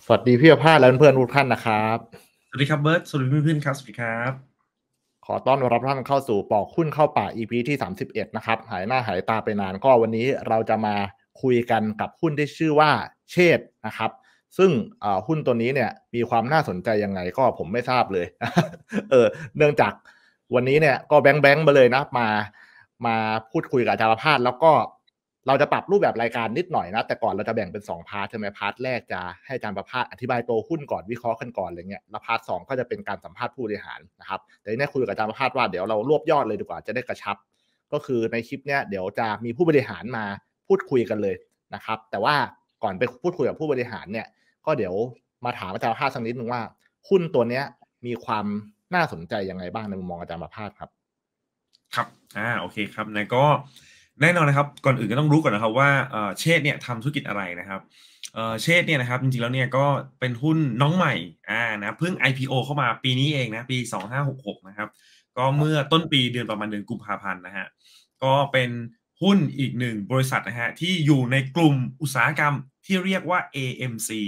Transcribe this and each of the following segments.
สวัสดีพี่ประภาสและเพื่อนๆทุกท่านนะครับสวัสดีครับเบิร์ตสวัสดีเพื่อนๆครับสวัสดีครับขอต้อนรับท่านเข้าสู่ปอกหุ้นเข้าป่า EP ที่31นะครับหายหน้าหายตาไปนานก็วันนี้เราจะมาคุยกันกับหุ้นที่ชื่อว่าเชษฐ์นะครับซึ่งหุ้นตัวนี้เนี่ยมีความน่าสนใจยังไงก็ผมไม่ทราบเลยเนื่องจากวันนี้เนี่ยก็แบงค์มาเลยนะมาพูดคุยกับอาจารย์ประภาสแล้วก็เราจะปรับรูปแบบรายการนิดหน่อยนะแต่ก่อนเราจะแบ่งเป็น2พาร์ทใช่ไหมพาร์ทแรกจะให้อาจารย์ประภาสอธิบายตัวหุ้นก่อนวิเคราะห์กันก่อนอะไรเงี้ยแล้วพาร์ท2ก็จะเป็นการสัมภาษณ์ผู้บริหารนะครับแต่เนี่ยคุยกับอาจารย์ประภาสว่าเดี๋ยวเรารวบยอดเลยดีกว่าจะได้กระชับก็คือในคลิปเนี้ยเดี๋ยวจะมีผู้บริหารมาพูดคุยกันเลยนะครับแต่ว่าก่อนไปพูดคุยกับผู้บริหารเนี่ยก็เดี๋ยวมาถามอาจารย์ประภาสสักนิดนึงว่าหุ้นตัวเนี้ยมีความน่าสนใจยังไงบ้างในมุมมองอาจารย์ประภาสครับครับโอเคครับนะก็แน่นอนนะครับก่อนอื่นก็ต้องรู้ก่อนนะครับว่าเชษฐ์เนี่ยทำธุรกิจอะไรนะครับเชษฐ์เนี่ยนะครับจริงๆแล้วเนี่ยก็เป็นหุ้นน้องใหม่นะเพิ่ง IPO เข้ามาปีนี้เองนะปี2566นะครับก็เมื่อต้นปีเดือนประมาณเดือนกุมภาพันธ์นะฮะก็เป็นหุ้นอีกหนึ่งบริษัทนะฮะที่อยู่ในกลุ่มอุตสาหกรรมที่เรียกว่า AMC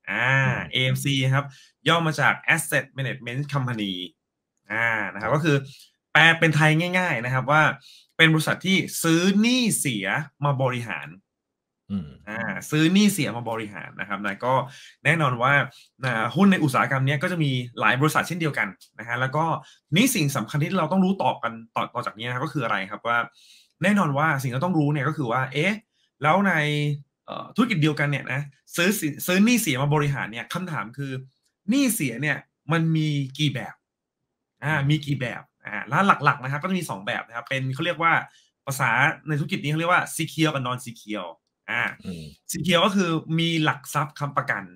AMC ครับย่อมาจาก Asset Management Company นะครับก็คือแปลเป็นไทยง่ายๆนะครับว่าเป็นบริษัทที่ซื้อหนี้เสียมาบริหารซื้อหนี้เสียมาบริหารนะครับนะก็แน่นอนว่าหุ้นในอุตสาหกรรมนี้ก็จะมีหลายบริษัทเช่นเดียวกันนะฮะแล้วก็นี่สิ่งสำคัญที่เราต้องรู้ต่อกันต่อจากนี้นะครับก็คืออะไรครับว่าแน่นอนว่าสิ่งที่เราต้องรู้เนี่ยก็คือว่าแล้วในธุรกิจเดียวกันเนี่ยนะซื้อหนี้เสียมาบริหารเนี่ยคำถามคือหนี้เสียเนี่ยมันมีกี่แบบมีกี่แบบแล้วหลักๆนะครับก็จะมี2แบบนะครับเป็นเขาเรียกว่าภาษาในธุรกิจนี้เขาเรียกว่า secure กับ non secure secure ก็คือมีหลักทรัพย์ค้ำประกัน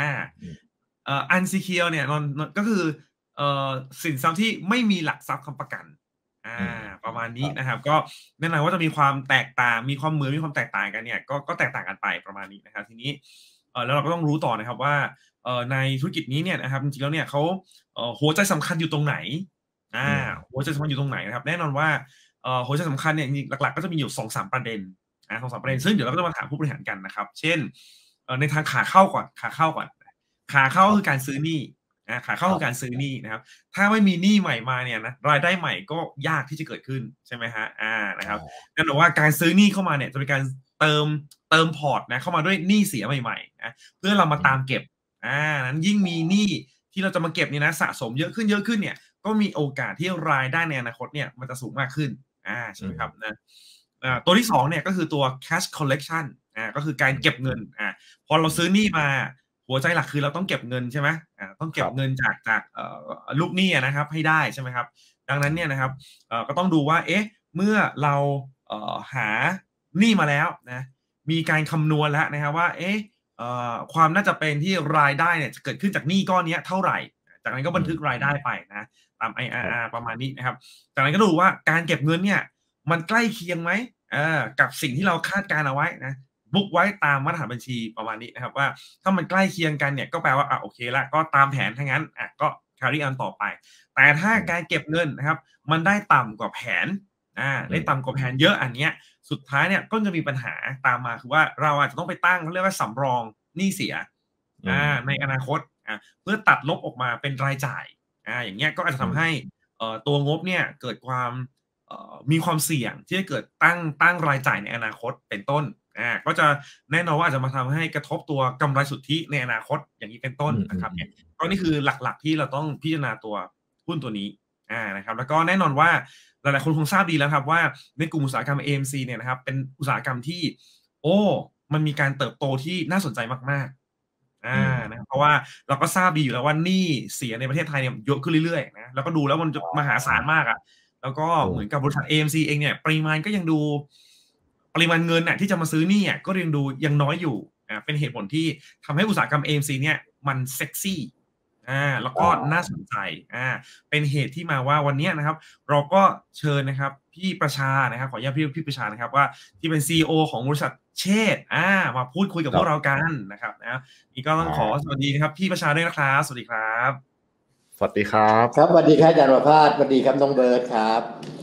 unsecure เนี่ยก็คือสินทรัพย์ที่ไม่มีหลักทรัพย์ค้ำประกันประมาณนี้นะครับก็แน่นอนว่าจะมีความแตกต่างมีความเหมือนมีความแตกต่างกันเนี่ยก็แตกต่างกันไปประมาณนี้นะครับทีนี้แล้วเราก็ต้องรู้ต่อนะครับว่าในธุรกิจนี้เนี่ยนะครับจริงๆแล้วเนี่ยเขาหัวใจสำคัญอยู่ตรงไหนหัวใจสำคัญอยู่ตรงไหนนะครับแน่นอนว่าหัวใจสำคัญเนี่ยหลักๆก็จะมีอยู่ 2-3 ประเด็น2-3 ประเด็นซึ่งเดี๋ยวเราก็จะมาถามผู้บริหารกันนะครับเช่นในทางขาเข้าก่อนขาเข้าคือการซื้อหนี้ขาเข้าคือการซื้อหนี้นะครับถ้าไม่มีหนี้ใหม่มาเนี่ยนะรายได้ใหม่ก็ยากที่จะเกิดขึ้นใช่ไหมฮะนะครับนั่นแปลว่าการซื้อหนี้เข้ามาเนี่ยจะเป็นการเติมพอร์ตนะเข้ามาด้วยหนี้เสียใหม่ๆนะเพื่อเรามาตามเก็บนั้นยิ่งมีหนี้ที่เราจะมาเก็บเนี่ยนะสะสมเยอะขึ้นเนี่ยก็มีโอกาสที่รายได้ในอนาคตเนี่ยมันจะสูงมากขึ้นใช่ไหมครับนะตัวที่2เนี่ยก็คือตัว cash collection ก็คือการเก็บเงินพอเราซื้อหนี้มาหัวใจหลักคือเราต้องเก็บเงินใช่ไหมต้องเก็บเงินจากลูกหนี้นะครับให้ได้ใช่ไหมครับดังนั้นเนี่ยนะครับก็ต้องดูว่าเมื่อเราหาหนี้มาแล้วนะมีการคำนวณแล้วนะครับว่าความน่าจะเป็นที่รายได้เนี่ยจะเกิดขึ้นจากหนี้ก้อนนี้เท่าไหร่จากนั้นก็บันทึกรายได้ไปนะตาม IRR ประมาณนี้นะครับจากนั้นก็ดูว่าการเก็บเงินเนี่ยมันใกล้เคียงไหมกับสิ่งที่เราคาดการเอาไว้นะบุ๊กไว้ตามมาตรฐานบัญชีประมาณนี้นะครับว่าถ้ามันใกล้เคียงกันเนี่ยก็แปลว่าโอเคละก็ตามแผนทั้งนั้นก็ carry on ต่อไปแต่ถ้าการเก็บเงินนะครับมันได้ต่ำกว่าแผนได้ต่ำกว่าแผนเยอะอันเนี้ยสุดท้ายเนี่ยก็จะมีปัญหาตามมาคือว่าเราอาจจะต้องไปตั้งเขาเรียกว่าสำรองหนี้เสียในอนาคตเพื่อตัดลบออกมาเป็นรายจ่ายอย่างเงี้ยก็อาจจะทำให้ตัวงบเนี่ยเกิดความมีความเสี่ยงที่จะเกิดตั้งรายจ่ายในอนาคตเป็นต้นก็จะแน่นอนว่าอาจจะมาทำให้กระทบตัวกำไรสุทธิในอนาคตอย่างนี้เป็นต้นนะครับเนี่ยก็นี่คือหลักๆที่เราต้องพิจารณาตัวหุ้นตัวนี้นะครับแล้วก็แน่นอนว่าหลายๆคนคงทราบดีแล้วครับว่าในกลุ่มอุตสาหกรรม AMC เนี่ยนะครับเป็นอุตสาหกรรมที่มันมีการเติบโตที่น่าสนใจมากๆนะเพราะว่าเราก็ทราบดีอยู่แล้วว่าหนี้เสียในประเทศไทยเนี่ยเยอะขึ้นเรื่อยๆนะแล้วก็ดูแล้วมันจะมหาศาลมากแล้วก็เหมือนกับบริษัท AMC เองเนี่ยปริมาณก็ยังดูปริมาณเงินที่จะมาซื้อหนี้ก็ยังดูยังน้อยอยู่เป็นเหตุผลที่ทำให้อุตสาหกรรม AMC เนี่ยมันเซ็กซี่แล้วก็น่าสนใจเป็นเหตุที่มาว่าวันนี้นะครับเราก็เชิญนะครับพี่ประชานะครับขออนุญาตพี่ประชานะครับว่าที่เป็น CEO ของบริษัทเชษฐ์มาพูดคุยกับพวกเรากันนะครับนี่ก็ต้องขอสวัสดีนะครับพี่ประชาด้วยนะครับสวัสดีครับสวัสดีครับครับสวัสดีครับอาจารย์ประภาสสวัสดีครับน้องเบิร์ดครับ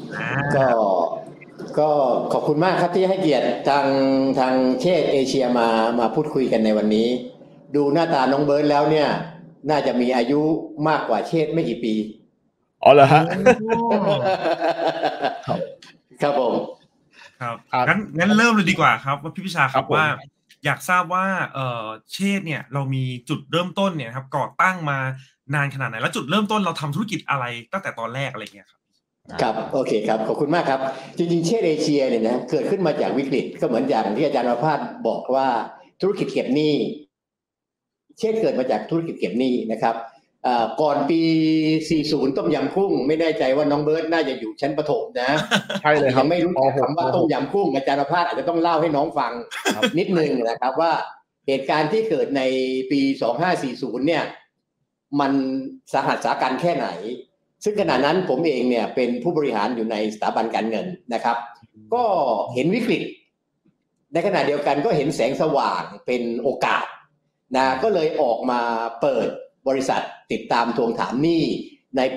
ก็ขอบคุณมากครับที่ให้เกียรติทางเชษฐ์เอเชียมาพูดคุยกันในวันนี้ดูหน้าตาน้องเบิร์ดแล้วเนี่ยน่าจะมีอายุมากกว่าเชษฐ์ไม่กี่ปีอ๋อเหรอฮะครับครับผมครับงั้นเริ่มเลยดีกว่าครับว่าพี่พิชาครับว่าอยากทราบว่าเชษฐ์เนี่ยเรามีจุดเริ่มต้นเนี่ยครับก่อตั้งมานานขนาดไหนแล้วจุดเริ่มต้นเราทำธุรกิจอะไรตั้งแต่ตอนแรกอะไรเงี้ยครับครับโอเคครับขอบคุณมากครับจริงๆเชษฐ์เอเชียเนี่ยนะเกิดขึ้นมาจากวิกฤตก็เหมือนอย่างที่อาจารย์ประภาสบอกว่าธุรกิจเก็บหนี้เชษฐ์เกิดมาจากธุรกิจเก็บหนี้นะครับก่อนปี 40 ต้มยำกุ้งไม่แน่ใจว่าน้องเบิร์ดน่าจะอยู่ชั้นประถมนะใช่เลยครับไม่รู้จักคำว่าต้มยำกุ้งอาจารย์ประภาสอาจจะต้องเล่าให้น้องฟังนิดนึงนะครับว่าเหตุการณ์ที่เกิดในปี 2540 เนี่ยมันสาหัสสากันแค่ไหนซึ่งขณะนั้นผมเองเนี่ยเป็นผู้บริหารอยู่ในสถาบันการเงินนะครับก็เห็นวิกฤตในขณะเดียวกันก็เห็นแสงสว่างเป็นโอกาสนะก็เลยออกมาเปิดบริษัทติดตามทวงถามหนี้ในปี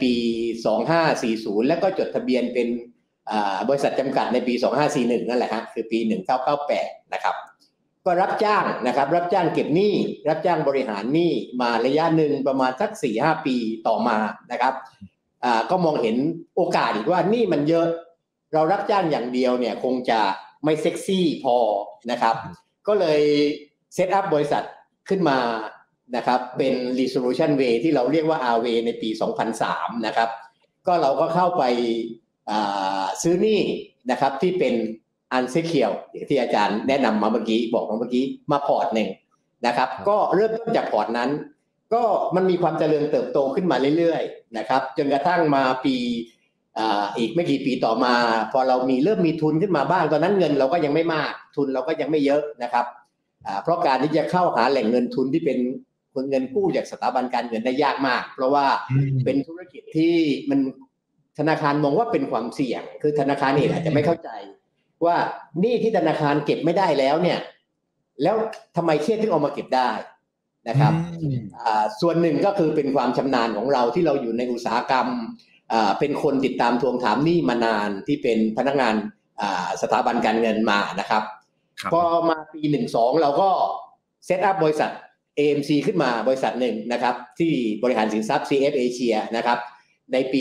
2540 แล้วก็จดทะเบียนเป็นบริษัทจำกัดในปี 2541 นั่นแหละฮะคือปี 1998 นะครับก็รับจ้างนะครับรับจ้างเก็บหนี้รับจ้างบริหารหนี้มาระยะหนึ่งประมาณสัก 4-5 ปีต่อมานะครับก็มองเห็นโอกาสอีกว่านี่มันเยอะเรารับจ้างอย่างเดียวเนี่ยคงจะไม่เซ็กซี่พอนะครับก็เลยเซตอัพบริษัทขึ้นมานะครับเป็น Resolution Way ที่เราเรียกว่า RWay ในปี 2003 นะครับก็เราก็เข้าไปซื้อหนี้นะครับที่เป็นunsecured ที่อาจารย์แนะนำมาเมื่อกี้บอกมาเมื่อกี้มาพอร์ตหนึ่งนะครับก็เริ่มต้นจากพอร์ตนั้นก็มันมีความเจริญเติบโตขึ้นมาเรื่อยๆนะครับจนกระทั่งมาปีอีกไม่กี่ปีต่อมาพอเราเริ่มมีทุนขึ้นมาบ้างตอนนั้นเงินเราก็ยังไม่มากทุนเราก็ยังไม่เยอะนะครับเพราะการที่จะเข้าหาแหล่งเงินทุนที่เป็นเงินกู้จากสถาบันการเงินได้ยากมากเพราะว่าเป็นธุรกิจที่มันธนาคารมองว่าเป็นความเสี่ยงคือธนาคารเองอาจจะไม่เข้าใจว่าหนี้ที่ธนาคารเก็บไม่ได้แล้วเนี่ยแล้วทำไมเชษฐ์ถึงเอามาเก็บได้นะครับส่วนหนึ่งก็คือเป็นความชำนาญของเราที่เราอยู่ในอุตสาหกรรมเป็นคนติดตามทวงถามหนี้มานานที่เป็นพนักงานสถาบันการเงินมานะครับพอมาปี 12เราก็เซตอัพบริษัท AMC ขึ้นมาบริษัทหนึ่งนะครับที่บริหารสินทรัพย์ CF Asia นะครับในปี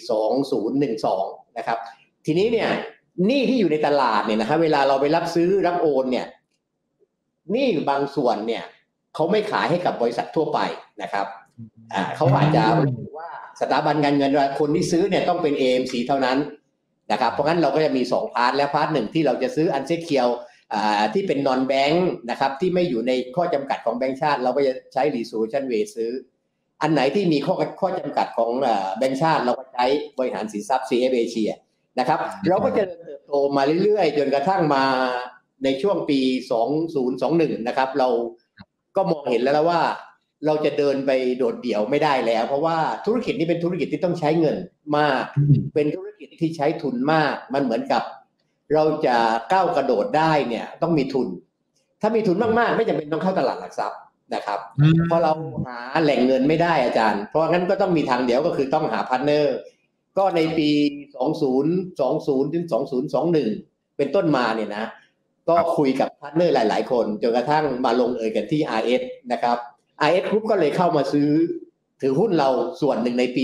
2012นะครับทีนี้เนี่ยหนี้ที่อยู่ในตลาดเนี่ยนะครับเวลาเราไปรับซื้อรับโอนเนี่ยหนี้บางส่วนเนี่ยเขาไม่ขายให้กับบริษัททั่วไปนะครับเขาอาจจะว่าสถาบันการเงินคนที่ซื้อเนี่ยต้องเป็น AMC เท่านั้นนะครับเพราะงั้นเราก็จะมี2พาร์ทและพาร์ทหนึ่งที่เราจะซื้อ unsecured ที่เป็น non bank นะครับที่ไม่อยู่ในข้อจำกัดของแบงก์ชาติเราก็จะใช้ resolution way ซื้ออันไหนที่มีข้อจำกัดของแบงก์ชาติเราก็ใช้บริหารสินทรัพย์ CF Asia นะครับเราก็จะเติบโตมาเรื่อยๆจนกระทั่งมาในช่วงปี 2021 นะครับเราก็มองเห็นแล้วว่าเราจะเดินไปโดดเดี่ยวไม่ได้แล้วเพราะว่าธุรกิจนี้เป็นธุรกิจที่ต้องใช้เงินมากเป็นธุรกิจที่ใช้ทุนมากมันเหมือนกับเราจะก้าวกระโดดได้เนี่ยต้องมีทุนถ้ามีทุนมากๆไม่จำเป็นต้องเข้าตลาดหลักทรัพย์นะครับพอเราหาแหล่งเงินไม่ได้อาจารย์เพราะงั้นก็ต้องมีทางเดียวก็คือต้องหาพาร์ทเนอร์ก็ในปี2020ถึง2021เป็นต้นมาเนี่ยนะก็คุยกับพาร์ทเนอร์หลายๆคนจนกระทั่งมาลงเอยกันที่ RS นะครับ RS Group ก็เลยเข้ามาถือหุ้นเราส่วนหนึ่งในปี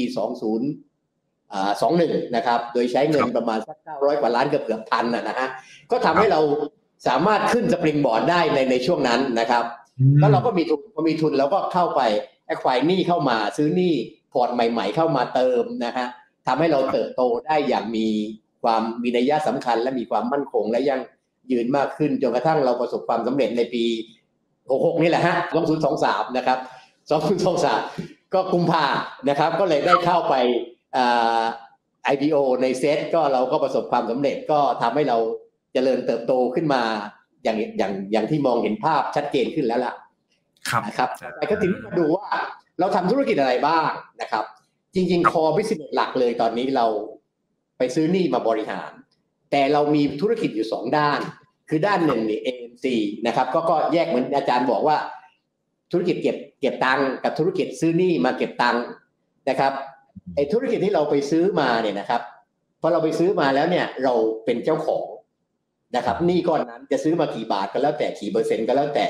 21นะครับโดยใช้เงินประมาณสัก900กว่าล้านเกือบพันนะฮะก็ทำให้เราสามารถขึ้นสปริงบอร์ดได้ในช่วงนั้นนะครับแล้วเราก็มีทุนพอมีทุนเราก็เข้าไปแอคไควร์หนี้เข้ามาซื้อหนี้พอร์ตใหม่ๆเข้ามาเติมนะฮะทำให้เราเติบโตได้อย่างมีนัยสำคัญและมีความมั่นคงและยังยืนมากขึ้นจนกระทั่งเราประสบความสำเร็จในปี66นี่แหละฮะ2023นะครับ2023ก็กุมภานะครับก็เลยได้เข้าไปIPO ในเซตก็เราก็ประสบความสำเร็จก็ทำให้เราเจริญเติบโตขึ้นมาอย่างที่มองเห็นภาพชัดเจนขึ้นแล้วล่ะครับแต่ก็ถึงมาดูว่าเราทำธุรกิจอะไรบ้างนะครับจริงๆ core business หลักเลยตอนนี้เราไปซื้อหนี้มาบริหารแต่เรามีธุรกิจอยู่2ด้านคือด้านหนึ่งนี่ AMC นะครับก็แยกเหมือนอาจารย์บอกว่าธุรกิจเก็บตังค์กับธุรกิจซื้อหนี้มาเก็บตังค์นะครับไอ้ธุรกิจที่เราไปซื้อมาเนี่ยนะครับพอเราไปซื้อมาแล้วเนี่ยเราเป็นเจ้าของนะครับหนี้ก้อนนั้นจะซื้อมากี่บาทก็แล้วแต่กี่เปอร์เซ็นต์ก็แล้วแต่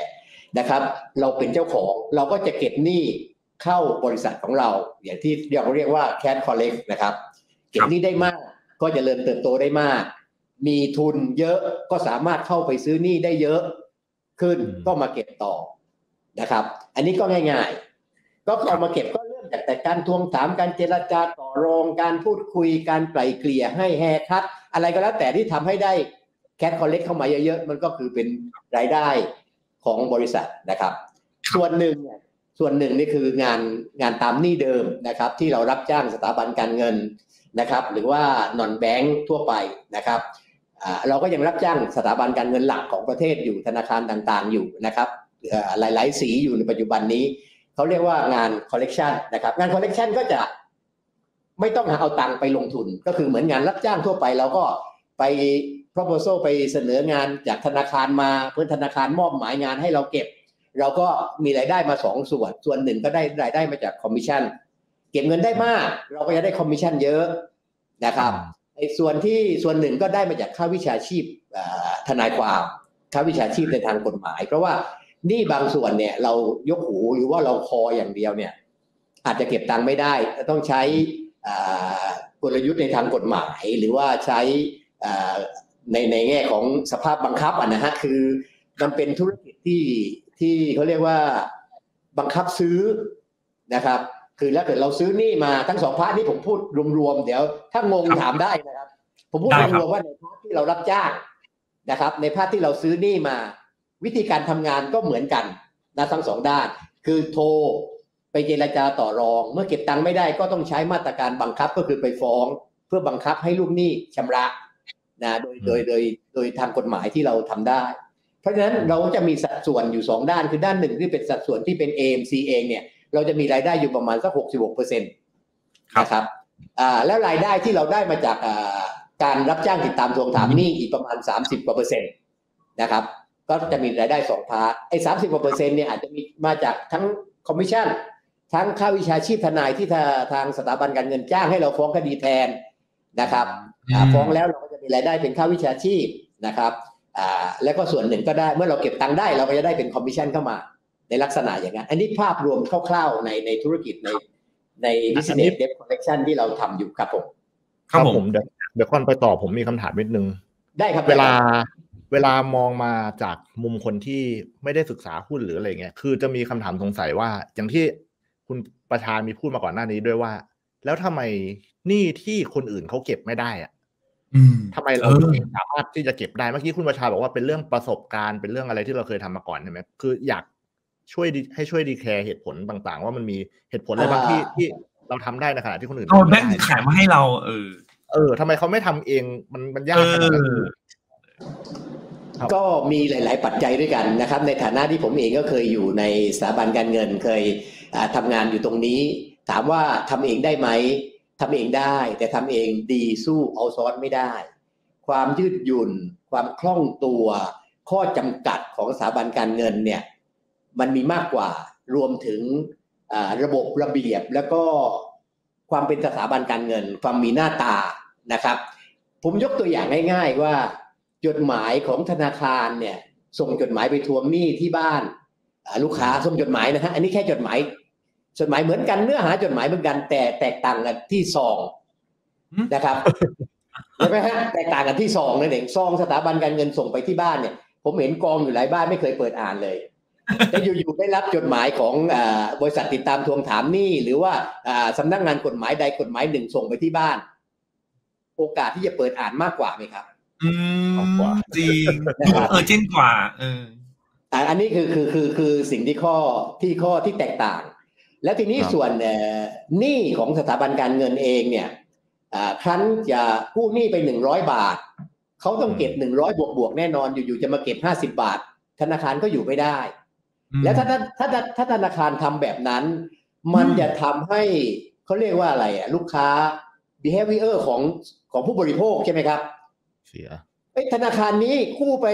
นะครับเราเป็นเจ้าของเราก็จะเก็บหนี้เข้าบริษัทของเราอย่างที่เรียกว่า cash collect นะครับเก็บหนี้ได้มากก็เจริญเติบโตได้มากมีทุนเยอะก็สามารถเข้าไปซื้อหนี้ได้เยอะขึ้นก็มาเก็บต่อนะครับอันนี้ก็ง่ายๆก็เอามาเก็บก็เริ่มจากแต่การทวงถามการเจรจาต่อรองการพูดคุยการไกล่เกลี่ยให้แฮร์คัทอะไรก็แล้วแต่ที่ทำให้ได้แคชคอลเลกเข้ามาเยอะๆมันก็คือเป็นรายได้ของบริษัทนะครับส่วนหนึ่งนี่คืองานตามหนี้เดิมนะครับที่เรารับจ้างสถาบันการเงินนะครับหรือว่านอนแบงค์ทั่วไปนะครับเราก็ยังรับจ้างสถาบันการเงินหลักของประเทศอยู่ธนาคารต่างๆอยู่นะครับหลายๆสีอยู่ในปัจจุบันนี้เขาเรียกว่างานคอลเลกชันนะครับงานคอลเลกชันก็จะไม่ต้องเอาตังค์ไปลงทุนก็คือเหมือนงานรับจ้างทั่วไปเราก็ไป proposal ไปเสนองานจากธนาคารมาเพื่อธนาคารมอบหมายงานให้เราเก็บเราก็มีรายได้มา2ส่วนหนึ่งก็ได้รายได้มาจากคอมมิชชั่นเก็บเงินได้มากเราก็จะได้คอมมิชชั่นเยอะนะครับไอ้ส่วนหนึ่งก็ได้มาจากค่าวิชาชีพทนายความค่าวิชาชีพในทางกฎหมายเพราะว่านี่บางส่วนเนี่ยเรายกหูหรือว่าเราคออย่างเดียวเนี่ยอาจจะเก็บตังค์ไม่ได้ต้องใช้กลยุทธ์ในทางกฎหมายหรือว่าใช้ในแง่ของสภาพบังคับนะฮะคือมันเป็นธุรกิจที่เขาเรียกว่าบังคับซื้อนะครับคือแล้วเกิดเราซื้อนี่มาทั้งสองพาร์ทนี่ผมพูดรวมๆเดี๋ยวถ้างงถามได้นะครับผมพูดรวมๆว่าในพาร์ทที่เรารับจ้างนะครับในพาร์ทที่เราซื้อนี่มาวิธีการทำงานก็เหมือนกันนะทั้งสองด้านคือโทรไปเจรจาต่อรองเมื่อเก็บตังค์ไม่ได้ก็ต้องใช้มาตรการบังคับก็คือไปฟ้องเพื่อบังคับให้ลูกหนี้ชำระนะโดยทางกฎหมายที่เราทำได้เพราะฉะนั้นเราจะมีสัดส่วนอยู่2ด้านคือด้านหนึ่งที่เป็นสัดส่วนที่เป็น AMC เองเนี่ยเราจะมีรายได้อยู่ประมาณสัก 66% นะครับแล้วรายได้ที่เราได้มาจากการรับจ้างติดตามทวงถามหนี้อีกประมาณ30%กว่านะครับก็จะมีรายได้2พาร์ทไอ้30%กว่าเนี่ยอาจจะมีมาจากทั้งคอมมิชชั่นทั้งค่าวิชาชีพทนายที่ทางสถาบันการเงินจ้างให้เราฟ้องคดีแทนนะครับฟ้องแล้วเราก็จะมีรายได้เป็นค่าวิชาชีพนะครับแล้วก็ส่วนหนึ่งก็ได้เมื่อเราเก็บตังค์ได้เราก็จะได้เป็นคอมมิชชั่นเข้ามาในลักษณะอย่างนั้นอันนี้ภาพรวมคร่าวๆในธุรกิจใน business debt collection ที่เราทำอยู่ครับผมครับผมเดี๋ยวก่อนไปต่อผมมีคำถามนิดนึงได้ครับเวลามองมาจากมุมคนที่ไม่ได้ศึกษาหุ้นหรืออะไรเงี้ยคือจะมีคำถามสงสัยว่าอย่างที่คุณประธานมีพูดมาก่อนหน้านี้ด้วยว่าแล้วทำไมหนี้ที่คนอื่นเขาเก็บไม่ได้อะทำไมเราสามารถที่จะเก็บได้เมื่อกี้คุณประชาบอกว่าเป็นเรื่องประสบการณ์เป็นเรื่องอะไรที่เราเคยทำมาก่อนใช่ไหมคืออยากช่วยดีแคร์เหตุผลต่างๆว่ามันมีเหตุผลอะไรบางที่เราทำได้ในขณะที่คนอื่นเอาแบ่งขายมาให้เราทำไมเขาไม่ทำเองมันยากขนาดนั้นก็มีหลายๆปัจจัยด้วยกันนะครับในฐานะที่ผมเองก็เคยอยู่ในสถาบันการเงินเคยทำงานอยู่ตรงนี้ถามว่าทำเองได้ไหมทำเองได้แต่ทำเองดีสู้เอาซอร์สไม่ได้ความยืดหยุ่นความคล่องตัวข้อจำกัดของสถาบันการเงินเนี่ยมันมีมากกว่ารวมถึงระบบระเบียบแล้วก็ความเป็นสถาบันการเงินความมีหน้าตานะครับผมยกตัวอย่างง่ายๆว่าจดหมายของธนาคารเนี่ยส่งจดหมายไปทวงหนี้ที่บ้านลูกค้าส่งจดหมายนะฮะอันนี้แค่จดหมายเหมือนกันเนื้อหาจดหมายเหมือนกันแต่แตกต่างกันที่ซองนะครับเห็นไหมฮะแตกต่างกันที่ซองนั่นเองซองสถาบันการเงินส่งไปที่บ้านเนี่ยผมเห็นกองอยู่หลายบ้านไม่เคยเปิดอ่านเลยแต่อยู่ๆได้รับจดหมายของบริษัทติดตามทวงถามหนี้หรือว่าสำนักงานกฎหมายใดกฎหมายหนึ่งส่งไปที่บ้านโอกาสที่จะเปิดอ่านมากกว่าไหมครับจริงจริงกว่าอันนี้คือสิ่งที่ข้อที่แตกต่างแล้วทีนี้ส่วนหนี้ของสถาบันการเงินเองเนี่ยครั้นจะกู้หนี้ไป100 บาทเขาต้องเก็บ100บวกแน่นอนอยู่ๆจะมาเก็บ50 บาทธนาคารก็อยู่ไม่ได้แล้วถ้าธนาคารทำแบบนั้นมันจะทำให้เขาเรียกว่าอะไรลูกค้า behavior ของผู้บริโภคใช่ไหมครับเสียธนาคารนี้กู้ไป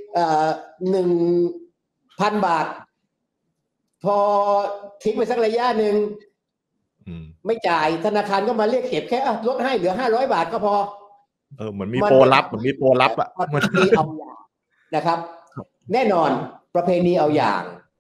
1,000 บาทพอทิ้งไปสักระยะหนึ่งไม่จ่ายธนาคารก็มาเรียกเก็บแค่ลดให้เหลือ500 บาทก็พอเหมือนมีโปรลับเหมือนมีโปรลับประเพณีเอาอย่างนะครับแน่นอนประเพณีเอาอย่าง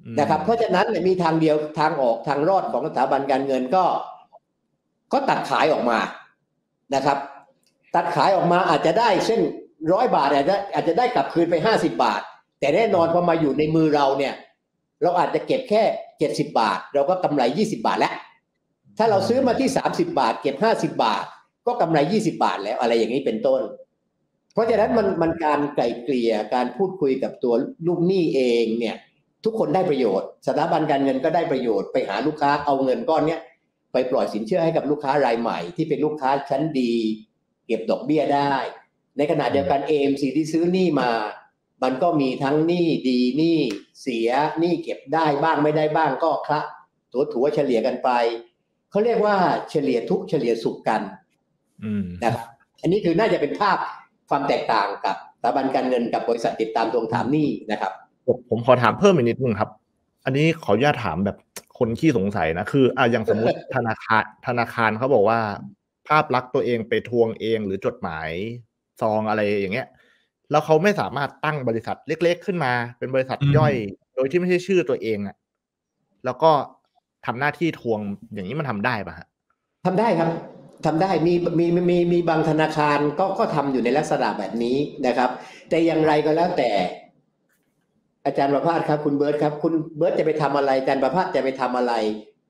นะครับเพราะฉะนั้นมีทางเดียวทางออกทางรอดของสถาบันการเงินก็ตัดขายออกมานะครับตัดขายออกมาอาจจะได้เช่น100 บาทอาจจะได้กลับคืนไป50 บาทแต่แน่นอนพอมาอยู่ในมือเราเนี่ยเราอาจจะเก็บแค่70 บาทเราก็กำไร20 บาทแล้วถ้าเราซื้อมาที่30 บาทเก็บ50 บาทก็กำไร20 บาทแล้วอะไรอย่างนี้เป็นต้นเพราะฉะนั้นมันการไกล่เกลี่ยการพูดคุยกับตัวลูกหนี้เองเนี่ยทุกคนได้ประโยชน์สถาบันการเงินก็ได้ประโยชน์ไปหาลูกค้าเอาเงินก้อนนี้ไปปล่อยสินเชื่อให้กับลูกค้ารายใหม่ที่เป็นลูกค้าชั้นดีเก็บดอกเบี้ยได้ในขณะเดียวกัน AMC ที่ซื้อหนี้มามันก็มีทั้งหนี้ดีหนี้เสียหนี้เก็บได้บ้างไม่ได้บ้างก็คละถัวเฉลี่ยกันไปเขาเรียกว่าเฉลี่ยทุกข์เฉลี่ยสุขกันนะครับอันนี้คือน่าจะเป็นภาพความแตกต่างกับสถาบันการเงินกับบริษัทติดตามทวงถามหนี้นะครับผมขอถามเพิ่มอีกนิดนึงครับอันนี้ขออนุญาตถามแบบคนขี้สงสัยนะคืออย่างสมมติ ธนาคารเขาบอกว่าภาพลักษณ์ตัวเองไปทวงเองหรือจดหมายซองอะไรอย่างเงี้ยแล้วเขาไม่สามารถตั้งบริษัทเล็กๆขึ้นมาเป็นบริษัทย่อยโดยที่ไม่ใช่ชื่อตัวเองอ่ะแล้วก็ทำหน้าที่ทวงอย่างนี้มันทำได้ป่ะฮะทำได้ครับทำได้มีบางธนาคารก็ทำอยู่ในลักษณะแบบนี้นะครับแต่อย่างไรก็แล้วแต่อาจารย์ประภาสครับคุณเบิร์ตครับคุณเบิร์ตจะไปทำอะไรอาจารย์ประภาสจะไปทำอะไร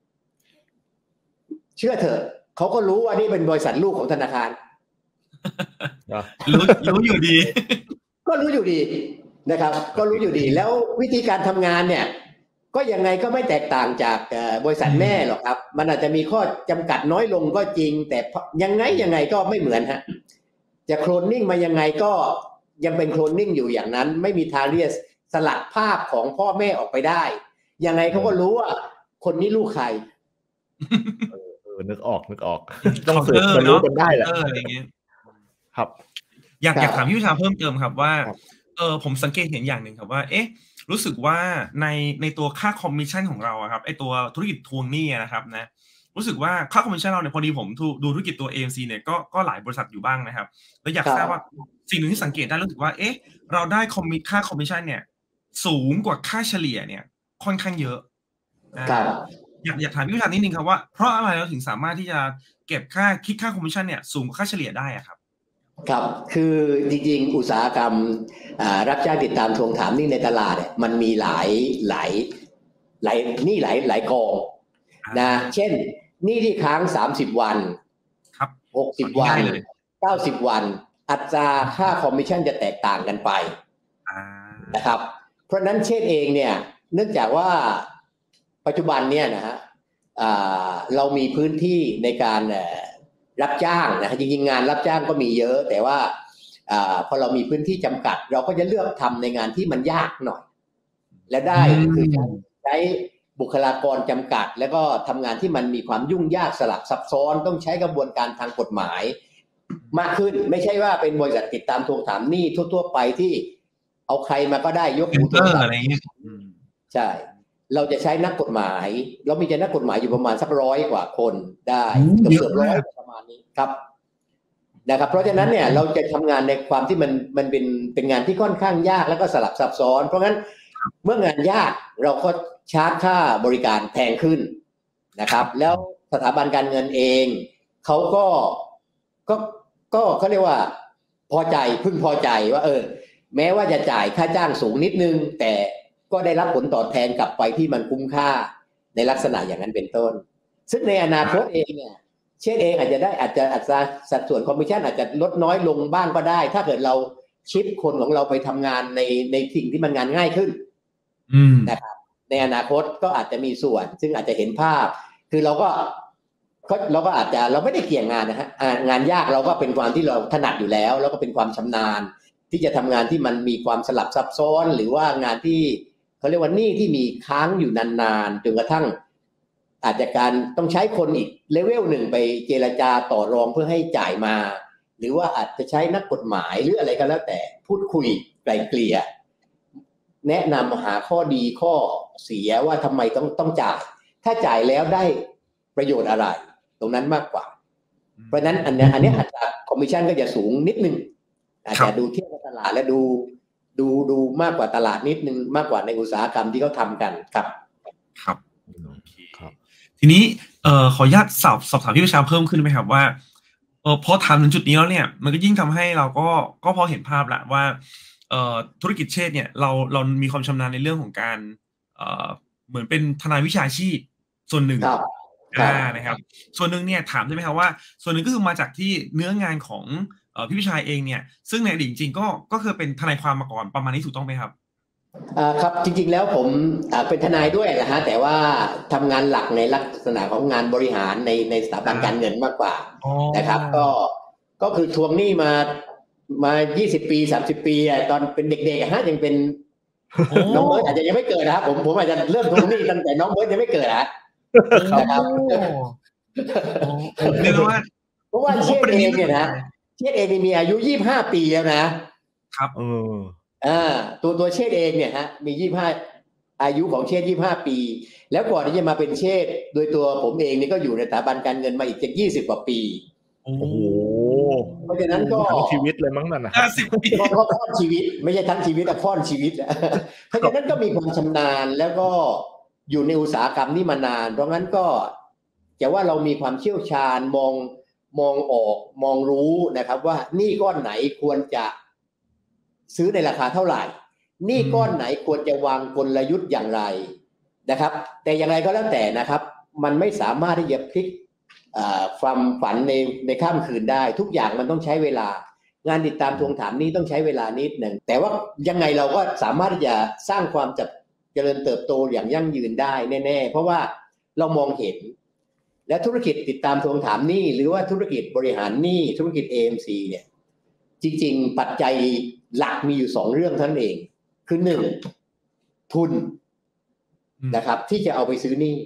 เชื่อเถอะเขาก็รู้ว่านี่เป็นบริษัทลูกของธนาคารรู้อยู่ดีก็รู้อยู่ดีนะครับก็รู้อยู่ดีแล้ววิธีการทำงานเนี่ยก็ยังไงก็ไม่แตกต่างจากบริษัทแม่หรอกครับมันอาจจะมีข้อจำกัดน้อยลงก็จริงแต่ยังไงก็ไม่เหมือนฮะจะโคลนนิ่งมายังไงก็ยังเป็นโคลนนิ่งอยู่อย่างนั้นไม่มีทางที่จะสลัดภาพของพ่อแม่ออกไปได้ยังไงเขาก็รู้ว่าคนนี้ลูกใครนึกออกต้องสืบจะรู้กันได้แหละอะไรอย่างเงี้ยครับอยากถามพี่วิชาเพิ่มเติมครับว่าผมสังเกตเห็นอย่างหนึ่งครับว่ารู้สึกว่าในตัวค่าคอมมิชชั่นของเราครับไอตัวธุรกิจทวงหนี้นะครับนะรู้สึกว่าค่าคอมมิชชั่นเราเนี่ยพอดีผมดูธุรกิจตัว AMC เนี่ยก็หลายบริษัทอยู่บ้างนะครับแล้วอยากทราบว่าสิ่งหนึ่งที่สังเกตได้รู้สึกว่าเราได้ค่าคอมมิชชั่นเนี่ยสูงกว่าค่าเฉลี่ยเนี่ยค่อนข้างเยอะอยากถามพี่วิชานิดนึงครับว่าเพราะอะไรเราถึงสามารถที่จะเก็บคิดค่าคอมมิชชั่นเนี่ยสูงกว่าค่าเฉลี่ยได้อะครับครับคือจริงๆอุตสาหกรรมรับจ้างติดตามทวงถามหนี้ในตลาดเนี่ยมันมีหลายกองนะเช่นหนี้ที่ค้าง30 วันครับ 60 วัน90 วันอัตราค่าคอมมิชชั่นจะแตกต่างกันไปนะครับเพราะนั้นเช่นเองเนี่ยเนื่องจากว่าปัจจุบันเนี่ยนะฮะเรามีพื้นที่ในการรับจ้างนะจริงๆงานรับจ้างก็มีเยอะแต่ว่าพอเรามีพื้นที่จำกัดเราก็จะเลือกทำในงานที่มันยากหน่อยและได้คือใช้บุคลากรจำกัดแล้วก็ทำงานที่มันมีความยุ่งยากสลับซับซ้อนต้องใช้กระบวนการทางกฎหมายมากขึ้นไม่ใช่ว่าเป็นบริษัทติดตามทวงถามหนี้ทั่วๆไปที่เอาใครมาก็ได้ยกหูโทรศัพท์อะไรอย่างเงี้ยใช่เราจะใช้นักกฎหมายเรามีนักกฎหมายอยู่ประมาณสัก100 กว่าคนได้เกือบ100ประมาณนี้ครับนะครับเพราะฉะนั้นเนี่ยเราจะทำงานในความที่มันเป็นงานที่ค่อนข้างยากแล้วก็สลับซับซ้อนเพราะงั้นเมื่องานยากเราก็ชาร์จค่าบริการแพงขึ้นนะครับแล้วสถาบันการเงินเองเขาก็เขาเรียกว่าพึงพอใจว่าแม้ว่าจะจ่ายค่าจ้างสูงนิดนึงแต่ก็ได้รับผลตอบแทนกลับไปที่มันคุ้มค่าในลักษณะอย่างนั้นเป็นต้นซึ่งในอนาคตเองเนี่ยเช่นเองอาจจะอัตราสัดส่วนคอมมิชชั่นอาจจะลดน้อยลงบ้างก็ได้ถ้าเกิดเราชิปคนของเราไปทำงานในสิ่งที่มันงานง่ายขึ้นนะครับในอนาคตก็อาจจะมีส่วนซึ่งอาจจะเห็นภาพคือเราอาจจะเราไม่ได้เกี่ยงงานนะฮะงานยากเราก็เป็นความที่เราถนัดอยู่แล้วแล้วก็เป็นความชำนาญที่จะทำงานที่มันมีความสลับซับซ้อนหรือว่างานที่เขาเรียกว่าหนี้ที่มีค้างอยู่นานๆจนกระทั่งอาจจะการต้องใช้คนอีกเลเวลหนึ่งไปเจรจาต่อรองเพื่อให้จ่ายมาหรือว่าอาจจะใช้นักกฎหมายหรืออะไรก็แล้วแต่พูดคุยไกล่เกลี่ยแนะนำหาข้อดีข้อเสียว่าทำไมต้องจ่ายถ้าจ่ายแล้วได้ประโยชน์อะไรตรงนั้นมากกว่าเพราะฉะนั้นอันนี้อัตราคอมมิชชั่นก็จะสูงนิดนึงอาจจะดูเทียบกับตลาดและดูดูมากกว่าตลาดนิดนึงมากกว่าในอุตสาหกรรมที่เขาทำกันครับครับโอเคทีนี้ขออนุญาตสอบถามพี่ประชาเพิ่มขึ้นไหมครับว่าพอถามถึงจุดนี้แล้วเนี่ยมันก็ยิ่งทำให้เราก็พอเห็นภาพละว่าธุรกิจเชษเนี่ยเรามีความชำนาญในเรื่องของการเหมือนเป็นทนายวิชาชีพส่วนหนึ่งนะครับส่วนหนึ่งเนี่ยถามได้ไหมครับว่าส่วนหนึ่งก็คือมาจากที่เนื้องานของพี่พิชัยเองเนี่ยซึ่งในอดีตจริงๆก็เคยเป็นทนายความมาก่อนประมาณนี้ถูกต้องไหมครับครับจริงๆแล้วผมเป็นทนายด้วยนะฮะแต่ว่าทำงานหลักในลักษณะของงานบริหารในสถาบันการเงินมากกว่านะครับก็คือทวงหนี้มา20 ปี30 ปีตอนเป็นเด็กๆฮะยังเป็นน้องเบิร์ดอาจจะยังไม่เกิดนะครับผมอาจจะเริ่มทวงหนี้ตั้งแต่น้องเบิร์ดยังไม่เกิดนะครับเรียกว่าเพราะว่าเชษเองเนี่ยนะเชษเองมีอายุ25 ปีแล้วนะครับตัวเชษเองเนี่ยฮะมี25อายุของเชษ25 ปีแล้วก่อนที่จะมาเป็นเชษโดยตัวผมเองนี่ก็อยู่ในสถาบันการเงินมาอีก20 กว่าปีโอ้โหเพราะฉะนั้นก็ทั้งชีวิตเลยมั้งนั่นนะ 50 ปีก็ค่อนชีวิตไม่ใช่ทั้งชีวิตแต่ค่อนชีวิตเพราะฉะนั้นก็มีความชำนาญแล้วก็อยู่ในอุตสาหกรรมนี้มานานเพราะงั้นก็จะว่าเรามีความเชี่ยวชาญมองออกมองรู้นะครับว่านี่ก้อนไหนควรจะซื้อในราคาเท่าไหร่นี่ก้อนไหนควรจะวางกลยุทธ์อย่างไรนะครับแต่อย่างไรก็แล้วแต่นะครับมันไม่สามารถที่จะพลิกความฝันในข้ามคืนได้ทุกอย่างมันต้องใช้เวลางานติดตามทวงถามนี้ต้องใช้เวลานิดหนึ่งแต่ว่ายังไงเราก็สามารถที่จะสร้างความเจริญเติบโตอย่างยั่งยืนได้แน่ๆเพราะว่าเรามองเห็นและธุรกิจติดตามทวงถามหนี้หรือว่าธุรกิจบริหารหนี้ธุรกิจ AMC เนี่ยจริงๆปัจจัยหลักมีอยู่2 เรื่องเท่านั้นเองคือ1ทุนนะครับที่จะเอาไปซื้อหนี้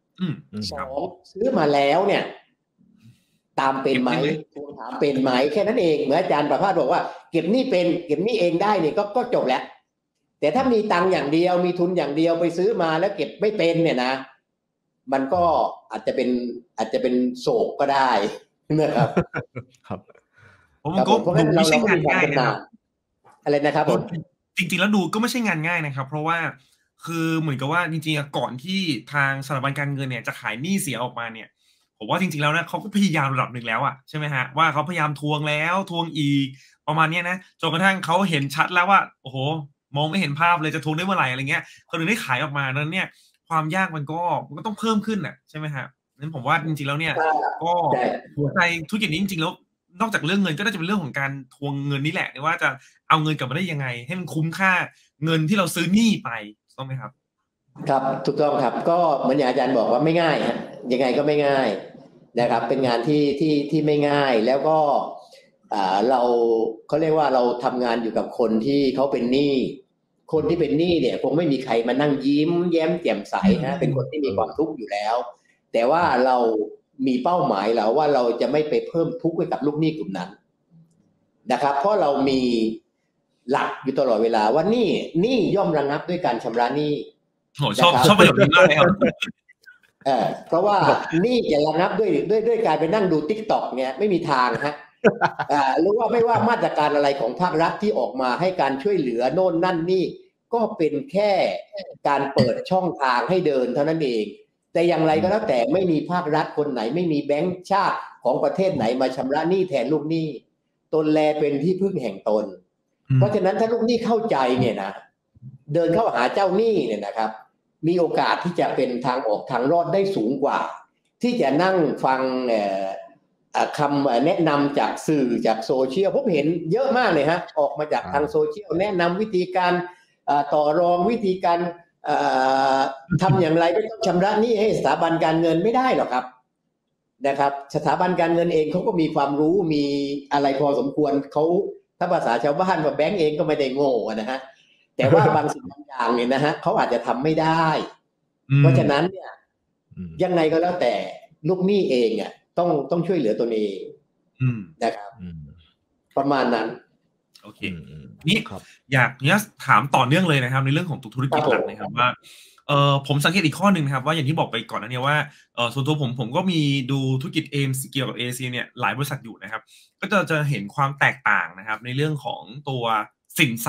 2ซื้อมาแล้วเนี่ยตามเป็นไหมทวงถามเป็นไหมแค่นั้นเองเหมือนอาจารย์ประภาสบอกว่าเก็บหนี้เป็นเก็บหนี้เองได้เนี่ยก็จบแล้วแต่ถ้ามีตังค์อย่างเดียวมีทุนอย่างเดียวไปซื้อมาแล้วเก็บไม่เป็นเนี่ยนะมันก็อาจจะเป็นโศกก็ได้นะครับครับผมก็ดูไม่ใช่งานง่ายนะอะไรนะครับจริงๆแล้วดูก็ไม่ใช่งานง่ายนะครับเพราะว่าคือเหมือนกับว่าจริงๆก่อนที่ทางสถาบันการเงินเนี่ยจะขายหนี้เสียออกมาเนี่ยผมว่าจริงๆแล้วนะเขาก็พยายามระดับหนึ่งแล้วอะใช่ไหมฮะว่าเขาพยายามทวงแล้วทวงอีกประมาณนี้นะจนกระทั่งเขาเห็นชัดแล้วว่าโอ้โหมองไม่เห็นภาพเลยจะทวงได้เมื่อไหร่อะไรเงี้ยเขาถึงได้ขายออกมานั้นเนี่ยความยากมันก็ต้องเพิ่มขึ้นน่ะใช่ไหมฮะนั้นผมว่าจริงๆแล้วเนี่ยก็หัวใจธุรกิจนี้จริงๆแล้วนอกจากเรื่องเงินก็น่าจะเป็นเรื่องของการทวงเงินนี่แหละว่าจะเอาเงินกลับมาได้ยังไงให้มันคุ้มค่าเงินที่เราซื้อหนี้ไปต้องไหมครับครับถูกต้องครับก็เหมือนอย่างอาจารย์บอกว่าไม่ง่ายฮะยังไงก็ไม่ง่ายนะครับเป็นงานที่ไม่ง่ายแล้วก็เราเขาเรียกว่าเราทำงานอยู่กับคนที่เขาเป็นหนี้คนที่เป็นหนี้เนี่ยคงไม่มีใครมานั่งยิ้มแย้มแจ่มใสนะเป็นคนที่มีความทุกข์อยู่แล้วแต่ว่าเรามีเป้าหมายแล้วว่าเราจะไม่ไปเพิ่มทุกข์ให้กับลูกหนี้กลุ่มนั้นนะครับเพราะเรามีหลักอยู่ตลอดเวลาว่าหนี้ย่อมระงับด้วยการชำระหนี้ชอบประโยคนี้มากเลยครับเพราะว่านี่จะระงับด้วยการไปนั่งดู TikTok เนี่ยไม่มีทางฮะหรือว่าไม่ว่ามาตรการอะไรของภาครัฐที่ออกมาให้การช่วยเหลือโน่นนั่นนี่ก็เป็นแค่การเปิดช่องทางให้เดินเท่านั้นเองแต่อย่างไรก็แล้วแต่ไม่มีภาครัฐคนไหนไม่มีแบงก์ชาติของประเทศไหนมาชำระหนี้แทนลูกหนี้ตนแลเป็นที่พึ่งแห่งตนเพราะฉะนั้นถ้าลูกหนี้เข้าใจเนี่ยนะเดินเข้าหาเจ้าหนี้เนี่ยนะครับมีโอกาสที่จะเป็นทางออกทางรอดได้สูงกว่าที่จะนั่งฟังคำแนะนำจากสื่อจากโซเชียลผมเห็นเยอะมากเลยฮะออกมาจากทางโซเชียลแนะนำวิธีการต่อรองวิธีการทำอย่างไรไม่ต้องชำระหนี้ให้สถาบันการเงินไม่ได้หรอกครับนะครับสถาบันการเงินเองเขาก็มีความรู้มีอะไรพอสมควรเขาถ้าภาษาชาวบ้านว่าแบงก์เองก็ไม่ได้โง่นะฮะแต่ว่าบางสิ่งบางอย่างเนี่ยนะฮะเขาอาจจะทำไม่ได้เพราะฉะนั้นเนี่ยยังไงก็แล้วแต่ลูกหนี้เองอ่ะต้องช่วยเหลือตัวเองนะครับประมาณนั้นโอเคนี่อยากถามต่อเนื่องเลยนะครับในเรื่องของธุรกิจหลักนะครับว่าผมสังเกตอีกข้อหนึ่งนะครับว่าอย่างที่บอกไปก่อนนั้นเนี่ยว่าส่วนตัวผมก็มีดูธุรกิจเกี่ยวกับ AAC เนี่ยหลายบริษัทอยู่นะครับก็จะเห็นความแตกต่างนะครับในเรื่องของตัวสินทรัพย์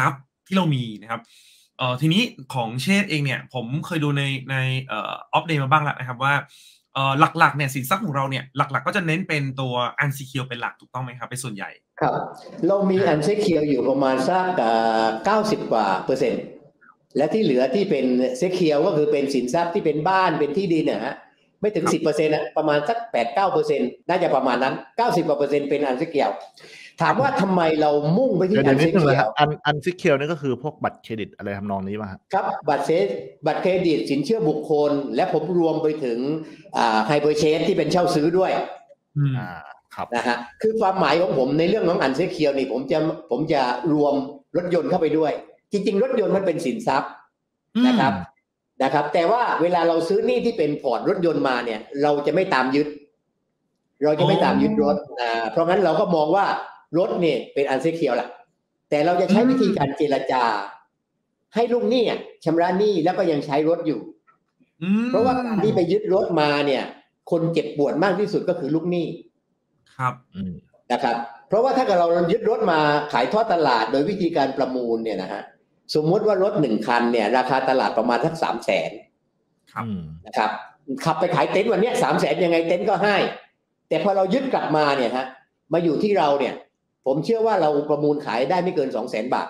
ที่เรามีนะครับทีนี้ของเชษเองเนี่ยผมเคยดูในออฟเดย์มาบ้างแล้วนะครับว่าหลักๆเนี่ยสินทรัพย์ของเราเนี่ยหลักๆก็จะเน้นเป็นตัว unsecured เป็นหลักถูกต้องไหมครับเป็นส่วนใหญ่ครับเรามี unsecured อยู่ประมาณสัก90 กว่าเปอร์เซ็นต์และที่เหลือที่เป็น secure ก็คือเป็นสินทรัพย์ที่เป็นบ้านเป็นที่ดินนะฮะไม่ถึง 10% นะประมาณสัก 8-9% น่าจะประมาณนั้น90 กว่าเปอร์เซ็นต์เป็น unsecured ถามว่าทำไมเรามุ่งไปที่ unsecured unsecured นี่ก็คือพวกบัตรเครดิตอะไรทำนองนี้ป่ะครับบัตรเครดิตสินเชื่อบุคคลและผมรวมไปถึงhigh purchase ที่เป็นเช่าซื้อด้วยครับนะฮะคือความหมายของผมในเรื่องของ unsecured นี่ผมจะรวมรถยนต์เข้าไปด้วยจริงๆรถยนต์มันเป็นสินทรัพย์นะครับแต่ว่าเวลาเราซื้อหนี้ที่เป็นผ่อนรถยนต์มาเนี่ยเราจะไม่ตามยึดรถเพราะงั้นเราก็มองว่ารถเนี่ยเป็น unsecured แหละแต่เราจะใช้วิธีการเจรจาให้ลูกหนี้ชำระหนี้แล้วก็ยังใช้รถอยู่เพราะว่าการที่ไปยึดรถมาเนี่ยคนเจ็บปวดมากที่สุดก็คือลูกหนี้ครับนะครับเพราะว่าถ้าเกิดเรายึดรถมาขายทอดตลาดโดยวิธีการประมูลเนี่ยนะฮะสมมติว่ารถ1 คันเนี่ยราคาตลาดประมาณสัก300,000 ครับนะครับขับไปขายเต็นท์วันนี้300,000ยังไงเต็นท์ก็ให้แต่พอเรายึดกลับมาเนี่ยฮะมาอยู่ที่เราเนี่ยผมเชื่อว่าเราประมูลขายได้ไม่เกิน 200,000 บาท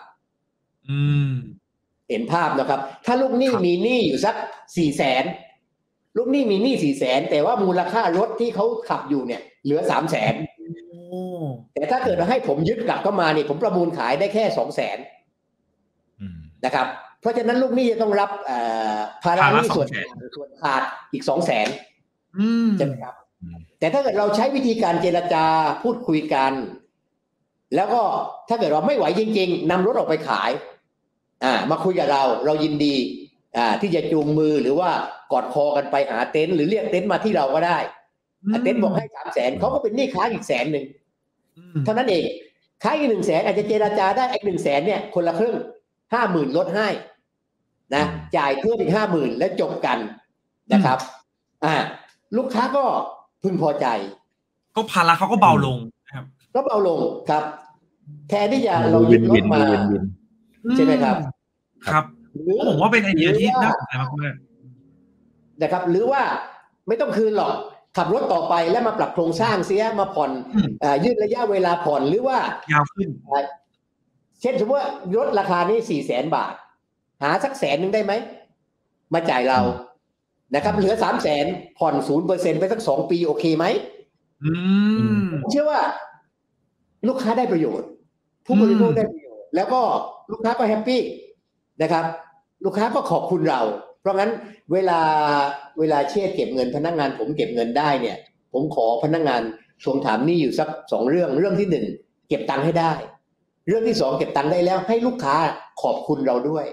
เห็นภาพนะครับถ้าลูกหนี้มีหนี้อยู่สัก 400,000 ลูกหนี้มีหนี้ 400,000 แต่ว่ามูลค่ารถที่เขาขับอยู่เนี่ยเหลือ 300,000 แต่ถ้าเกิดให้ผมยึดกลับเข้ามาเนี่ยผมประมูลขายได้แค่ 200,000 นะครับเพราะฉะนั้นลูกหนี้จะต้องรับภาระหนี้ส่วนขาดอีก 200,000 ใช่ไหมครับแต่ถ้าเกิดเราใช้วิธีการเจรจาพูดคุยกันแล้วก็ถ้าเกิดเราไม่ไหวจริงๆนำรถออกไปขายมาคุยกับเรายินดีที่จะจูงมือหรือว่ากอดคอกันไปหาเต็นท์หรือเรียกเต็นท์มาที่เราก็ได้เต็นท์บอกให้ 300,000 เขาก็เป็นหนี้ค้างอีก100,000เท่านั้นเองค้างอีก 100,000 อาจจะเจรจาได้อีก 100,000 เนี่ยคนละครึ่ง 50,000 ลดให้นะจ่ายเพิ่มอีก 50,000 แล้วจบกันนะครับลูกค้าก็พึงพอใจก็ภาระเขาก็เบาลงครับก็เบาลงครับแทนที่จะเรายึดรถมาใช่ไหมครับครับผมว่าเป็นไอเดียที่น่าสนใจมากๆนะครับหรือว่าไม่ต้องคืนหรอกขับรถต่อไปแล้วมาปรับโครงสร้างเสียมาผ่อนยืดระยะเวลาผ่อนหรือว่ายาวขึ้นเช่นสมมติว่ารถราคานี้ 400,000 บาทหาสัก100,000ได้ไหมมาจ่ายเรานะครับเหลือ 300,000 ผ่อน 0% ไปสัก2 ปีโอเคไหมเชื่อว่าลูกค้าได้ประโยชน์ผู้บริโภคได้ประโยชน์แล้วก็ลูกค้าก็แฮปปี้นะครับลูกค้าก็ขอบคุณเราเพราะงั้นเวลาเชษเก็บเงินพนักงานผมเก็บเงินได้เนี่ยผมขอพนักงานทวงถามหนี้อยู่สัก2 เรื่องที่1เก็บตังค์ให้ได้เรื่องที่2เก็บตังค์ได้แล้วให้ลูกค้าขอบคุณเราด้วย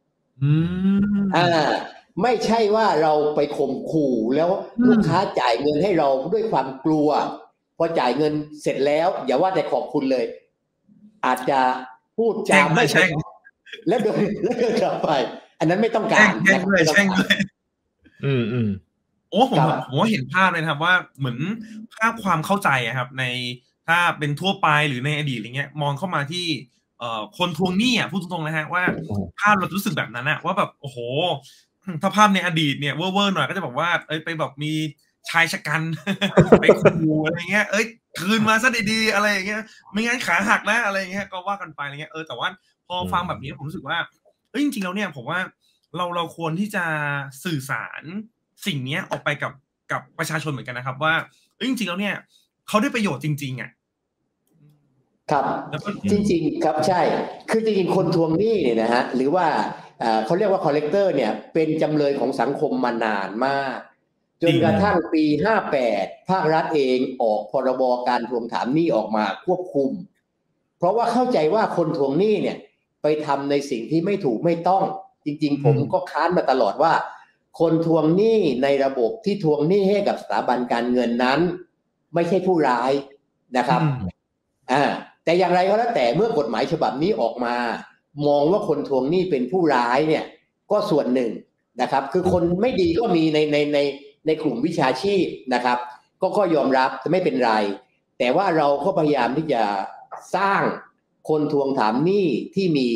ไม่ใช่ว่าเราไปข่มขู่แล้วลูกค้าจ่ายเงินให้เราด้วยความกลัวพอจ่ายเงินเสร็จแล้วอย่าว่าแต่ขอบคุณเลยอาจจะพูดจาไม่ใช่แล้วเดินกลับไปอันนั้นไม่ต้องการแช่งด้วยโอ้ผมว่าเห็นภาพเลยครับว่าเหมือนภาพความเข้าใจครับในถ้าเป็นทั่วไปหรือในอดีตอะไรเงี้ยมองเข้ามาที่คนทวงหนี้พูดตรงๆนะฮะว่าภาพเรารู้สึกแบบนั้นว่าแบบโอ้โหถ้าภาพในอดีตเนี่ยเว่อร์หน่อยก็จะบอกว่าไปแบบมีชายชะกันไปขู่อะไรเงี้ยคืนมาซะดีๆอะไรอย่างเงี้ยไม่งั้นขาหักนะอะไรเงี้ยก็ว่ากันไปอะไรเงี้ยแต่ว่าพอฟังแบบนี้ผมรู้สึกว่าจริงๆแล้วเนี่ยผมว่าเราควรที่จะสื่อสารสิ่งนี้ออกไปกับประชาชนเหมือนกันนะครับว่าจริงๆแล้วเนี่ยเขาได้ประโยชน์จริงๆครับจริงๆครับใช่คือจริงๆคนทวงหนี้เนี่ยนะฮะหรือว่าเขาเรียกว่าคอลเลกเตอร์เนี่ยเป็นจำเลยของสังคมมานานมากจนกระทั่งปี58ภาครัฐเองออกพรบการทวงถามหนี้ออกมาควบคุมเพราะว่าเข้าใจว่าคนทวงหนี้เนี่ยไปทำในสิ่งที่ไม่ถูกไม่ต้องจริงๆผมก็ค้านมาตลอดว่าคนทวงหนี้ในระบบที่ทวงหนี้ให้กับสถาบันการเงินนั้นไม่ใช่ผู้ร้ายนะครับแต่อย่างไรก็แล้วแต่เมื่อกฎหมายฉบับนี้ออกมามองว่าคนทวงหนี้เป็นผู้ร้ายเนี่ยก็ส่วนหนึ่งนะครับคือคนไม่ดีก็มีในกลุ่มวิชาชีพนะครับก็ยอมรับจะไม่เป็นไรแต่ว่าเราก็พยายามที่จะสร้างคนทวงถามหนี้ที่มี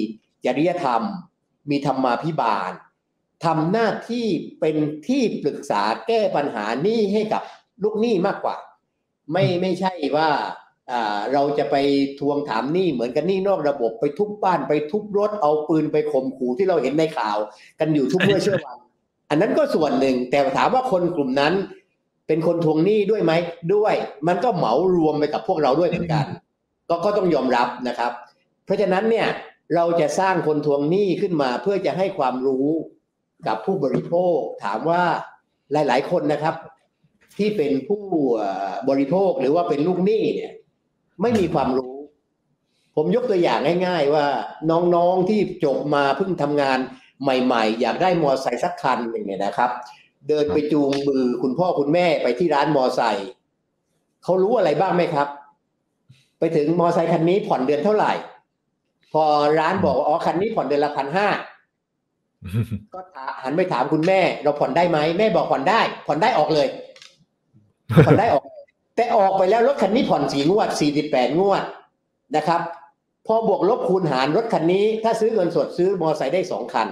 จริยธรรมมีธรรมาภิบาลทำหน้าที่เป็นที่ปรึกษาแก้ปัญหาหนี้ให้กับลูกหนี้มากกว่าไม่ใช่ว่าเราจะไปทวงถามหนี้เหมือนกันหนี้นอกระบบไปทุบบ้านไปทุบรถเอาปืนไปข่มขู่ที่เราเห็นในข่าวกันอยู่ทุกเมื่อเชื่อวันอันนั้นก็ส่วนหนึ่งแต่ถามว่าคนกลุ่มนั้นเป็นคนทวงหนี้ด้วยไหมด้วยมันก็เหมารวมไปกับพวกเราด้วยเหมือนกันก็ต้องยอมรับนะครับเพราะฉะนั้นเนี่ยเราจะสร้างคนทวงหนี้ขึ้นมาเพื่อจะให้ความรู้กับผู้บริโภคถามว่าหลายๆคนนะครับที่เป็นผู้บริโภคหรือว่าเป็นลูกหนี้เนี่ยไม่มีความรู้ผมยกตัวอย่างง่ายๆว่าน้องๆที่จบมาเพิ่งทำงานใหม่ๆอยากได้มอไซค์สักคันหนึ่งเนี่ยนะครับเดินไปจูงมือคุณพ่อคุณแม่ไปที่ร้านมอไซค์เขารู้อะไรบ้างไหมครับไปถึงมอไซค์คันนี้ผ่อนเดือนเท่าไหร่พอร้านบอกอ๋อคันนี้ผ่อนเดือนละ1,500ก็หันไปถามคุณแม่เราผ่อนได้ไหมแม่บอกผ่อนได้ออกเลยผ่อนได้ออกแต่ออกไปแล้วรถคันนี้ผ่อน4 งวด48 งวดนะครับพอบวกลบคูณหารรถคันนี้ถ้าซื้อเงินสดซื้อมอไซค์ได้2 คัน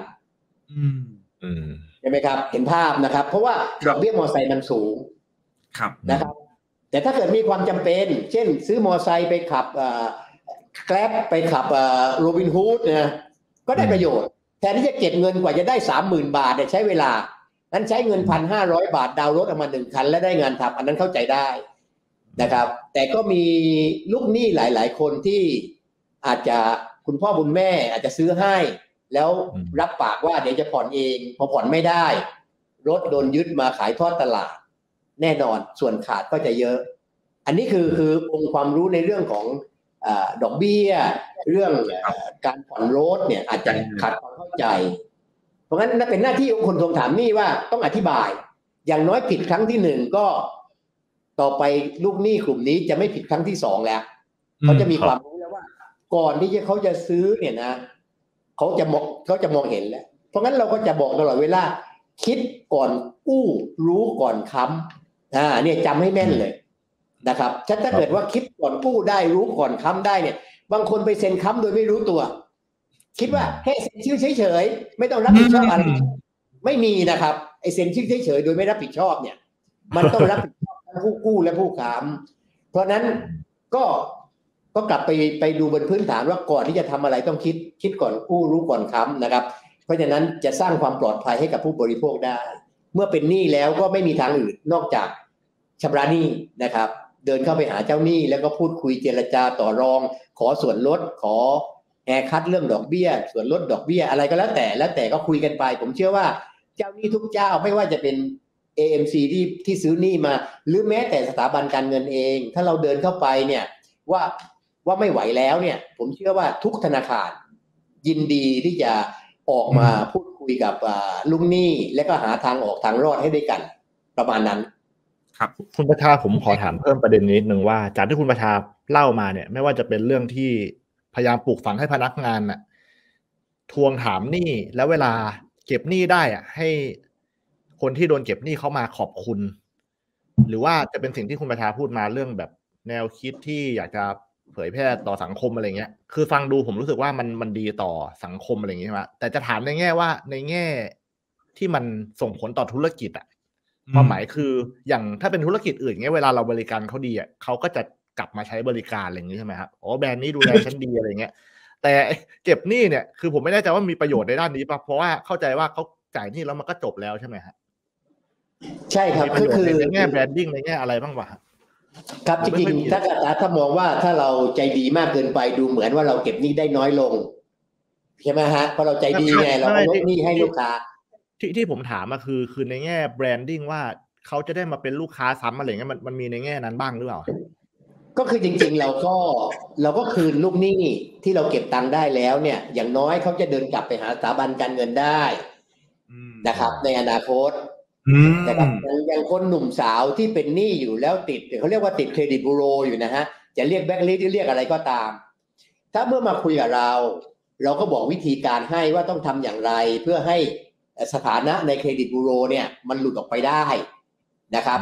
ใช่ไหมครับเห็นภาพนะครับเพราะว่าดอกเบี้ยมอไซค์มันสูงนะครับแต่ถ้าเกิดมีความจำเป็นเช่นซื้อมอไซค์ไปขับแกร็บไปขับโรบินฮูดนะก็ได้ประโยชน์แทนที่จะเก็บเงินกว่าจะได้ 30,000 บาทใช้เวลานั้นใช้เงิน 1,500 บาทดาวน์รถออกมา1 คันและได้งานทำอันนั้นเข้าใจได้นะครับแต่ก็มีลูกหนี้หลายๆคนที่อาจจะคุณพ่อคุณแม่อาจจะซื้อให้แล้วรับปากว่าเดี๋ยวจะผ่อนเองพอผ่อนไม่ได้รถโดนยึดมาขายทอดตลาดแน่นอนส่วนขาดก็จะเยอะอันนี้คือองค์ความรู้ในเรื่องของดอกเบี้ยเรื่องการผ่อนรถเนี่ยอาจจะขาดความเข้าใจเพราะงั้นเป็นหน้าที่ของคนทวงถามหนี้ว่าต้องอธิบายอย่างน้อยผิดครั้งที่1ก็ต่อไปลูกหนี้กลุ่มนี้จะไม่ผิดครั้งที่2แล้วเขาจะมีความรู้แล้วว่าก่อนที่เขาจะซื้อเนี่ยนะเขาจะมองเห็นแล้วเพราะงั้นเราก็จะบอกตลอดเวลาคิดก่อนกู้รู้ก่อนค้ำเนี่ยจำให้แม่นเลยนะครับถ้าเกิดว่าคิดก่อนกู้ได้รู้ก่อนค้ำได้เนี่ยบางคนไปเซ็นค้ำโดยไม่รู้ตัวคิดว่าแค่เซ็นชื่อเฉยๆไม่ต้องรับผิดชอบอะไรไม่มีนะครับไอ้เซ็นชื่อเฉยๆโดยไม่รับผิดชอบเนี่ยมันต้องรับผิดชอบทั้งผู้กู้และผู้ค้ำเพราะนั้นก็กลับไปดูบนพื้นฐานว่าก่อนที่จะทำอะไรต้องคิดก่อนกู้รู้ก่อนค้ำนะครับเพราะฉะนั้นจะสร้างความปลอดภัยให้กับผู้บริโภคได้เมื่อเป็นหนี้แล้วก็ไม่มีทางอื่นนอกจากชำระหนี้นะครับเดินเข้าไปหาเจ้าหนี้แล้วก็พูดคุยเจรจาต่อรองขอส่วนลดขอแอร์คัดเรื่องดอกเบี้ยส่วนลดดอกเบี้ยอะไรก็แล้วแต่ก็คุยกันไปผมเชื่อว่าเจ้าหนี้ทุกเจ้าไม่ว่าจะเป็น AMC ที่ซื้อหนี้มาหรือแม้แต่สถาบันการเงินเองถ้าเราเดินเข้าไปเนี่ยว่าไม่ไหวแล้วเนี่ยผมเชื่อว่าทุกธนาคารยินดีที่จะออกมาพูดคุยกับลูกหนี้และก็หาทางออกทางรอดให้ด้วยกันประมาณนั้นครับคุณประชาผมขอถามเพิ่มประเด็นนิดนึงว่าจากที่คุณประชาเล่ามาเนี่ยไม่ว่าจะเป็นเรื่องที่พยายามปลูกฝังให้พนักงานน่ะทวงถามหนี้แล้วเวลาเก็บหนี้ได้อ่ะให้คนที่โดนเก็บหนี้เขามาขอบคุณหรือว่าจะเป็นสิ่งที่คุณประชาพูดมาเรื่องแบบแนวคิดที่อยากจะเผยแพร่ต่อสังคมอะไรเงี้ยคือฟังดูผมรู้สึกว่ามันดีต่อสังคมอะไรอย่างเงี้ยใช่ไหมแต่จะถามในแง่ว่าในแง่ที่มันส่งผลต่อธุรกิจอ่ะความหมายคืออย่างถ้าเป็นธุรกิจอื่นเงี้ยเวลาเราบริการเขาดีอ่ะเขาก็จะกลับมาใช้บริการอะไรอย่างงี้ใช่ไหมครับอ๋อแบรนด์นี้ดูแลฉันดีอะไรเงี้ยแต่เก็บหนี้เนี่ยคือผมไม่แน่ใจว่ามีประโยชน์ในด้านนี้ป่ะเพราะว่าเข้าใจว่าเขาจ่ายหนี้แล้วมันก็จบแล้วใช่ไหมครับใช่ครับก็คือในแง่แบรนดิ้งในแง่อะไรบ้างวะครับจริงๆถ้ามองว่าถ้าเราใจดีมากเกินไปดูเหมือนว่าเราเก็บหนี้ได้น้อยลงใช่ไหมฮะเพราะเราใจดีไงเราลดหนี้ให้ลูกค้าที่ผมถามมาคือในแง่แบรนดิ้งว่าเขาจะได้มาเป็นลูกค้าซ้ำอะไรเงี้ยมันมีในแง่นั้นบ้างหรือเปล่าก็คือจริงๆเราก็คืนลูกหนี้ที่เราเก็บตังค์ได้แล้วเนี่ยอย่างน้อยเขาจะเดินกลับไปหาสถาบันการเงินได้นะครับในอนาคตนะครับอย่างคนหนุ่มสาวที่เป็นหนี้อยู่แล้วติดเขาเรียกว่าติดเครดิตบูโรอยู่นะฮะจะเรียกแบล็คลิสต์หรือเรียกอะไรก็ตามถ้าเมื่อมาคุยกับเราก็บอกวิธีการให้ว่าต้องทำอย่างไรเพื่อให้สถานะในเครดิตบูโรเนี่ยมันหลุดออกไปได้นะครับ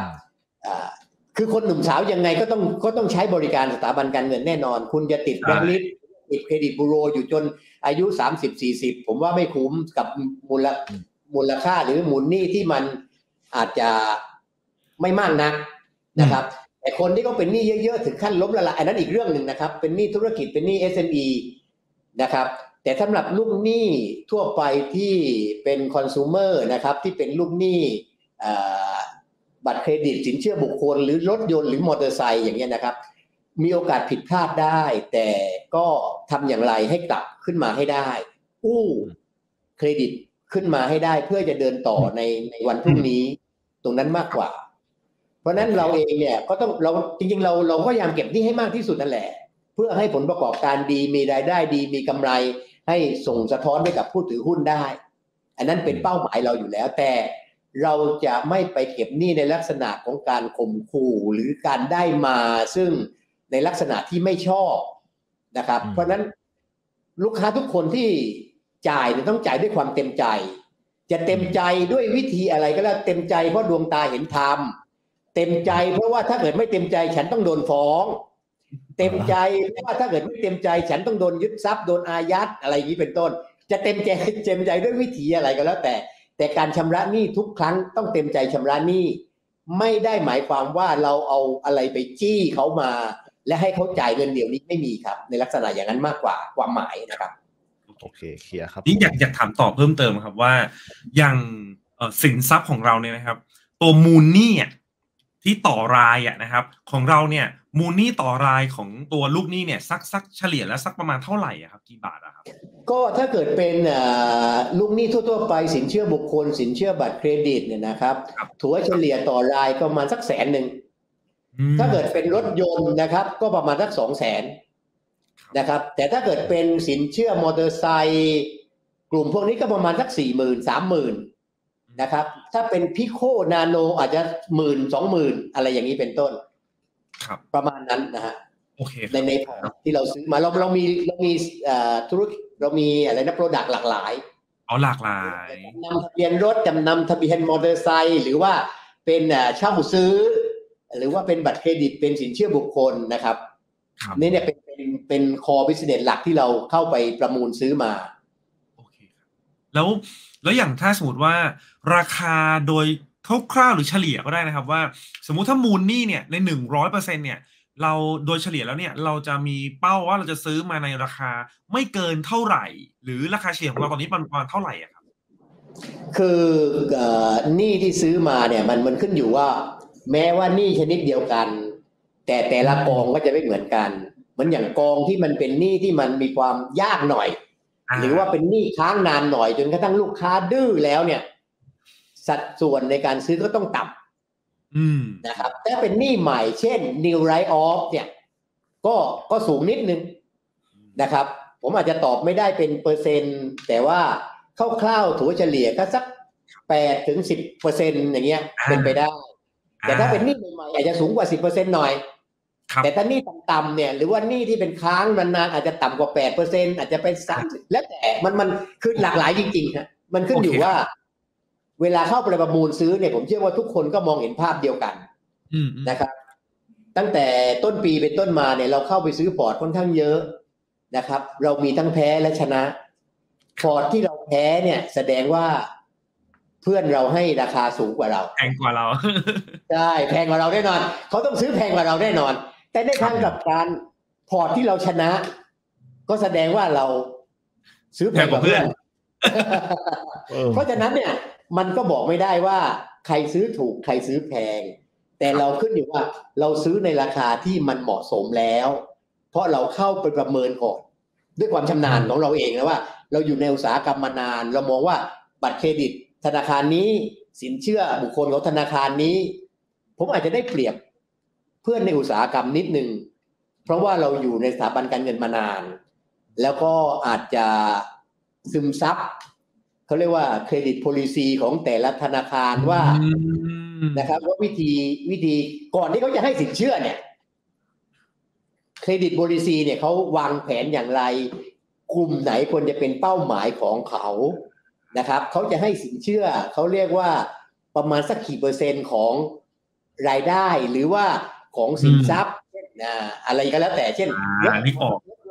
คือคนหนุ่มสาวยังไงก็ต้องใช้บริการสถาบันการเงินแน่นอนคุณจะติดแบล็คลิสต์ปิดเครดิตบูโรอยู่จนอายุ30-40ผมว่าไม่คุ้มกับมูลค่าหรือมูลหนี้ที่มันอาจจะไม่มากนักนะครับแต่คนที่เขาเป็นหนี้เยอะๆถึงขั้นล้มละลายอันนั้นอีกเรื่องนึงนะครับเป็นหนี้ธุรกิจเป็นหนี้ SME นะครับแต่สำหรับลูกหนี้ทั่วไปที่เป็นคอน sumer นะครับที่เป็นลูกหนี้บัตรเครดิตสินเชื่อบุคคลหรือรถยนต์หรือมอเตอร์ไซค์อย่างเงี้ยนะครับมีโอกาสผิดพลาดได้แต่ก็ทำอย่างไรให้กลับขึ้นมาให้ได้กู้เครดิตขึ้นมาให้ได้เพื่อจะเดินต่อในวันพรุ่งนี้ตรงนั้นมากกว่าเพราะนั้นเราเองเนี่ยก็ต้องเราจริงๆเราก็พยายามเก็บหนี้ให้มากที่สุดนั่นแหละเพื่อให้ผลประกอบการดีมีรายได้ดีมีกำไรให้ส่งสะท้อนไปกับผู้ถือหุ้นได้อันนั้นเป็นเป้าหมายเราอยู่แล้วแต่เราจะไม่ไปเก็บหนี้ในลักษณะของการข่มขู่หรือการได้มาซึ่งในลักษณะที่ไม่ชอบนะครับเพราะนั้นลูกค้าทุกคนที่จ่ายต้องจ่ายด้วยความเต็มใจจะเต็มใจด้วยวิธีอะไรก็แล้วเต็มใจเพราะดวงตาเห็นธรรมเต็มใจเพราะว่าถ้าเกิดไม่เต็มใจฉันต้องโดนฟ้องเต็มใจเพราะว่าถ้าเกิดไม่เต็มใจฉันต้องโดนยึดทรัพย์โดนอายัดอะไรอย่างนี้เป็นต้นจะเต็มใจด้วยวิธีอะไรก็แล้วแต่การชำระหนี้ทุกครั้งต้องเต็มใจชำระหนี้ไม่ได้หมายความว่าเราเอาอะไรไปจี้เขามาและให้เขาจ่ายเงินเดี๋ยวนี้ไม่มีครับในลักษณะอย่างนั้นมากกว่าความหมายนะครับโอเคเคลียร์ครับนี่อยากถามต่อเพิ่มเติมครับว่าอย่างสินทรัพย์ของเราเนี่ยนะครับตัวมูลหนี้ที่ต่อรายนะครับของเราเนี่ยมูลหนี้ต่อรายของตัวลูกหนี้เนี่ยสักเฉลี่ยแล้วสักประมาณเท่าไหร่ครับกี่บาทครับก็ถ้าเกิดเป็นลูกหนี้ทั่วๆไปสินเชื่อบุคคลสินเชื่อบัตรเครดิตเนี่ยนะครับถัวเฉลี่ยต่อรายก็ประมาณสัก100,000ถ้าเกิดเป็นรถยนต์นะครับก็ประมาณสัก200,000นะครับแต่ถ้าเกิดเป็นสินเชื่อมอเตอร์ไซค์กลุ่มพวกนี้ก็ประมาณสัก40,000-30,000นะครับถ้าเป็นพิโคนาโนอาจจะ10,000-20,000อะไรอย่างนี้เป็นต้นครับประมาณนั้นนะฮะโอเคในพอร์ตที่เราซื้อมาเรามีธุรกิจเรามีอะไรนะโปรดักต์หลากหลายหลากหลายนำทะเบียนรถจำนำทะเบียนมอเตอร์ไซค์หรือว่าเป็นเช่าซื้อหรือว่าเป็นบัตรเครดิตเป็นสินเชื่อบุคคลนะครับนี่เนี่ยเป็นคอบิสเนสหลักที่เราเข้าไปประมูลซื้อมาโอเคครับแล้วอย่างถ้าสมมติว่าราคาโดยคร่าวๆหรือเฉลี่ยก็ได้นะครับว่าสมมุติถ้ามูลหนี้เนี่ยใน 100% เนี่ยเราโดยเฉลี่ยแล้วเนี่ยเราจะมีเป้าว่าเราจะซื้อมาในราคาไม่เกินเท่าไหร่หรือราคาเฉลี่ยของเราตอนนี้ประมาณเท่าไหร่ครับคือหนี้ที่ซื้อมาเนี่ยมันขึ้นอยู่ว่าแม้ว่าหนี้ชนิดเดียวกันแต่ละกองก็จะไม่เหมือนกันมันอย่างกองที่มันเป็นหนี้ที่มันมีความยากหน่อยหรือว่าเป็นหนี้ค้างนานหน่อยจนกระทั่งลูกค้าดื้อแล้วเนี่ยสัดส่วนในการซื้อก็ต้องต่ำนะครับถ้าเป็นหนี้ใหม่เช่น new write off เนี่ยก็สูงนิดนึงนะครับผมอาจจะตอบไม่ได้เป็นเปอร์เซ็นต์แต่ว่าคร่าวๆถัวเฉลี่ยก็สัก 8-10% อย่างเงี้ยเป็นไปได้แต่ถ้าเป็นหนี้ใหม่ๆอาจจะสูงกว่า 10% หน่อยแต่ถ้าหนี้ต่ำๆเนี่ยหรือว่าหนี้ที่เป็นค้างนานๆอาจจะต่ำกว่า 8% อาจจะเป็น30แล้วแต่มันคือหลากหลายจริงๆครับมันขึ้นอยู่ว่าเวลาเข้าไปประมูลซื้อเนี่ยผมเชื่อว่าทุกคนก็มองเห็นภาพเดียวกันนะครับตั้งแต่ต้นปีเป็นต้นมาเนี่ยเราเข้าไปซื้อพอร์ตค่อนข้างเยอะนะครับเรามีทั้งแพ้และชนะพอร์ตที่เราแพ้เนี่ยแสดงว่าเพื่อนเราให้ราคาสูงกว่าเราแพงกว่าเราใช่แพงกว่าเราแน่นอนเขาต้องซื้อแพงกว่าเราแน่นอนแต่ในทางกลับกันพอร์ตที่เราชนะก็แสดงว่าเราซื้อแพงกว่าเพื่อนเพราะฉะนั้นเนี่ยมันก็บอกไม่ได้ว่าใครซื้อถูกใครซื้อแพงแต่เราขึ้นอยู่ว่าเราซื้อในราคาที่มันเหมาะสมแล้วเพราะเราเข้าไปประเมินก่อนด้วยความชำนาญของเราเองนะว่าเราอยู่ในอุตสาหกรรมมานานเรามองว่าบัตรเครดิตธนาคารนี้สินเชื่อบุคคลของธนาคารนี้ผมอาจจะได้เปรียบเพื่อนในอุตสาหกรรมนิดนึงเพราะว่าเราอยู่ในสถาบันการเงินมานานแล้วก็อาจจะซึมซับเขาเรียกว่าเครดิตโพลิซีของแต่ละธนาคารว่านะครับว่าวิธีก่อนที่เขาจะให้สินเชื่อเนี่ยเครดิตโพลิซีเนี่ยเขาวางแผนอย่างไรกลุ่มไหนควรจะเป็นเป้าหมายของเขานะครับเขาจะให้สินเชื่อเขาเรียกว่าประมาณสักกี่เปอร์เซ็นต์ของรายได้หรือว่าของสินทรัพย์อะไรก็แล้วแต่เช่นรถ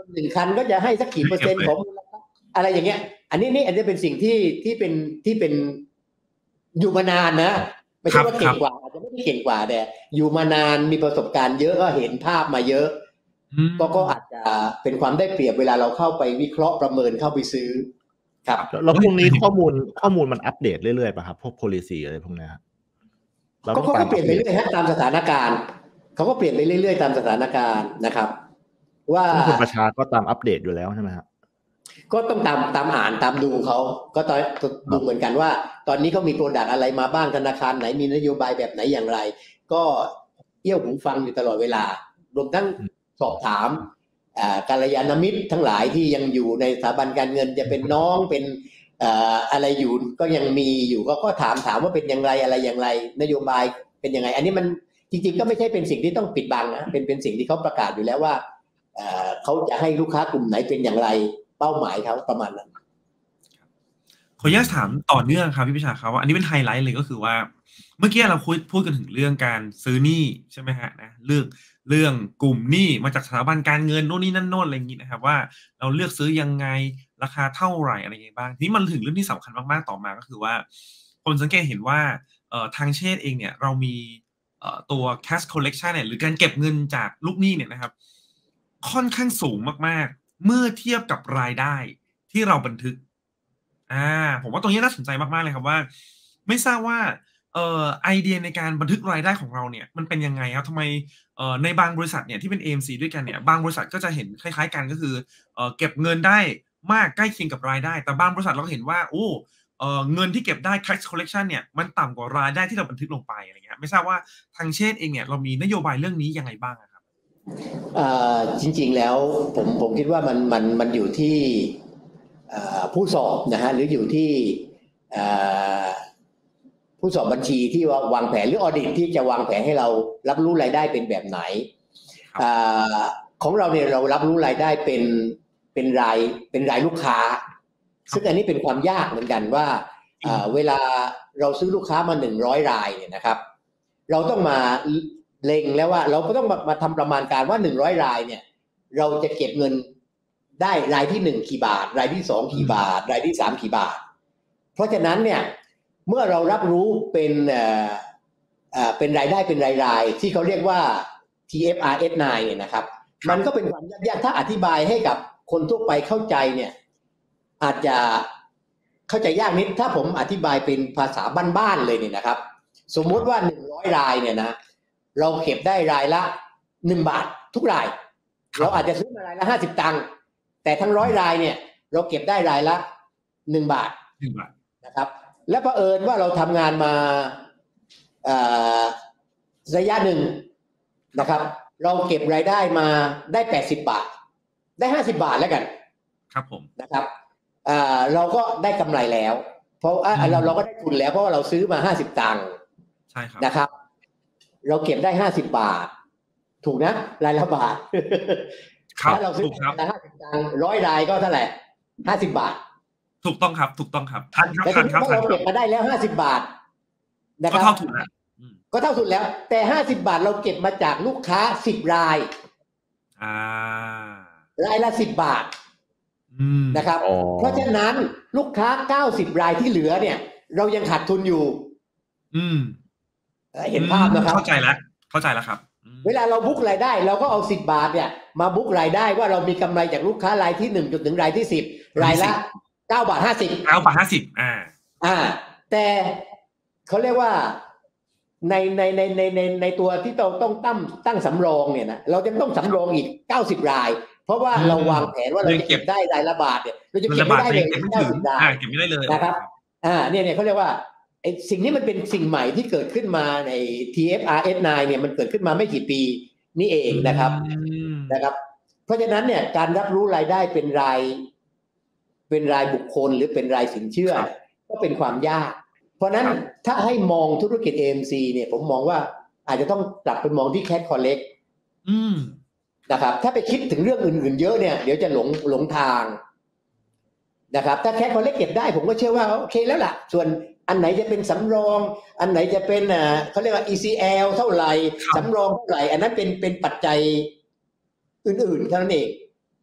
1 คันก็จะให้สักกี่เปอร์เซ็นต์ของอะไรอย่างเงี้ยอันนี้อาจจะเป็นสิ่งที่เป็นอยู่มานานนะไม่ใช่ว่าเก่งกว่าอาจจะไม่ได้เก่งกว่าแต่อยู่มานานมีประสบการณ์เยอะก็เห็นภาพมาเยอะก็อาจจะเป็นความได้เปรียบเวลาเราเข้าไปวิเคราะห์ประเมินเข้าไปซื้อครับแล้วพวกนี้ข้อมูลมันอัปเดตเรื่อยๆป่ะครับพวก policy อะไรพวกนี้ครับเขาก็เปลี่ยนไปเรื่อยๆตามสถานการณ์เขาก็เปลี่ยนไปเรื่อยๆตามสถานการณ์นะครับว่าคุณประชาก็ตามอัปเดตอยู่แล้วใช่ไหมครับก็ต้องตามอ่านตามดูเขาก็ตอนดูเหมือนกันว่าตอนนี้เขามีโปรดักต์อะไรมาบ้างธนาคารไหนมีนโยบายแบบไหนอย่างไรก็เอี้ยวหูฟังอยู่ตลอดเวลารวมทั้งสอบถามกัลยาณมิตรทั้งหลายที่ยังอยู่ในสถาบันการเงินจะเป็นน้องเป็นอะไรอยู่ก็ยังมีอยู่ก็ถามว่าเป็นอย่างไรอะไรอย่างไรนโยบายเป็นยังไงอันนี้มันจริงๆก็ไม่ใช่เป็นสิ่งที่ต้องปิดบังนะเป็นสิ่งที่เขาประกาศอยู่แล้วว่าเขาจะให้ลูกค้ากลุ่มไหนเป็นอย่างไรเป้าหมายเขาประมาณนั้นขออนุญาตถามต่อเนื่องครับพี่พิชาครับว่าอันนี้เป็นไฮไลท์เลยก็คือว่าเมื่อกี้เราพูดกันถึงเรื่องการซื้อหนี้ใช่ไหมฮะนะเรื่องกลุ่มหนี้มาจากสถาบันการเงินโน่นนี่นั่นโน่นอะไรอย่างนี้นะครับว่าเราเลือกซื้อยังไงราคาเท่าไหร่อะไรยังไงบ้างทีนี้มันถึงเรื่องที่สำคัญมากๆต่อมาก็คือว่าผมสังเกตเห็นว่าทางเชษเองเนี่ยเรามีตัว cash collection เนี่ยหรือการเก็บเงินจากลูกหนี้เนี่ยนะครับค่อนข้างสูงมากๆเมื่อเทียบกับรายได้ที่เราบันทึกผมว่าตรงนี้น่าสนใจมากๆเลยครับว่าไม่ทราบว่าไอเดียในการบันทึกรายได้ของเราเนี่ยมันเป็นยังไงครับทำไมในบางบริษัทเนี่ยที่เป็น AMC ด้วยกันเนี่ยบางบริษัทก็จะเห็นคล้ายๆกันก็คือเก็บเงินได้มากใกล้เคียงกับรายได้แต่บางบริษัทเราก็เห็นว่าเงินที่เก็บได้ cash collection เนี่ยมันต่ำกว่ารายได้ที่เราบันทึกลงไปอะไรเงี้ยไม่ทราบว่าทางเชษเองเนี่ยเรามีนโยบายเรื่องนี้ยังไงบ้างครับจริงๆแล้วผมคิดว่ามันอยู่ที่ผู้สอบนะฮะหรืออยู่ที่ผู้สอบบัญชีที่วางแผนหรือออดิตที่จะวางแผนให้เรารับรู้รายได้เป็นแบบไหนของเราเนี่ยเรารับรู้รายได้เป็นรายลูกค้าซึ่งอันนี้เป็นความยากเหมือนกันว่าเวลาเราซื้อลูกค้ามา100 รายเนี่ยนะครับเราต้องมาเล็งแล้วว่าเราก็ต้องมาทำประมาณการว่า100 รายเนี่ยเราจะเก็บเงินได้รายที่1กี่บาทรายที่2กี่บาทรายที่3กี่บาทเพราะฉะนั้นเนี่ยเมื่อเรารับรู้เป็นรายได้เป็นรายที่เขาเรียกว่า TFRS 9เนี่ยนะครับมันก็เป็นความยากถ้าอธิบายให้กับคนทั่วไปเข้าใจเนี่ยอาจจะเข้าใจยากนิดถ้าผมอธิบายเป็นภาษาบ้านๆเลยเนี่ยนะครับสมมติว่า100 รายเนี่ยนะเราเก็บได้รายละ1 บาททุกรายเราอาจจะซื้อมารายละ50 ตังค์แต่ทั้ง100 รายเนี่ยเราเก็บได้รายละ1 บาทนะครับและเผอิญว่าเราทำงานมาระยะหนึ่งนะครับเราเก็บรายได้มาได้80 บาทได้50 บาทแล้วกันครับผมนะครับเราก็ได้กำไรแล้วเพราะเราก็ได้ทุนแล้วเพราะว่าเราซื้อมา50 ตังค์ใช่ครับนะครับเราเก็บได้50 บาทถูกนะรายละบาทถ้าเราซื้อมา50 ตังค์100 รายก็เท่าไหร่50 บาทถูกต้องครับถูกต้องครับแต่ถ้าเราเก็บมาได้แล้ว50 บาทนะครับก็เท่าทุนแล้วแต่50 บาทเราเก็บมาจากลูกค้า10 รายรายละ10 บาทนะครับเพราะฉะนั้นลูกค้า90 รายที่เหลือเนี่ยเรายังขาดทุนอยู่เห็นภาพนะครับเข้าใจแล้วครับเวลาเราบุ๊กรายได้เราก็เอา10 บาทเนี่ยมาบุ๊กรายได้ว่าเรามีกำไรจากลูกค้ารายที่1จนถึงรายที่10รายละ9.50 บาทแต่เขาเรียกว่าในตัวที่ต้องตั้งสำรองเนี่ยนะเราจะต้องสำรองอีก90 รายเพราะว่าเราวางแผนว่าเราจะเก็บได้รายละบาทเนี่ยเราจะเก็บไม่ได้เลย90 รายเก็บไม่ได้เลยนะครับเนี่ยเขาเรียกว่าไอ้สิ่งนี้มันเป็นสิ่งใหม่ที่เกิดขึ้นมาใน TFRS 9เนี่ยมันเกิดขึ้นมาไม่กี่ปีนี่เองนะครับเพราะฉะนั้นเนี่ยการรับรู้รายได้เป็นรายบุคคลหรือเป็นรายสินเชื่อก็เป็นความยากเพราะนั้นถ้าให้มองธุรกิจ AMC เนี่ยผมมองว่าอาจจะต้องกลับไปมองที่ Cash Collect นะครับถ้าไปคิดถึงเรื่องอื่นๆเยอะเนี่ยเดี๋ยวจะหลงทางนะครับถ้า Cash Collect เก็บได้ผมก็เชื่อว่าโอเคแล้วล่ะส่วนอันไหนจะเป็นสำรองอันไหนจะเป็นเขาเรียกว่า ECL เท่าไหร่สำรองเท่าไหร่อันนั้นเป็นปัจจัยอื่นๆเท่านั้นเอง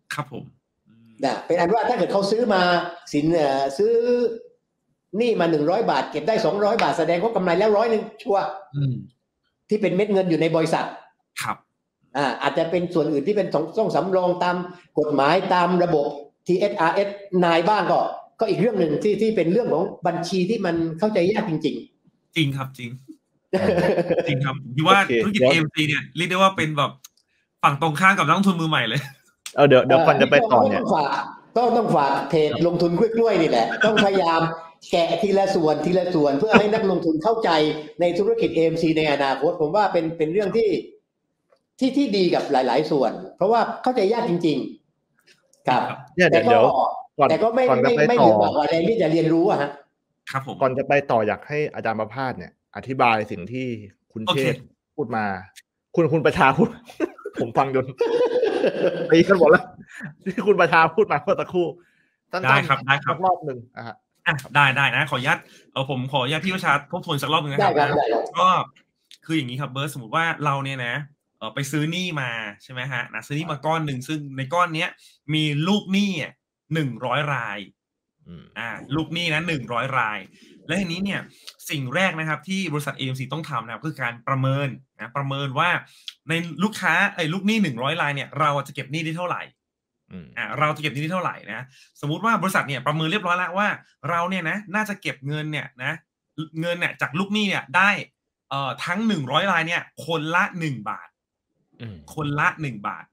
ครับผมเป็นอันว่าถ้าเกิดเขาซื้อมาซื้อนี่มา100 บาทเก็บได้200 บาทแสดงเขากำไรแล้ว100ชัวร์ที่เป็นเม็ดเงินอยู่ในบริษัทครับอาจจะเป็นส่วนอื่นที่เป็นต้องสำรองตามกฎหมายตามระบบ TSRS นายบ้างก็อีกเรื่องหนึ่งที่เป็นเรื่องของบัญชีที่มันเข้าใจยากจริงจริงครับจริงจริงครับที่ว่าธุรกิจ AMC เนี่ยเรียกได้ว่าเป็นแบบฝั่งตรงข้ามกับนักลงทุนมือใหม่เลยเดี๋ยวก่อนจะไปต่อเนี่ยต้องฝากเทรดลงทุนกล้วยๆนี่แหละต้องพยายามแกะทีละส่วนเพื่อให้นักลงทุนเข้าใจในธุรกิจ AMC ในอนาคตผมว่าเป็นเรื่องที่ดีกับหลายๆส่วนเพราะว่าเข้าใจยากจริงๆครับแต่ก็ไม่ผิดหวังอะไรที่จะเรียนรู้อะฮะครับผมก่อนจะไปต่ออยากให้อาจารย์ประภาสเนี่ยอธิบายสิ่งที่คุณเชษฐ์พูดมาคุณประชาพูดผมฟังจนตีกันหมดแล้วที่คุณประชาพูดมาเมื่อสักครู่ได้ครับรอบหนึ่งได้นะขออนุญาตผมขออนุญาตพี่ประชาทบทวนสักรอบนึงนะครับก็คืออย่างนี้ครับเบิร์ตสมมติว่าเราเนี่ยนะไปซื้อหนี้มาใช่ไหมฮะซื้อหนี้มาก้อนหนึ่งซึ่งในก้อนเนี้ยมีลูกหนี้100 รายลูกหนี้นะ100 รายและทีนี้เนี่ยสิ่งแรกนะครับที่บริษัท AMC ต้องทำนะครับคือการประเมินว่าในลูกค้าลูกหนี้100 รายเนี่ยเราจะเก็บหนี้ได้เท่าไหร่เราจะเก็บหนี้ได้เท่าไหร่นะสมมุติว่าบริษัทเนี่ยประเมินเรียบร้อยแล้วว่าเราเนี่ยนะน่าจะเก็บเงินเนี่ยนะเงินเนี่ยจากลูกหนี้เนี่ยได้ทั้ง100 รายเนี่ยคนละ1 บาทคนละ1 บาท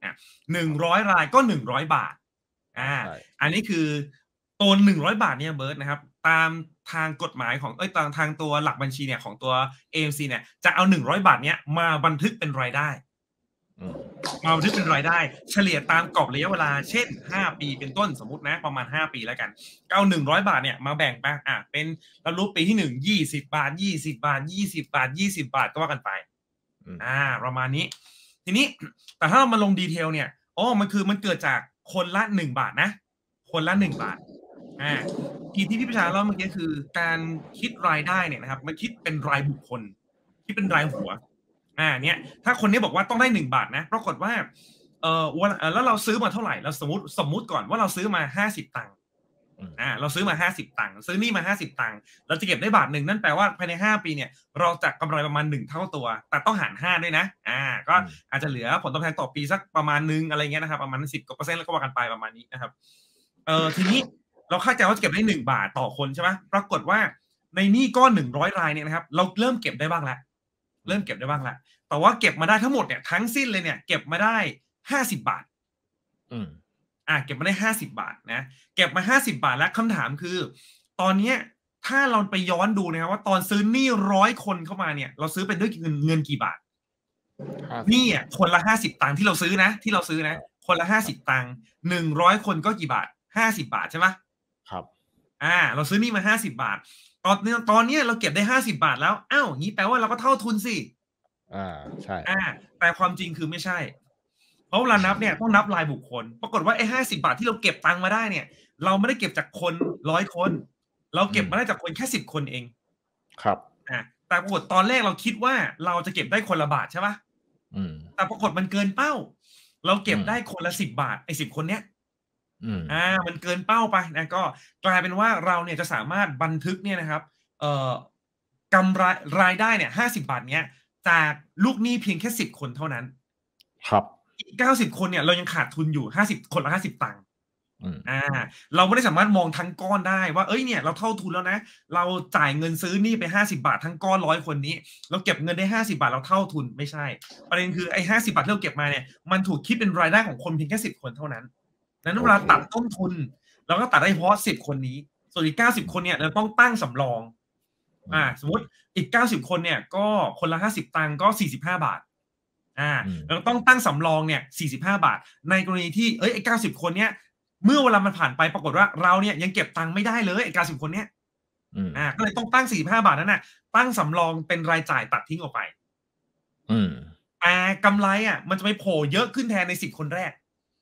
100 รายก็100 บาทอันนี้คือตัว100 บาทเนี่ยเบิร์ตนะครับตามทางกฎหมายของตามทางตัวหลักบัญชีเนี่ยของตัว AMC เนี่ยจะเอา100 บาทเนี่ยมาบันทึกเป็นรายได้มาบันทึกเป็นรายได้เฉลี่ยตามกรอบระยะเวลาเช่น5 ปีเป็นต้นสมมุตินะประมาณ5 ปีแล้วกันเอา100 บาทเนี่ยมาแบ่งไปเป็นเรารู้ปีที่1 20 บาท20 บาท20 บาท20 บาทก็ว่ากันไปประมาณนี้ทีนี้แต่ถ้าเรามาลงดีเทลเนี่ยมันเกิดจากคนละ1 บาทนะคนละ1 บาทที่พี่ประชาเล่าเมื่อกี้คือการคิดรายได้เนี่ยนะครับมันคิดเป็นรายบุคคลคิดเป็นรายหัวเนี่ยถ้าคนนี้บอกว่าต้องได้1 บาทนะปรากฏว่าแล้วเราซื้อมาเท่าไหร่เราสมมติก่อนว่าเราซื้อมา50 ตังค์เราซื้อมา50 ตังค์ซื้อนี่มา50 ตังค์เราจะเก็บได้1 บาทนั่นแปลว่าภายใน5 ปีเนี่ยเราจะกำไรประมาณ1 เท่าตัวแต่ต้องหาร5ด้วยนะก็อาจจะเหลือผลตอบแทนต่อปีสักประมาณนึงอะไรเงี้ยนะครับประมาณ10% แล้วก็ว่ากันไปประมาณนี้นะครับทีนี้เราคาดการณ์ว่าจะเก็บได้1 บาทต่อคนใช่ไหมปรากฏว่าในนี่ก้อน100 รายเนี่ยนะครับเราเริ่มเก็บได้บ้างแล้วแต่ว่าเก็บมาได้ทั้งหมดเนี่ยทั้งสิ้นเลยเนี่ยเก็บมาได้50 บาทเก็บมาได้50 บาทนะเก็บมา50 บาทแล้วคำถามคือตอนนี้ถ้าเราไปย้อนดูนะครับว่าตอนซื้อหนี้100 คนเข้ามาเนี่ยเราซื้อเป็นด้วยเงินกี่บาทนี่คนละ50 ตังค์ที่เราซื้อนะคนละ50 ตังค์100 คนก็กี่บาท50 บาทใช่ไหมครับเราซื้อนี่มา50 บาทตอนนี้เราเก็บได้50 บาทแล้วงี้แปลว่าเราก็เท่าทุนสิใช่แต่ความจริงคือไม่ใช่เพราะเวลานับเนี่ยต้องนับรายบุคคลปรากฏว่าไอ้50 บาทที่เราเก็บตังค์มาได้เนี่ยเราไม่ได้เก็บจากคน100 คนเราเก็บมาได้จากคนแค่10 คนเองครับแต่ปรากฏตอนแรกเราคิดว่าเราจะเก็บได้คนละบาทใช่ปะแต่ปรากฏมันเกินเป้าเราเก็บได้คนละ10 บาทไอ้10 คนเนี้ยมันเกินเป้าไปนะก็กลายเป็นว่าเราเนี่ยจะสามารถบันทึกเนี่ยนะครับกำไรรายได้เนี่ย50 บาทเนี้ยจากลูกหนี้เพียงแค่10 คนเท่านั้นครับอีก90 คนเนี่ยเรายังขาดทุนอยู่50 คนละ50 ตังค์เราไม่ได้สามารถมองทั้งก้อนได้ว่าเนี่ยเราเท่าทุนแล้วนะเราจ่ายเงินซื้อหนี้ไป50 บาททั้งก้อน100 คนนี้เราเก็บเงินได้50 บาทเราเท่าทุนไม่ใช่ประเด็นคือไอ้50 บาทที่เราเก็บมาเนี่ยมันถูกคิดเป็นรายได้ของคนเพียงแค่10 คนเท่านั้นนั้นเวลาตัดต้นทุนเราก็ตัดได้เฉพาะ10 คนนี้ส่วนอีก90 คนเนี่ยเราต้องตั้งสำรองสมมติอีก90 คนเนี่ยก็คนละ50 ตังค์ก็45 บาทเราต้องตั้งสำรองเนี่ย45 บาทในกรณีที่ไอ้90 คนเนี่ยเมื่อเวลามันผ่านไปปรากฏว่าเราเนี่ยยังเก็บตังค์ไม่ได้เลยไอ้90 คนเนี่ยก็เลยต้องตั้ง45 บาทนั่นน่ะตั้งสำรองเป็นรายจ่ายตัดทิ้งออกไปแต่กำไรมันจะไปโผล่เยอะขึ้นแทนใน10 คนแรก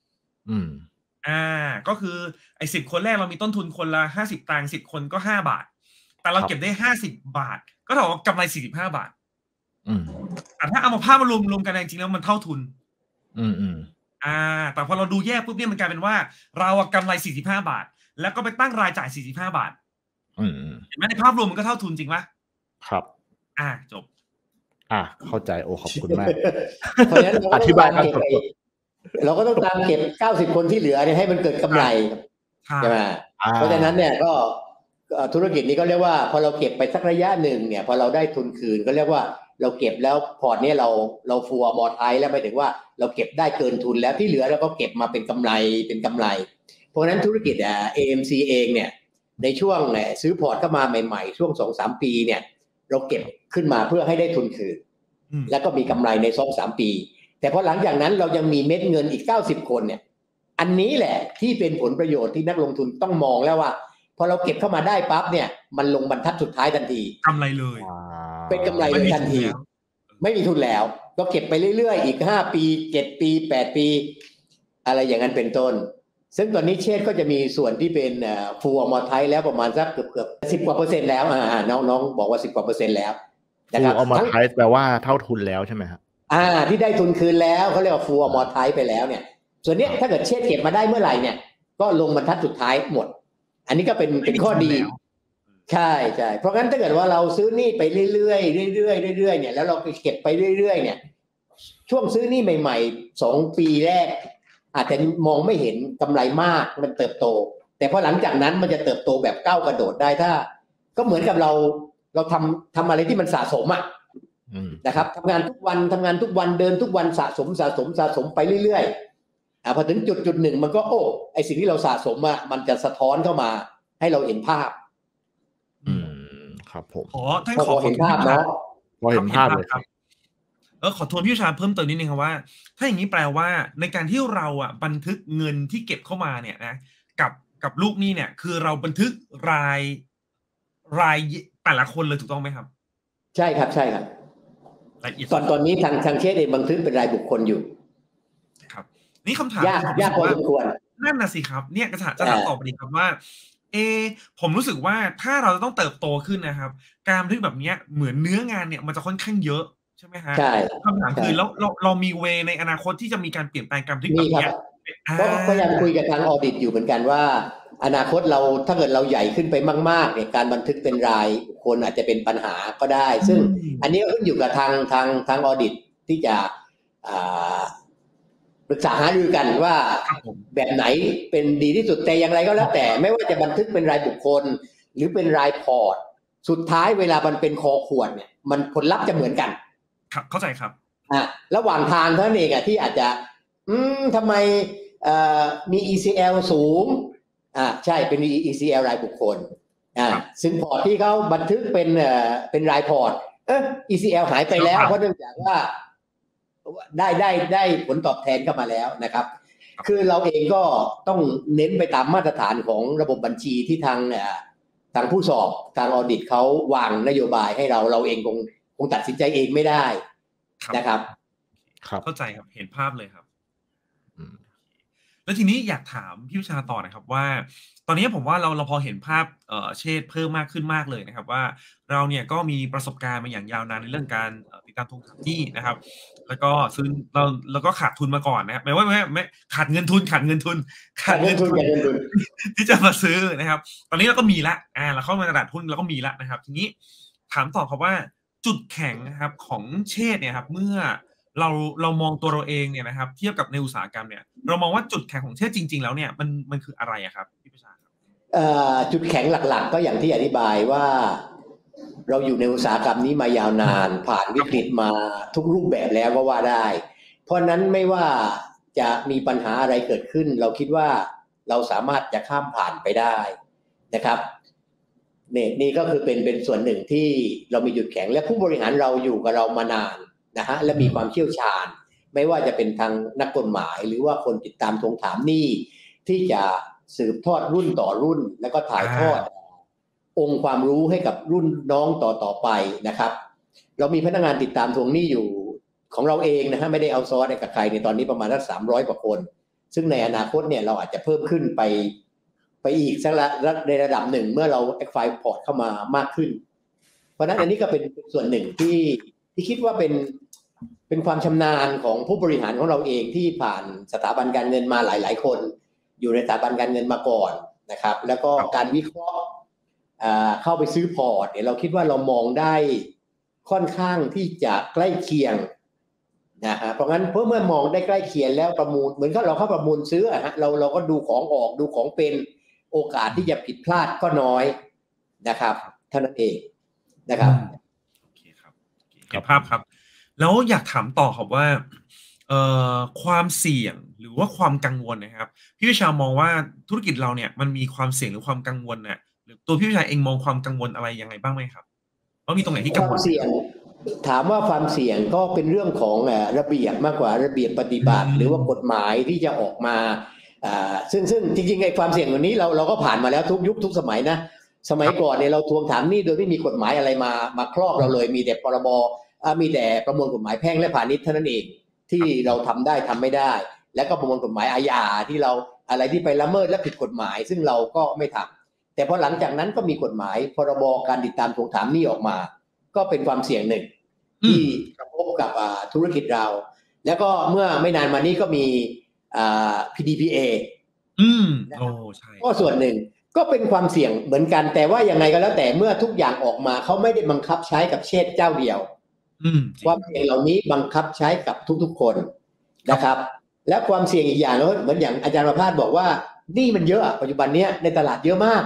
ก็คือไอ้10 คนแรกเรามีต้นทุนคนละ50 ตังค์10 คนก็5 บาทแต่เราเก็บได้50 บาทก็เท่ากับกำไร45 บาทแต่ถ้าเอามาภาพมารวมกันจริงๆแล้วมันเท่าทุนแต่พอเราดูแยกปุ๊บเนี่ยมันกลายเป็นว่าเรากำไร45 บาทแล้วก็ไปตั้งรายจ่าย45 บาทเห็นไหมในภาพรวมมันก็เท่าทุนจริงปะครับจบเข้าใจขอบคุณมากเพราะฉะนั้นอธิบายกันเราก็ต้องตามเก็บ90 คนที่เหลือเนี่ยให้มันเกิดกำไรใช่ไหมเพราะฉะนั้นเนี่ยก็ธุรกิจนี้ก็เรียกว่าพอเราเก็บไปสักระยะหนึ่งเนี่ยพอเราได้ทุนคืนก็เรียกว่าเราเก็บแล้วพอร์ตนี้เราฟัวมอไทยแล้วหมายถึงว่าเราเก็บได้เกินทุนแล้วที่เหลือเราก็เก็บมาเป็นกำไรเพราะฉะนั้นธุรกิจAMC เองเนี่ยในช่วงซื้อพอร์ตเข้ามาใหม่ๆช่วง 2-3 ปีเนี่ยเราเก็บขึ้นมาเพื่อให้ได้ทุนคืนแล้วก็มีกำไรใน 2-3 ปีแต่พอหลังจากนั้นเรายังมีเม็ดเงินอีก90 คนเนี่ยอันนี้แหละที่เป็นผลประโยชน์ที่นักลงทุนต้องมองแล้วว่าพอเราเก็บเข้ามาได้ปั๊บเนี่ยมันลงบรรทัดสุดท้ายทันทีกำไรเลยเป็นกำไรเลยทันทีไม่มีทุนแล้วก็เก็บไปเรื่อยๆอีก5 ปี7 ปี8 ปีอะไรอย่างนั้นเป็นต้นซึ่งตอนนี้เชษก็จะมีส่วนที่เป็นฟูลมอไทยแล้วประมาณสักเกือบ10 กว่า%แล้วน้องบอกว่า10 กว่า%แล้วนะครับฟูลมอไทยแปลว่าเท่าทุนแล้วใช่ไหมครับที่ได้ทุนคืนแล้วเขาเรียกว่าฟูลมอไทยไปแล้วเนี่ยส่วนนี้ถ้าเกิดเชษเก็บมาได้เมื่อไหร่เนี่ยก็ลงบรรทัดสุดท้ายหมดอันนี้ก็เป็นข้อดีใช่เพราะงั้นถ้าเกิดว่าเราซื้อหนี้ไปเรื่อยๆเนี่ยแล้วเราเก็บไปเรื่อยๆเนี่ยช่วงซื้อหนี้ใหม่ๆ2 ปีแรกอาจจะมองไม่เห็นกำไรมากมันเติบโตแต่พอหลังจากนั้นมันจะเติบโตแบบก้าวกระโดดได้ถ้าก็เหมือนกับเราทำอะไรที่มันสะสมนะครับทำงานทุกวันเดินทุกวันสะสมไปเรื่อยๆพอถึงจุดหนึ่งมันก็ไอสิ่งที่เราสะสมมันจะสะท้อนเข้ามาให้เราเห็นภาพครับผมท่านขอเห็นภาพเนาะพอเห็นภาพเลยครับขอทวนพี่ชาเพิ่มเติมนิดนึงครับว่าถ้าอย่างนี้แปลว่าในการที่เราบันทึกเงินที่เก็บเข้ามาเนี่ยนะกับลูกหนี้เนี่ยคือเราบันทึกรายแต่ละคนเลยถูกต้องไหมครับใช่ครับตอนนี้ทางเชษเองบันทึกเป็นรายบุคคลอยู่ครับนี่คำถามยากพอสมควรนั่นน่ะสิครับเนี่ยจะถามต่อไปดีครับว่าผมรู้สึกว่าถ้าเราจะต้องเติบโตขึ้นนะครับการบันทึกแบบนี้เหมือนเนื้องานเนี่ยมันจะค่อนข้างเยอะใช่ไหมฮะใช่คำถามคือแล้วเรามีเวในอนาคตที่จะมีการเปลี่ยนแปลงการบันทึกแบบนี้ก็ยังคุยกับทางออดิตอยู่เหมือนกันว่าอนาคตเราถ้าเกิดเราใหญ่ขึ้นไปมากๆเนี่ยการบันทึกเป็นรายบุคคลอาจจะเป็นปัญหาก็ได้ซึ่งอันนี้ขึ้นอยู่กับทางออดิตที่จะปรึกษาหารือกันว่าแบบไหนเป็นดีที่สุดแต่อย่างไรก็แล้วแต่ไม่ว่าจะบันทึกเป็นรายบุคคลหรือเป็นรายพอร์ตสุดท้ายเวลามันเป็นคอขวดเนี่ยมันผลลัพธ์จะเหมือนกันครับเข้าใจครับระหว่างทางเท่านั้นเองที่อาจจะทำไมมี ECL สูงใช่เป็น ECL รายบุคคลซึ่งพอร์ตที่เขาบันทึกเป็นรายพอร์ตECL หายไปแล้วเพราะเนื่องจากว่าได้ผลตอบแทนเข้ามาแล้วนะครับคือเราเองก็ต้องเน้นไปตามมาตรฐานของระบบบัญชีที่ทางผู้สอบทางออดิตเขาวางนโยบายให้เราเองคงตัดสินใจเองไม่ได้นะครับเข้าใจครับเห็นภาพเลยครับแล้วทีนี้อยากถามพี่วิชาต่อนะครับว่าตอนนี้ผมว่าเราพอเห็นภาพเชษเพิ่มมากขึ้นมากเลยนะครับว่าเราเนี่ยก็มีประสบการณ์มาอย่างยาวนานในเรื่องการติดตามทวงถามหนี้นะครับแล้วก็ซื้อเราก็ขาดทุนมาก่อนนะครับไม่ขาดเงินทุนที่จะมาซื้อนะครับตอนนี้เราก็มีละเราเข้ามาตลาดหุ้นเราก็มีละนะครับทีนี้ถามต่อครับว่าจุดแข็งนะครับของเชษเนี่ยครับเมื่อเรามองตัวเราเองเนี่ยนะครับเทียบกับในอุตสาหกรรมเนี่ยเรามองว่าจุดแข็งของเชษจริงๆแล้วเนี่ยมันคืออะไรครับพี่ประชาครับจุดแข็งหลักๆก็อย่างที่อธิบายว่าเราอยู่ในอุตสาหกรรมนี้มายาวนานผ่านวิกฤตมาทุกรูปแบบแล้วก็ว่าได้เพราะนั้นไม่ว่าจะมีปัญหาอะไรเกิดขึ้นเราคิดว่าเราสามารถจะข้ามผ่านไปได้นะครับนี่ก็คือเป็นส่วนหนึ่งที่เรามีจุดแข็งและผู้บริหารเราอยู่กับเรามานานนะฮะและมีความเชี่ยวชาญไม่ว่าจะเป็นทางนักกฎหมายหรือว่าคนติดตามทวงถามหนี้ที่จะสืบทอดรุ่นต่อรุ่นแล้วก็ถ่ายทอดองค์ความรู้ให้กับรุ่นน้องต่อไปนะครับเรามีพนักงานติดตามทวงหนี้อยู่ของเราเองนะฮะไม่ได้เอาซอร์สกับใครในตอนนี้ประมาณสัก300 กว่าคนซึ่งในอนาคตเนี่ยเราอาจจะเพิ่มขึ้นไปอีกสักในระดับหนึ่งเมื่อเรา acquire port เข้ามามากขึ้นเพราะนั้นอันนี้ก็เป็นส่วนหนึ่งที่คิดว่าเป็นเป็นความชำนาญของผู้บริหารของเราเองที่ผ่านสถาบันการเงินมาหลายๆคนอยู่ในสถาบันการเงินมาก่อนนะครับแล้วก็การวิเคราะห์เข้าไปซื้อพอร์ตเนี่ยเราคิดว่าเรามองได้ค่อนข้างที่จะใกล้เคียงนะฮะเพราะงั้นเมื่อมองได้ใกล้เคียงแล้วประมูลเหมือนกับเราเข้าประมูลซื้อฮะเราก็ดูของออกดูของเป็นโอกาสที่จะผิดพลาดก็น้อยนะครับเท่านั้นเองนะครับโอเคครับเห็นภาพครับแล้วอยากถามต่อครับว่าความเสี่ยงหรือว่าความกังวลนะครับพี่วิชามองว่าธุรกิจเราเนี่ยมันมีความเสี่ยงหรือความกังวลเนี่ยหรือตัวพี่วิชาเองมองความกังวลอะไรยังไงบ้างไหมครับว่ามีตรงไหนที่กังวลเสี่ยงถามว่าความเสี่ยงก็เป็นเรื่องของระเบียบมากกว่าระเบียบปฏิบัติหรือว่ากฎหมายที่จะออกมาซึ่งจริงๆไอ้ความเสี่ยงวันนี้เราก็ผ่านมาแล้วทุกยุคทุกสมัยนะสมัยก่อนเนี่ยเราทวงถามหนี้โดยไม่มีกฎหมายอะไรมาครอบเราเลยมีแต่พรบมีแต่ประมวลกฎหมายแพ่งและพาณิชย์เท่านั้นเองที่เราทำได้ทำไม่ได้แล้วก็ประมวลกฎหมายอาญาที่เราอะไรที่ไปละเมิดและผิดกฎหมายซึ่งเราก็ไม่ทำแต่พอหลังจากนั้นก็มีกฎหมายพรบการติดตามทวงถามหนี้ออกมาก็เป็นความเสี่ยงหนึ่งที่กระทบกับธุรกิจเราแล้วก็เมื่อไม่นานมานี้ก็มีPDPA ใช่ก็ส่วนหนึ่งก็เป็นความเสี่ยงเหมือนกันแต่ว่ายังไงก็แล้วแต่เมื่อทุกอย่างออกมาเขาไม่ได้บังคับใช้กับเชษเจ้าเดียวความเสี่ยงเหล่านี้บังคับใช้กับทุกๆคนนะครับและความเสี่ยงอีกอย่างเหมือนอย่างอาจารย์ประภาสบอกว่านี่มันเยอะปัจจุบันนี้ในตลาดเยอะมาก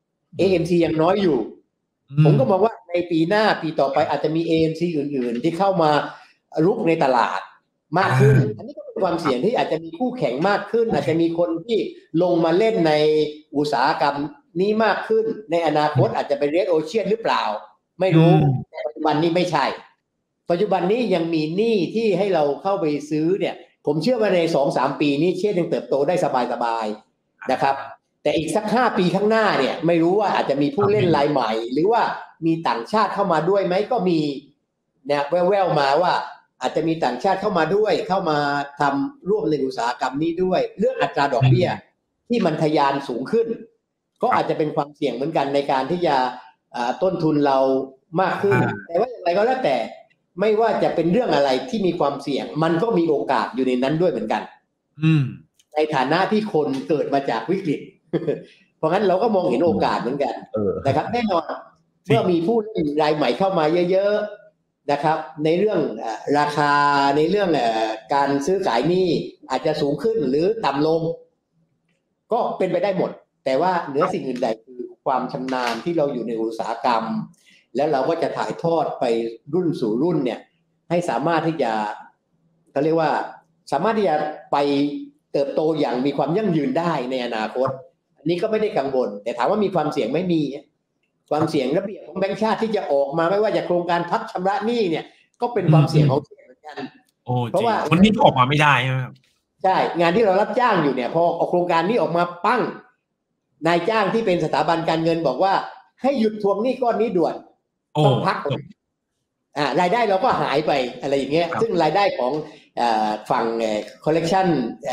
AMC ยังน้อยอยู่ผมก็มองว่าในปีหน้าปีต่อไปอาจจะมี AMC อื่นๆที่เข้ามารุกในตลาดมากขึ้นอันนี้ก็เป็นความเสี่ยงที่อาจจะมีคู่แข่งมากขึ้นอาจจะมีคนที่ลงมาเล่นในอุตสาหกรรมนี้มากขึ้นในอนาคตอาจจะเป็นเรดโอเชียนหรือเปล่าไม่รู้แต่ปัจจุบันนี้ไม่ใช่ปัจจุบันนี้ยังมีหนี้ที่ให้เราเข้าไปซื้อเนี่ยผมเชื่อว่าใน 2-3 ปีนี้เชษยังเติบโตได้สบายๆนะครับแต่อีกสัก5 ปีข้างหน้าเนี่ยไม่รู้ว่าอาจจะมีผู้เล่นรายใหม่หรือว่ามีต่างชาติเข้ามาด้วยไหมก็มีเนี่ยแว่วๆมาว่าอาจจะมีต่างชาติเข้ามาด้วยเข้ามาทำร่วมในอุตสาหกรรมนี้ด้วยเรื่องอัตราดอกเบี้ยที่มันทะยานสูงขึ้นก็อาจจะเป็นความเสี่ยงเหมือนกันในการที่จะต้นทุนเรามากขึ้นแต่ว่าอย่างไรก็แล้วแต่ไม่ว่าจะเป็นเรื่องอะไรที่มีความเสี่ยงมันก็มีโอกาสอยู่ในนั้นด้วยเหมือนกันในฐานะที่คนเกิดมาจากวิกฤตเพราะงั้นเราก็มองเห็นโอกาสเหมือนกันนะครับแน่นอนเมื่อมีผู้เล่นรายใหม่เข้ามาเยอะๆนะครับในเรื่องราคาในเรื่องการซื้อขายหนี้อาจจะสูงขึ้นหรือต่ำลงก็เป็นไปได้หมดแต่ว่าเหนือสิ่งอื่นใดคือความชำนาญที่เราอยู่ในอุตสาหกรรมแล้วเราก็จะถ่ายทอดไปรุ่นสู่รุ่นเนี่ยให้สามารถที่จะเขาเรียกว่าสามารถที่จะไปเติบโตอย่างมีความยั่งยืนได้ในอนาคตอันนี้ก็ไม่ได้กังวลแต่ถามว่ามีความเสี่ยงไม่มีความเสี่ยงระเบียบของแบงก์ชาติที่จะออกมาไม่ว่าจะโครงการพักชำระหนี้เนี่ยก็เป็นความเสี่ยงของเหมือนกันเพราะว่าคนนี้ออกมาไม่ได้ใช่ไหมครับใช่งานที่เรารับจ้างอยู่เนี่ยพอออกโครงการนี้ออกมาปั้งนายจ้างที่เป็นสถาบันการเงินบอกว่าให้หยุดทวงหนี้ก้อนนี้ด่วนต้องพักรายได้เราก็หายไปอะไรอย่างเงี้ยซึ่งรายได้ของฝั่งcollection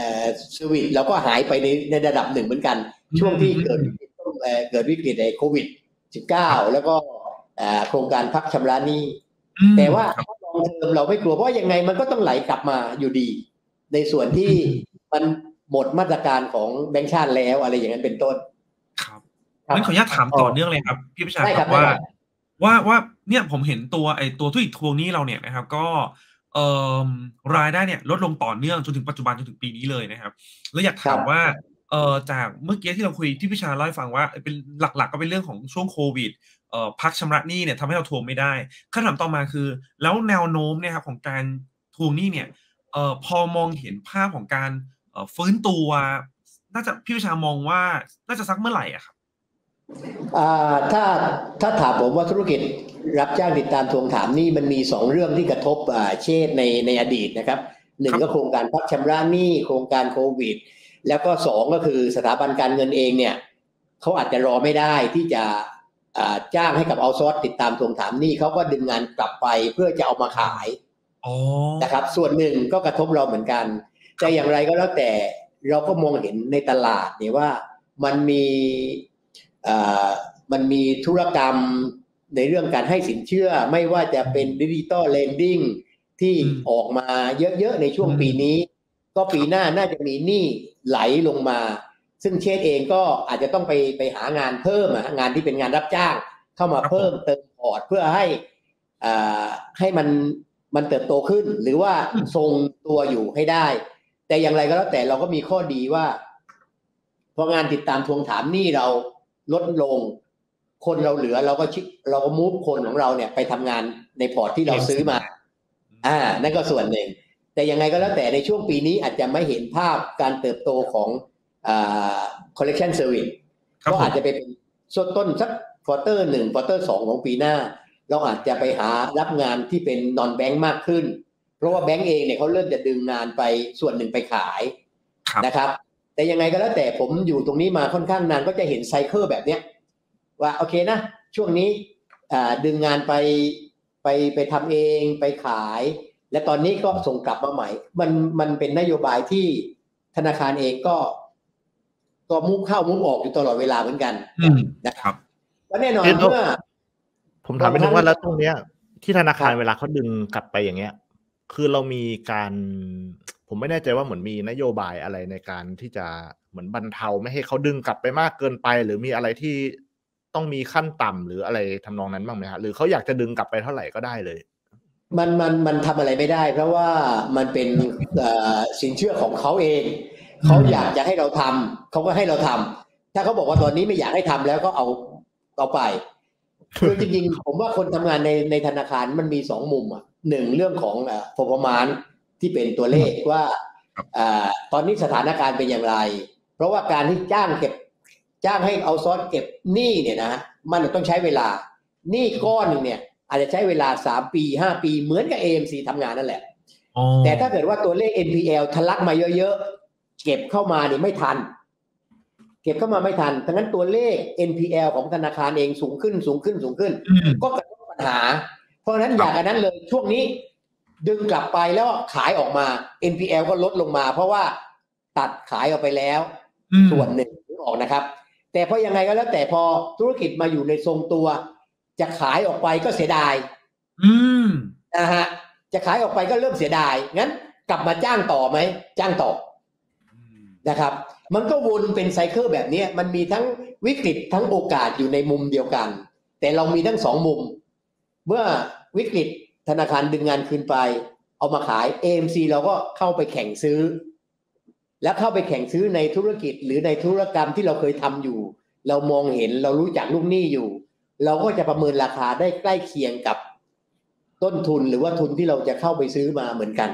service เราก็หายไปในระดับหนึ่งเหมือนกันช่วงที่เกิดวิกฤตโควิด-19 แล้วก็โครงการพักชำระหนี้แต่ว่าถ้าลองเทอมเราไม่กลัวเพราะยังไงมันก็ต้องไหลกลับมาอยู่ดีในส่วนที่มันหมดมาตรการของแบงก์ชาติแล้วอะไรอย่างนั้นเป็นต้นครับงั้นขออนุญาตถามต่อเนื่องเลยครับพี่ประชาครับว่าเนี่ยผมเห็นตัวธุรกิจทวงหนี้เราเนี่ยนะครับก็รายได้เนี่ยลดลงต่อเนื่องจนถึงปัจจุบันจนถึงปีนี้เลยนะครับแล้วอยากถามว่าจากเมื่อกี้ที่เราคุยที่พี่ชาเล่าให้ฟังว่าเป็นหลักๆก็เป็นเรื่องของช่วงโควิดพักชำระหนี้เนี่ยทำให้เราทวงไม่ได้คำถามต่อมาคือแล้วแนวโน้มเนี่ยครับของการทวงหนี้เนี่ยพอมองเห็นภาพของการฟื้นตัวน่าจะพี่ชามองว่าน่าจะสักเมื่อไหร่อะครับถ้าถามผมว่าธุรกิจรับจ้างติดตามทวงถามหนี้มันมี2เรื่องที่กระทบเช่นในอดีตนะครับ1ก็โครงการพักชำระหนี้โครงการโควิดแล้วก็2ก็คือสถาบันการเงินเองเนี่ยเขาอาจจะรอไม่ได้ที่จะจ้างให้กับเอาซอร์สติดตามทวงถามหนี้เขาก็ดึงงานกลับไปเพื่อจะเอามาขายนะครับส่วนหนึ่งก็กระทบเราเหมือนกันแต่อย่างไรก็แล้วแต่เราก็มองเห็นในตลาดเนี่ยว่ามันมีธุรกรรมในเรื่องการให้สินเชื่อไม่ว่าจะเป็นดิจิตอลเลนดิ้งที่ออกมาเยอะๆในช่วงปีนี้ก็ปีหน้าน่าจะมีหนี้ไหลลงมาซึ่งเชษเองก็อาจจะต้องไปหางานเพิ่มงานที่เป็นงานรับจ้างเข้ามาเพิ่มเติมพอร์ตเพื่อให้มันเติบโตขึ้นหรือว่าทรงตัวอยู่ให้ได้แต่อย่างไรก็แล้วแต่เราก็มีข้อดีว่าพองานติดตามทวงถามหนี้เราลดลงคนเราเหลือเราก็มูฟคนของเราเนี่ยไปทำงานในพอร์ตที่เราซื้อมานั่นก็ส่วนหนึ่งแต่ยังไงก็แล้วแต่ในช่วงปีนี้อาจจะไม่เห็นภาพการเติบโตของcollection service ก็อาจจะเป็นต้นสักควอเตอร์1ควอเตอร์2ของปีหน้าเราอาจจะไปหารับงานที่เป็น non bank มากขึ้นเพราะว่าแบงก์เองเนี่ยเขาเริ่มจะดึงงานไปส่วนหนึ่งไปขายนะครับแต่ยังไงก็แล้วแต่ผมอยู่ตรงนี้มาค่อนข้างนานก็จะเห็นไซเคิลแบบเนี้ยว่าโอเคนะช่วงนี้ดึงงานไปทำเองไปขายและตอนนี้ก็ส่งกลับมาใหม่มันเป็นนโยบายที่ธนาคารเองก็มุกเข้ามุกออกอยู่ตลอดเวลาเหมือนกันนะครับและแน่นอนเมื่อผมถามไปถึงว่าแล้วตรงเนี้ยที่ธนาคารเวลาเขาดึงกลับไปอย่างเงี้ยคือเรามีการผมไม่แน่ใจว่าเหมือนมีนโยบายอะไรในการที่จะเหมือนบรรเทาไม่ให้เขาดึงกลับไปมากเกินไปหรือมีอะไรที่ต้องมีขั้นต่ำหรืออะไรทำนองนั้นบ้างไหมฮะหรือเขาอยากจะดึงกลับไปเท่าไหร่ก็ได้เลยมันทำอะไรไม่ได้เพราะว่ามันเป็นสินเชื่อของเขาเองเขาอยากจะให้เราทำเขาก็ให้เราทำถ้าเขาบอกว่าตอนนี้ไม่อยากให้ทำแล้วก็เอาไปคือจริงๆผมว่าคนทำงานในธนาคารมันมี2มุมหนึ่งเรื่องของperformance ที่เป็นตัวเลขว่าตอนนี้สถานการณ์เป็นอย่างไรเพราะว่าการที่จ้างให้เอาซอสเก็บหนี้เนี่ยนะมันต้องใช้เวลาหนี้ก้อนนึงเนี่ยอาจจะใช้เวลา3ปี5ปีเหมือนกับ AMC ทำงานนั่นแหละแต่ถ้าเกิดว่าตัวเลข NPL ทะลักมาเยอะๆเก็บเข้ามานี่ไม่ทันดังนั้นตัวเลข NPL ของธนาคารเองสูงขึ้นก็กระทบปัญหาเพราะฉะนั้นอย่างนั้นเลยช่วงนี้ดึงกลับไปแล้วขายออกมา NPL ก็ลดลงมาเพราะว่าตัดขายออกไปแล้วส่วนหนึ่งออกนะครับแต่พอยังไงก็แล้วแต่พอธุรกิจมาอยู่ในทรงตัวจะขายออกไปก็เสียดายนะฮะจะขายออกไปก็เริ่มเสียดายงั้นกลับมาจ้างต่อไหมจ้างต่อนะครับมันก็วนเป็นไซเคิลแบบนี้มันมีทั้งวิกฤตทั้งโอกาสอยู่ในมุมเดียวกันแต่เรามีทั้ง2มุมเมื่อวิกฤตธนาคารดึงงานคืนไปเอามาขาย AMC เราก็เข้าไปแข่งซื้อแล้วเข้าไปแข่งซื้อในธุรกิจหรือในธุรกรรมที่เราเคยทำอยู่เรามองเห็นเรารู้จักลูกหนี้อยู่เราก็จะประเมินราคาได้ใกล้เคียงกับต้นทุนหรือว่าทุนที่เราจะเข้าไปซื้อมาเหมือนกัน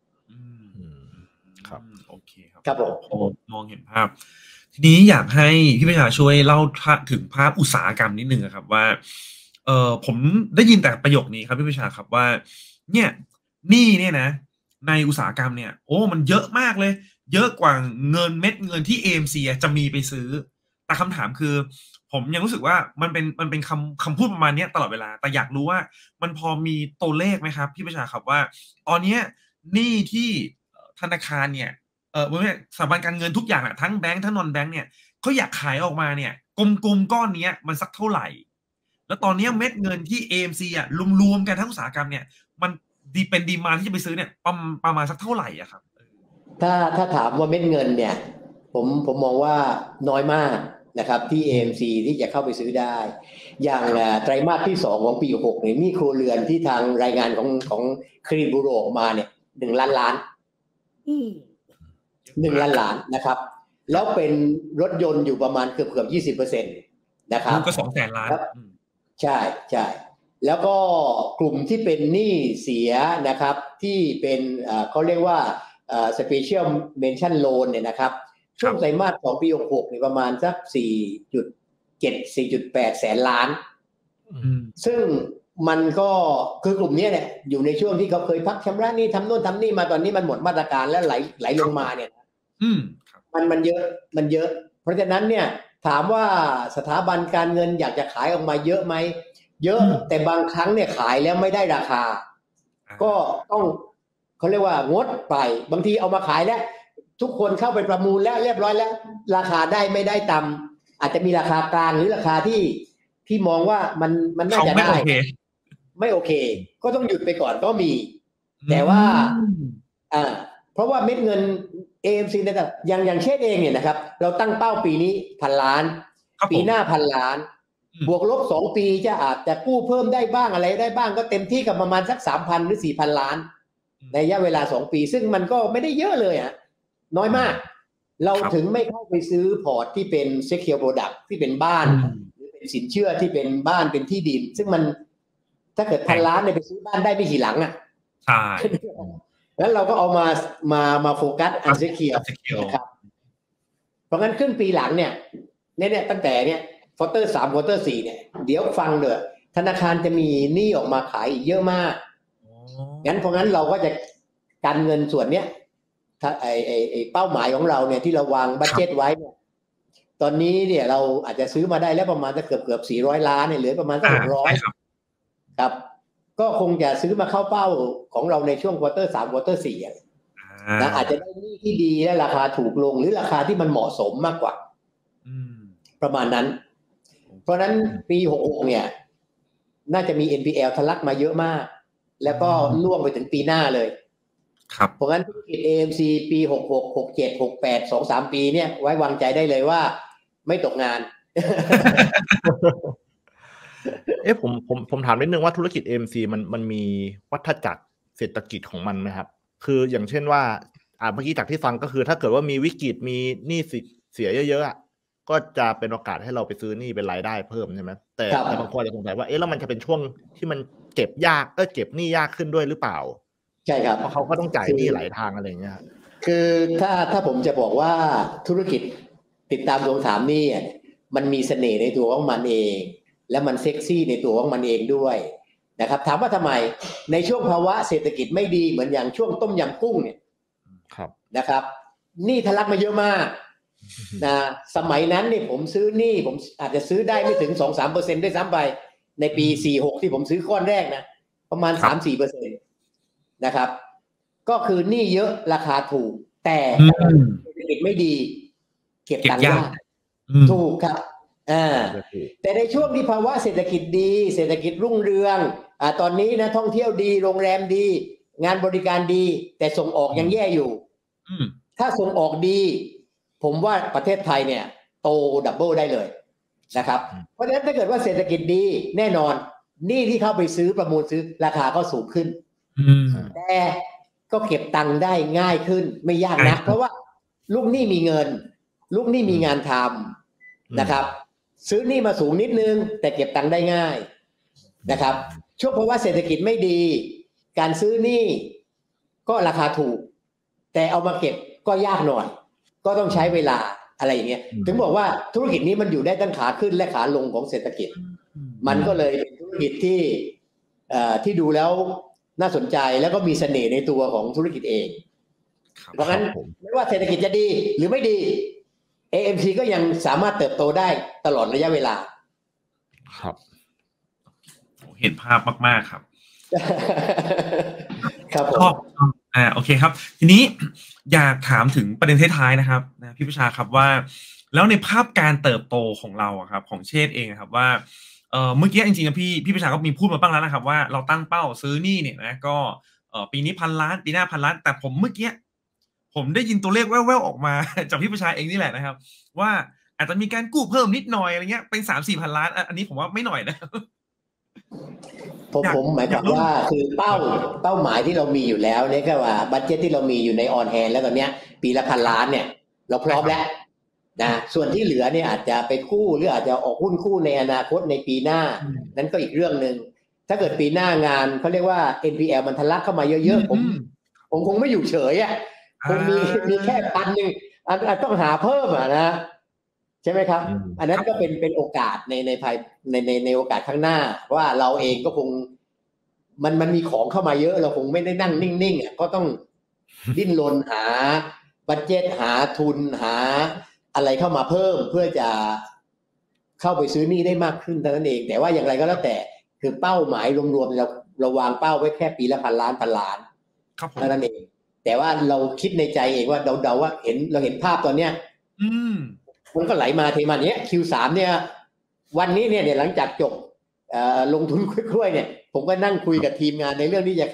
ครับโอเคครับผมมองเห็นภาพทีนี้อยากให้พี่ประชาช่วยเล่าถึงภาพอุตสาหกรรมนิดนึงครับว่าผมได้ยินแต่ประโยคนี้ครับพี่ประชาครับว่าเนี่ยหนี้เนี่ยนะในอุตสาหกรรมเนี่ยโอ้มันเยอะมากเลยเยอะกว่าเงินที่ AMC จะมีไปซื้อแต่คำถามคือผมยังรู้สึกว่ามันเป็นคำพูดประมาณนี้ตลอดเวลาแต่อยากรู้ว่ามันพอมีตัวเลขไหมครับพี่ประชาครับว่าตอนนี้หนี้ที่ธนาคารเนี่ยสถาบันการเงินทุกอย่างทั้งแบงค์ทั้งนอนแบงค์เนี่ยเขาอยากขายออกมาเนี่ยกลมๆก้อนนี้มันสักเท่าไหร่แล้วตอนนี้เม็ดเงินที่ AMC รวมๆกันทั้งอุตสาหกรรมเนี่ยมันเป็นดีมานด์ที่จะไปซื้อเนี่ยประมาณสักเท่าไหร่ครับถ้าถามว่าเม็ดเงินเนี่ยผมมองว่าน้อยมากนะครับที่ AMC ที่จะเข้าไปซื้อได้อย่างไตรมาสที่2ของปี6เนี่ยมีครัวเรือนที่ทางรายงานของเครดิตบูโรออกมาเนี่ย1 ล้านล้าน1 ล้านล้านนะครับแล้วเป็นรถยนต์อยู่ประมาณเกือบ 20% นะครับก็200,000 ล้านใช่แล้วก็กลุ่มที่เป็นหนี้เสียนะครับที่เป็นเขาเรียกว่าspecial mention loan เนี่ยนะครับช่วงไตรมาสของปี66เนี่ยประมาณสัก 4.8 แสนล้านซึ่งมันก็คือกลุ่มนี้เนี่ยอยู่ในช่วงที่เขาเคยพักชำระหนี้ทำโน่นทำนี่มาตอนนี้มันหมดมาตรการแล้วไหลลงมาเนี่ยมันเยอะเพราะฉะนั้นเนี่ยถามว่าสถาบันการเงินอยากจะขายออกมาเยอะไหมเยอะแต่บางครั้งเนี่ยขายแล้วไม่ได้ราคาก็ต้องเขาเรียกว่างดไปบางทีเอามาขายแล้วทุกคนเข้าไปประมูลแล้วเรียบร้อยแล้วราคาได้ไม่ได้ตามอาจจะมีราคากลางหรือราคาที่มองว่ามันน่าจะได้ไม่โอเคก็ต้องหยุดไปก่อนก็มีแต่ว่าเพราะว่าเม็ดเงิน AMC นะครับอย่างเช่นเองเนี่ยนะครับเราตั้งเป้าปีนี้1,000 ล้านปีหน้า1,000 ล้านบวกลบ2 ปีจะอาจจะกู้เพิ่มได้บ้างอะไรได้บ้างก็เต็มที่กับประมาณสัก 3,000 หรือ 4,000 ล้านในระยะเวลา2 ปีซึ่งมันก็ไม่ได้เยอะเลยอ่ะน้อยมากเราถึงไม่เข้าไปซื้อพอร์ตที่เป็น secure product ที่เป็นบ้านหรือเป็นสินเชื่อที่เป็นบ้านเป็นที่ดินซึ่งมันถ้าเกิด1,000 ล้านเนี่ยไปซื้อบ้านได้ไม่กี่หลังอ่ะใช่แล้วเราก็เอามาโฟกัสอันsecureนะครับเพราะงั้นครึ่งปีหลังเนี่ยตั้งแต่เนี่ยควอเตอร์ 3ควอเตอร์ 4เนี่ยเดี๋ยวฟังเด้อธนาคารจะมีหนี้ออกมาขายอีกเยอะมากงั้นเพราะงั้นเราก็จะกันเงินส่วนเนี้ยถ้าไอเป้าหมายของเราเนี่ยที่เราวางบัดเจ็ตไว้เนี่ยตอนนี้เนี่ยเราอาจจะซื้อมาได้แล้วประมาณเกือบ400 ล้านเนี่ยเหลือประมาณสัก600ครับก็คงจะซื้อมาเข้าเป้าของเราในช่วงควอเตอร์ 3ควอเตอร์ 4นะอาจจะได้หนี้ที่ดีและราคาถูกลงหรือราคาที่มันเหมาะสมมากกว่าประมาณนั้นเพราะนั้นปี66เนี่ยน่าจะมี NPL ทะลักมาเยอะมากแล้วก็ล่วงไปถึงปีหน้าเลยครับเพราะงั้นธุรกิจ AMC ปี66 67 68 2-3 ปีเนี่ยไว้วางใจได้เลยว่าไม่ตกงานผมถามนิดนึงว่าธุรกิจ AMC มันมีวัฏจักรเศรษฐกิจของมันไหมครับคืออย่างเช่นว่าเมื่อกี้จากที่ฟังก็คือถ้าเกิดว่ามีวิกฤตมีหนี้เสียเยอะๆก็จะเป็นโอกาสให้เราไปซื้อหนี้เป็นรายได้เพิ่มใช่ไหมแต่บางคนจะสงสัยว่าแล้วมันจะเป็นช่วงที่มันเก็บยากเก็บหนี้ยากขึ้นด้วยหรือเปล่าใช่ครับเพราะเขาก็ต้องจ่ายหนี้หลายทางอะไรอย่างเงี้ยคือถ้าผมจะบอกว่าธุรกิจติดตามทวงถามหนี้มันมีเสน่ห์ในตัวของมันเองและมันเซ็กซี่ในตัวของมันเองด้วยนะครับถามว่าทำไมในช่วงภาวะเศรษฐกิจไม่ดีเหมือนอย่างช่วงต้มยำกุ้งเนี่ยนะครับหนี้ทะลักมาเยอะมากนะสมัยนั้นเนี่ยผมซื้อหนี้ผมอาจจะซื้อได้ไม่ถึง 2-3% ด้วยซ้ำไปในปี46ที่ผมซื้อก้อนแรกนะประมาณ 3-4% นะครับก็คือหนี้เยอะราคาถูกแต่เศรษฐกิจไม่ดีเก็บตังค์ยากถูกครับแต่ในช่วงที่ภาวะเศรษฐกิจดีเศรษฐกิจรุ่งเรืองตอนนี้นะท่องเที่ยวดีโรงแรมดีงานบริการดีแต่ส่งออกยังแย่อยู่ถ้าส่งออกดีผมว่าประเทศไทยเนี่ยโตดับเบิลได้เลยนะครับเพราะฉะนั้นถ้าเกิดว่าเศรษฐกิจดีแน่นอนหนี้ที่เข้าไปซื้อประมูลซื้อราคาก็สูงขึ้นแต่ก็เก็บตังค์ได้ง่ายขึ้นไม่ยากนะเพราะว่าลูกหนี้มีเงินลูกหนี้มีงานทำนะครับซื้อหนี้มาสูงนิดนึงแต่เก็บตังค์ได้ง่ายนะครับช่วงภาวะเศรษฐกิจไม่ดีการซื้อหนี้ก็ราคาถูกแต่เอามาเก็บก็ยากหน่อยก็ต้องใช้เวลาอะไรอย่างเงี้ยถึงบอกว่าธุรกิจนี้มันอยู่ได้ทั้งขาขึ้นและขาลงของเศรษฐกิจมันก็เลยเป็นธุรกิจที่ดูแล้วน่าสนใจแล้วก็มีเสน่ห์ในตัวของธุรกิจเองเพราะงั้นไม่ว่าเศรษฐกิจจะดีหรือไม่ดี AMC ก็ยังสามารถเติบโตได้ตลอดระยะเวลาครับเห็นภาพมากๆครับครับผมโอเคครับทีนี้อยากถามถึงประเด็นท้ายๆนะครับนะพี่ประชาครับว่าแล้วในภาพการเติบโตของเราครับของเชษเองครับว่าเมื่อกี้จริงๆพี่ประชาก็มีพูดมาบ้างแล้วนะครับว่าเราตั้งเป้าซื้อหนี้เนี่ยนะก็ปีนี้1,000 ล้านปีหน้า1,000 ล้านแต่ผมเมื่อกี้ผมได้ยินตัวเลขแว่วๆออกมาจากพี่ประชาเองนี่แหละนะครับว่าอาจจะมีการกู้เพิ่มนิดหน่อยอะไรเงี้ยเป็น 3-4,000 ล้านอันนี้ผมว่าไม่หน่อยนะผมหมายความว่าคือเป้าหมายที่เรามีอยู่แล้วเนี่ยก็ว่าบัดเจ็ตที่เรามีอยู่ในออนแฮนด์แล้วตอนเนี้ยปีละ1,000 ล้านเนี่ยเราพร้อมแล้วนะส่วนที่เหลือเนี่ยอาจจะไปกู้หรืออาจจะออกหุ้นกู้ในอนาคตในปีหน้านั้นก็อีกเรื่องนึงถ้าเกิดปีหน้างานเขาเรียกว่า NPL มันทะลักเข้ามาเยอะๆผมคงไม่อยู่เฉยอ่ะคงมีแค่1,000 นึงต้องหาเพิ่มนะใช่ไหมครับอันนั้นก็เป็นโอกาสในโอกาสข้างหน้าว่าเราเองก็คงมันมีของเข้ามาเยอะเราคงไม่ได้นั่งนิ่งๆก็ต้องดิ้นรนหาบัดเจ็ตหาทุนหาอะไรเข้ามาเพิ่มเพื่อจะเข้าไปซื้อหนี้ได้มากขึ้นเท่านั้นเองแต่ว่าอย่างไรก็แล้วแต่คือเป้าหมายรวมๆเราวางเป้าไว้แค่ปีละ1,000 ล้านเท่านั้นเองแต่ว่าเราคิดในใจเองว่าเดาว่าเราเห็นภาพตอนเนี้ยมันก็ไหลมาเทมาเนี้ย Q3 เนี่ยวันนี้เนี่ยหลังจากจบลงทุนกล้วยๆเนี่ยผมก็นั่งคุยกับทีมงานในเรื่องที่จะเข้า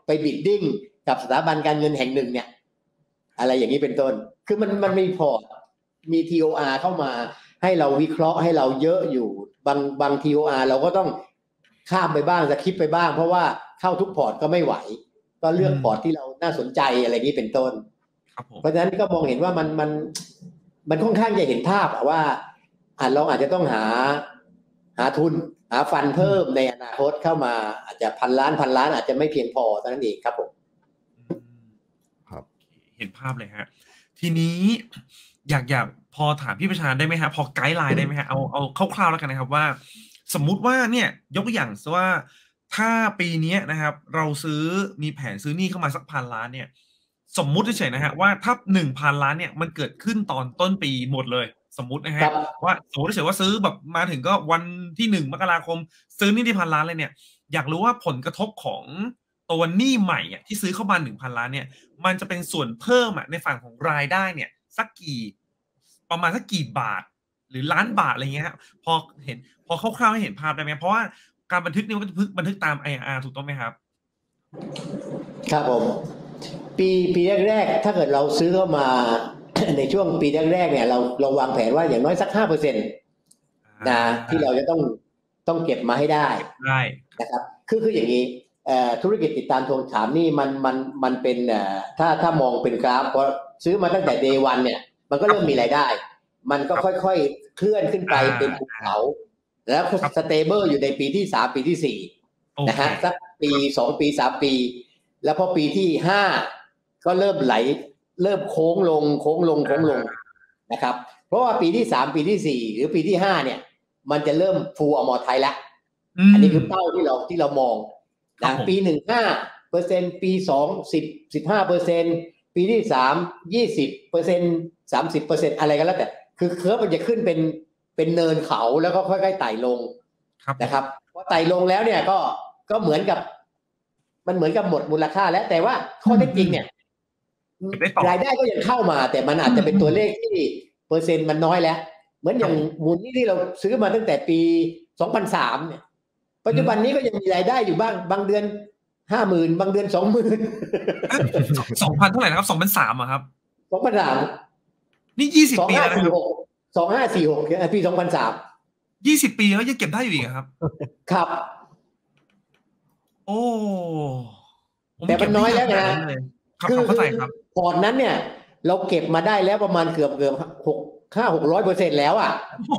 ไปบิดดิ้งกับสถาบันการเงินแห่งหนึ่งเนี่ยอะไรอย่างนี้เป็นต้นคือมันมีพอร์ตมี TOR เข้ามาให้เราวิเคราะห์ให้เราเยอะอยู่บาง TOR เราก็ต้องข้ามไปบ้างสคิปไปบ้างเพราะว่าเข้าทุกพอร์ตก็ไม่ไหวก็เลือกพอร์ตที่เราน่าสนใจอะไรนี้เป็นต้นเพราะฉะนั้นก็มองเห็นว่ามันค่อนข้างจะเห็นภาพว่าเราอาจจะต้องหาทุนหาฟันเพิ่มในอนาคตเข้ามาอาจจะพันล้านอาจจะไม่เพียงพอเท่านั้นเองครับผมครับเห็นภาพเลยฮะทีนี้อยากพอถามพี่ประชาได้ไหมฮะพอไกด์ไลน์ได้ไหมฮะเอาคร่าวๆแล้วกันนะครับว่าสมมุติว่าเนี่ยยกตัวอย่างว่าถ้าปีนี้นะครับเรามีแผนซื้อหนี้เข้ามาสัก1,000 ล้านเนี่ยสมมุติเฉยๆนะฮะว่าถ้า 1,000 ล้านเนี่ยมันเกิดขึ้นตอนต้นปีหมดเลยสมมุตินะฮะว่าสมมติเฉยๆว่าซื้อแบบมาถึงก็วันที่1 มกราคมซื้อหนี้ที่1,000 ล้านเลยเนี่ยอยากรู้ว่าผลกระทบของตัวหนี้ใหม่ที่ซื้อเข้ามา 1,000 ล้านเนี่ยมันจะเป็นส่วนเพิ่มในฝั่งของรายได้เนี่ยประมาณสักกี่บาทหรือล้านบาทอะไรเงี้ยพอคร่าวๆให้เห็นภาพได้ไหมเพราะว่าการบันทึกนี่มันก็บันทึกตาม IRR ถูกต้องไหมครับครับผมปีแรกๆถ้าเกิดเราซื้อเข้ามา ในช่วงปีแรกๆเนี่ยเราวางแผนว่าอย่างน้อยสัก 5% นะที่เราจะต้องเก็บมาให้ได้นะครับคืออย่างนี้ธุรกิจติดตามทวงถามนี่มันเป็นถ้ามองเป็นกราฟเพราะซื้อมาตั้งแต่ day 1เนี่ยมันก็เริ่มมีรายได้มันก็ค่อยๆเคลื่อนขึ้นไปเป็นภูเขาแล้วสเตเบิลอยู่ในปีที่3ปีที่4นะฮะสักปี2ปี3ปีแล้วพอปีที่5ก็เริ่มไหลเริ่มโค้งลงนะครับเพราะว่าปีที่3ปีที่4หรือปีที่5เนี่ยมันจะเริ่มฟูลอมอร์ไทยแล้วอันนี้คือเป้าที่เรามองนะปี1 5%ปี2 15%ปีที่3 20% 30% อะไรกันแล้วแต่คือเคอร์ฟมันจะขึ้นเป็นเนินเขาแล้วก็ค่อยๆไต่ลงนะครับพอไต่ลงแล้วเนี่ยก็เหมือนกับมันเหมือนกับหมดมูลค่าแล้วแต่ว่าข้อเท็จจริงเนี่ยรายได้ก็ยังเข้ามาแต่มันอาจจะเป็นตัวเลขที่เปอร์เซ็นต์มันน้อยแล้วเหมือนอย่างมูลที่เราซื้อมาตั้งแต่ปี2003เนี่ยปัจจุบันนี้ก็ยังมีรายได้อยู่บ้างบางเดือน 50,000 บางเดือน 20,000 2,000 เท่าไหร่นะครับ2,300อ่ะครับ 2,300 นี่20 ปีแล้วนะครับ 2546ปี2003 20 ปีแล้วยังเก็บได้อยู่อีกครับครับโอ้แต่มันน้อยแล้วนะคือเข้าใจครับพอร์ตนั้นเนี่ยเราเก็บมาได้แล้วประมาณเกือบ600% แล้วอ่ะ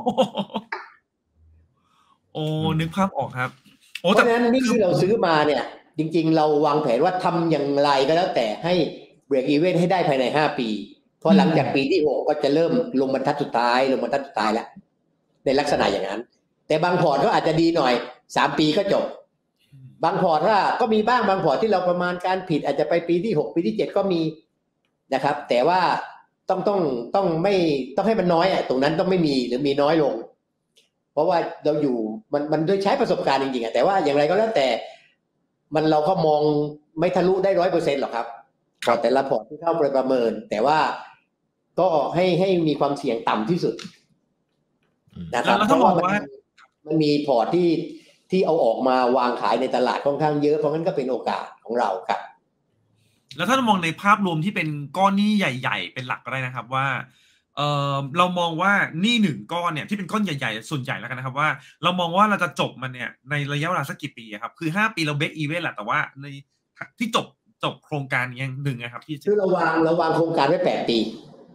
โอ้นึกภาพออกครับเพราะฉะนั้นนี่ที่เราซื้อมาเนี่ยจริงๆเราวางแผนว่าทำอย่างไรก็แล้วแต่ให้เบรกอีเวนต์ให้ได้ภายใน5 ปีเพราะหลังจากปีที่6ก็จะเริ่มลงบรรทัดสุดท้ายแล้วในลักษณะอย่างนั้นแต่บางพอร์ตก็อาจจะดีหน่อย3 ปีก็จบบางพอร์ตก็มีบ้างบางพอร์ตที่เราประมาณการผิดอาจจะไปปีที่6ปีที่7ก็มีนะครับแต่ว่าต้องไม่ต้องให้มันน้อยตรงนั้นต้องไม่มีหรือมีน้อยลงเพราะว่าเราอยู่มันด้วยใช้ประสบการณ์จริงๆแต่ว่าอย่างไรก็แล้วแต่เราก็มองไม่ทะลุได้ 100% หรอกครับแต่ละพอร์ตที่เข้าไปประเมินแต่ว่าก็ให้มีความเสี่ยงต่ำที่สุดนะครับเพราะว่ามันมีพอร์ตที่เอาออกมาวางขายในตลาดค่อนข้างเยอะเพราะงั้นก็เป็นโอกาสของเราครับแล้วถ้ามองในภาพรวมที่เป็นก้อนหนี้ใหญ่ๆเป็นหลักก็ได้นะครับว่าเรามองว่าหนี้1 ก้อนเนี่ยที่เป็นก้อนใหญ่ๆส่วนใหญ่แล้วกันนะครับว่าเรามองว่าเราจะจบมันเนี่ยในระยะเวลาสักกี่ปีครับคือ5 ปีเราเบรกอีเวนต์แหละแต่ว่าในที่จบโครงการอย่างหนึ่งนะครับที่คือเราวางโครงการไว้8 ปี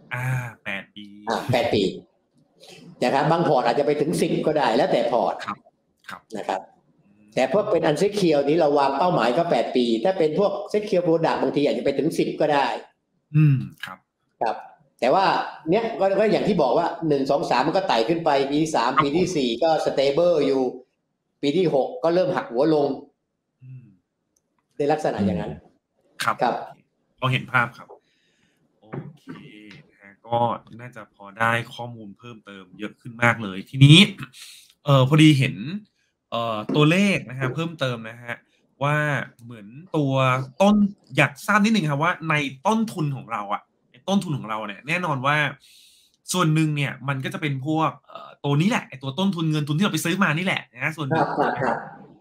8 ปี 8 ปีนะครับบางพอร์ตอาจจะไปถึง10ก็ได้แล้วแต่พอร์ตนะครับแต่พวกเป็นอันเซคิวนี้เราวางเป้าหมายก็8 ปีถ้าเป็นพวกเซคิวโปรดักต์บางทีอาจจะไปถึง10ก็ได้ครับแต่ว่าเนี้ยก็อย่างที่บอกว่า1 2 3มันก็ไต่ขึ้นไปปีที่3ปีที่4ก็สเตเบิลอยู่ปีที่6ก็เริ่มหักหัวลงในลักษณะอย่างนั้นครับพอเห็นภาพครับโอเคก็น่าจะพอได้ข้อมูลเพิ่มเติมเยอะขึ้นมากเลยทีนี้พอดีเห็นตัวเลขนะฮะเพิ่มเติมนะฮะว่าเหมือนตัวต้นอยากทราบนิดนึงครับว่าในต้นทุนของเราต้นทุนของเราเนี่ยแน่นอนว่าส่วนหนึ่งเนี่ยมันก็จะเป็นพวกตัวนี้แหละตัวต้นทุนเงินทุนที่เราไปซื้อมานี่แหละนะส่วนหนึ่ง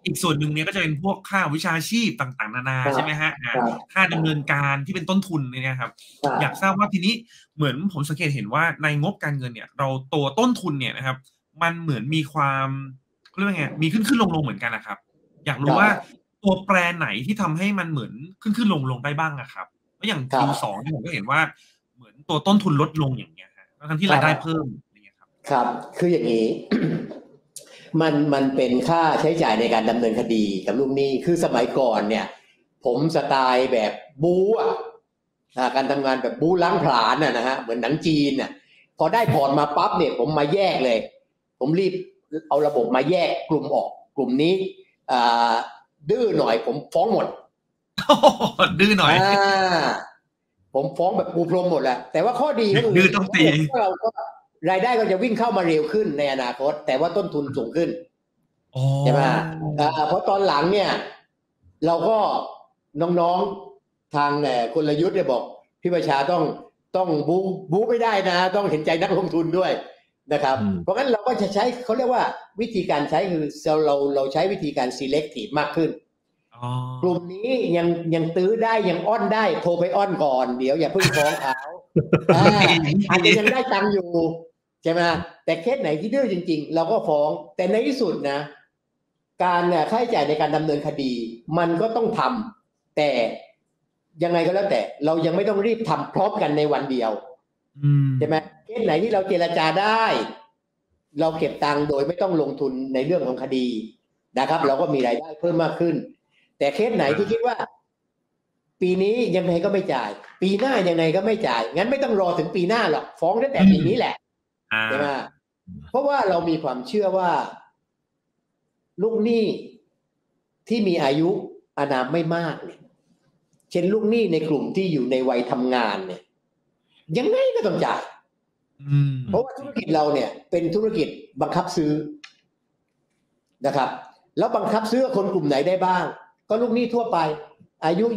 อีกส่วนหนึ่งเนี่ยก็จะเป็นพวกค่าวิชาชีพต่างๆนานาใช่ไหมฮะค่าดำเนินการที่เป็นต้นทุนเนี่ยครับอยากทราบว่าทีนี้เหมือนผมสังเกตเห็นว่าในงบการเงินเนี่ยเราตัวต้นทุนเนี่ยนะครับมันเหมือนมีความเรียกว่าไงมีขึ้นลงเหมือนกันนะครับอยากรู้ว่าตัวแปรไหนที่ทำให้มันเหมือนขึ้นลงได้บ้างอะครับแล้วอย่าง Q2 ที่ผมก็เห็นว่าเหมือนตัวต้นทุนลดลงอย่างเงี้ยทั้งที่รายได้เพิ่มอย่างเงี้ยครับครับคืออย่างนี้ มันเป็นค่าใช้จ่ายในการดำเนินคดีกับลูกหนี้คือสมัยก่อนเนี่ยผมสไตล์แบบบู๊การทำงานแบบบู๊ล้างผลาญนะฮะเหมือนหนังจีนน่ะพอได้พอร์ตมาปั๊บเนี่ยผมมาแยกเลยผมรีบเอาระบบมาแยกกลุ่มออกกลุ่มนี้ดื้อหน่อยผมฟ้องหมดดื้อหน่อยผมฟ้องแบบปูพรมหมดแหละแต่ว่าข้อดีก็คือดื้อต้องตีเราก็รายได้ก็จะวิ่งเข้ามาเร็วขึ้นในอนาคตแต่ว่าต้นทุนสูงขึ้นใช่ไหมเพราะตอนหลังเนี่ยเราก็น้องๆทางกลยุทธ์เนี่ยบอกพี่ประชาต้องบู๊ไม่ได้นะต้องเห็นใจนักลงทุนด้วยนะครับเพราะงั้นเราก็จะใช้เขาเรียกว่าวิธีการใช้คือเราใช้วิธีการ selective มากขึ้นกลุ่มนี้ยังตื้อได้ยังอ้อนได้โทรไปอ้อนก่อนเดี๋ยวอย่าเพิ่งฟ้องเขาอาจจะยังได้ตังค์อยู่ใช่ไหมแต่เคสไหนที่ดื้อจริงๆเราก็ฟ้องแต่ในที่สุดนะการค่าใช้จ่ายในการดำเนินคดีมันก็ต้องทำแต่ยังไงก็แล้วแต่เรายังไม่ต้องรีบทำพร้อมกันในวันเดียวใช่ไหมเคสไหนที่เราเจรจาได้เราเก็บตังค์โดยไม่ต้องลงทุนในเรื่องของคดีนะครับเราก็มีรายได้เพิ่มมากขึ้นแต่เคสไหนที่คิดว่าปีนี้ยังไงก็ไม่จ่ายปีหน้ายังไงก็ไม่จ่ายงั้นไม่ต้องรอถึงปีหน้าหรอกฟ้องได้แต่ปีนี้แหละใช่ไหมเพราะว่าเรามีความเชื่อว่าลูกหนี้ที่มีอายุอานามไม่มากเนี่ยเช่นลูกหนี้ในกลุ่มที่อยู่ในวัยทำงานเนี่ยยังไงก็ต้องจ่ายเพราะว่าธุรกิจเราเนี่ยเป็นธุรกิจบังคับซื้อนะครับแล้วบังคับซื้อคนกลุ่มไหนได้บ้างก็ลูกหนี้ทั่วไปอายุ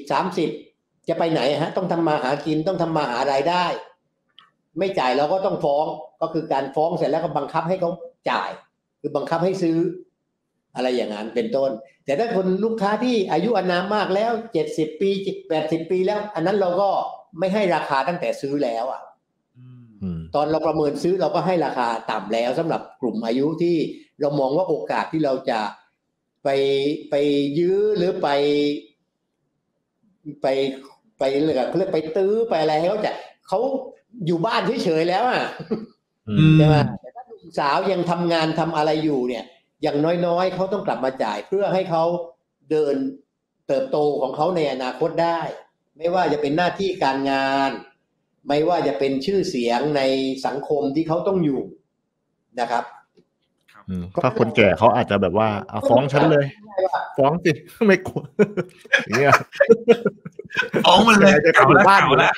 20-30จะไปไหนฮะต้องทำมาหากินต้องทำมาหารายได้ไม่จ่ายเราก็ต้องฟ้องก็คือการฟ้องเสร็จแล้วก็บังคับให้เขาจ่ายคือบังคับให้ซื้ออะไรอย่างนั้นเป็นต้นแต่ถ้าคนลูกค้าที่อายุอานามมากแล้ว70 ปี80 ปีแล้วอันนั้นเราก็ไม่ให้ราคาตั้งแต่ซื้อแล้วตอนเราประเมินซื้อเราก็ให้ราคาต่ำแล้วสำหรับกลุ่มอายุที่เรามองว่าโอกาสที่เราจะไปยื้อหรือไปเรียกไปตื้อไปอะไรให้เขาอยู่บ้านเฉยๆแล้วใช่ไหมแต่ถ้าหนุ่มสาวยังทำงานทำอะไรอยู่เนี่ยอย่างน้อยๆเขาต้องกลับมาจ่ายเพื่อให้เขาเดินเติบโตของเขาในอนาคตได้ไม่ว่าจะเป็นหน้าที่การงานไม่ว่าจะเป็นชื่อเสียงในสังคมที่เขาต้องอยู่นะครับถ้าคนแก่เขาอาจจะแบบว่าฟ้องฉันเลยฟ้องสิไม่กลัวอย่างเงี้ยฟ้องมันเลยเก่าแล้ว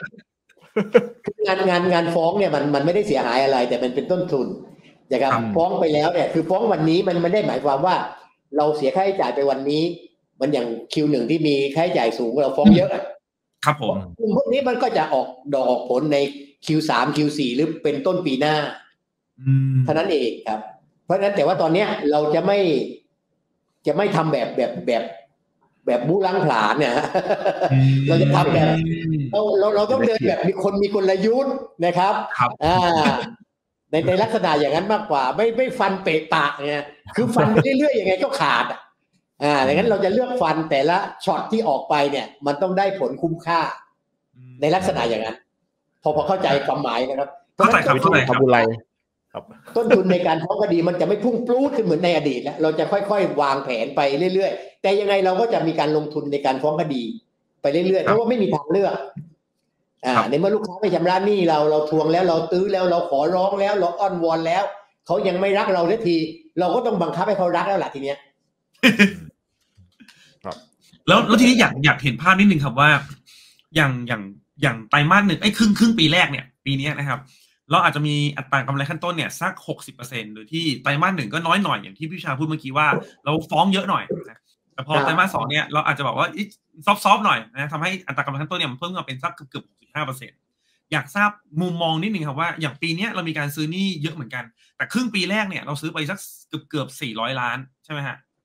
งานฟ้องเนี่ยมันไม่ได้เสียหายอะไรแต่มันเป็นต้นทุนนะครับฟ้องไปแล้วเนี่ยคือฟ้องวันนี้มันไม่ได้หมายความว่าเราเสียค่าใช้จ่ายไปวันนี้มันอย่าง Q1 ที่มีค่าใช้จ่ายสูงเราฟ้องเยอะครับผมพวกนี้มันก็จะออกดอกออกผลใน Q3 Q4 หรือเป็นต้นปีหน้าเท่านั้นเองครับเพราะฉะนั้นแต่ว่าตอนนี้เราจะไม่ทำแบบบู๊ล้างผลาญเนี่ยเราจะทำแบบเราต้องเดินแบบมีกลยุทธ์นะครับในลักษณะอย่างนั้นมากกว่าไม่ฟันเปะปะเนี่ยคือฟันไปเรื่อยๆยังไงก็ขาดดังนั้นเราจะเลือกฟันแต่ละช็อตที่ออกไปเนี่ยมันต้องได้ผลคุ้มค่าในลักษณะอย่างนั้นพอเข้าใจความหมายนะครับเข้าใจครับต้นทุนในการฟ้องคดีมันจะไม่พุ่งปลูดขึ้นเหมือนในอดีตแล้วเราจะค่อยๆวางแผนไปเรื่อยๆแต่ยังไงเราก็จะมีการลงทุนในการฟ้องคดีไปเรื่อยๆเพราะว่าไม่มีทางเลือกในเมื่อลูกค้าไม่ชำระหนี้เราทวงแล้วเราตื้อแล้วเราขอร้องแล้วเราอ้อนวอนแล้วเขายังไม่รักเราสักทีเราก็ต้องบังคับให้เขารักแล้วล่ะทีเนี้ยแล้วทีนี้อยากเห็นภาพนิดนึงครับว่าอย่างไตรมาส 1ครึ่งปีแรกเนี่ยปีนี้นะครับเราอาจจะมีอัตรากำไรขั้นต้นเนี่ยสัก 60% โดยที่ไตรมาส 1ก็น้อยหน่อยอย่างที่พี่ชาพูดเมื่อกี้ว่าเราฟ้องเยอะหน่อยนะแต่พอไตรมาส 2เนี่ยเราอาจจะบอกว่าซอฟต์หน่อยนะทำให้อัตรากำไรขั้นต้นเนี่ยมันเพิ่มมาเป็นสักเกือบ 65% อยากทราบมุมมองนิดนึงครับว่าอย่างปีนี้เรามีการซื้อหนี้เยอะเหมือนกันแต่ครึ่งปีแรกเนี่ยเราซื้อไปสักเกือบ400 ล้านใช่ไหมฮะ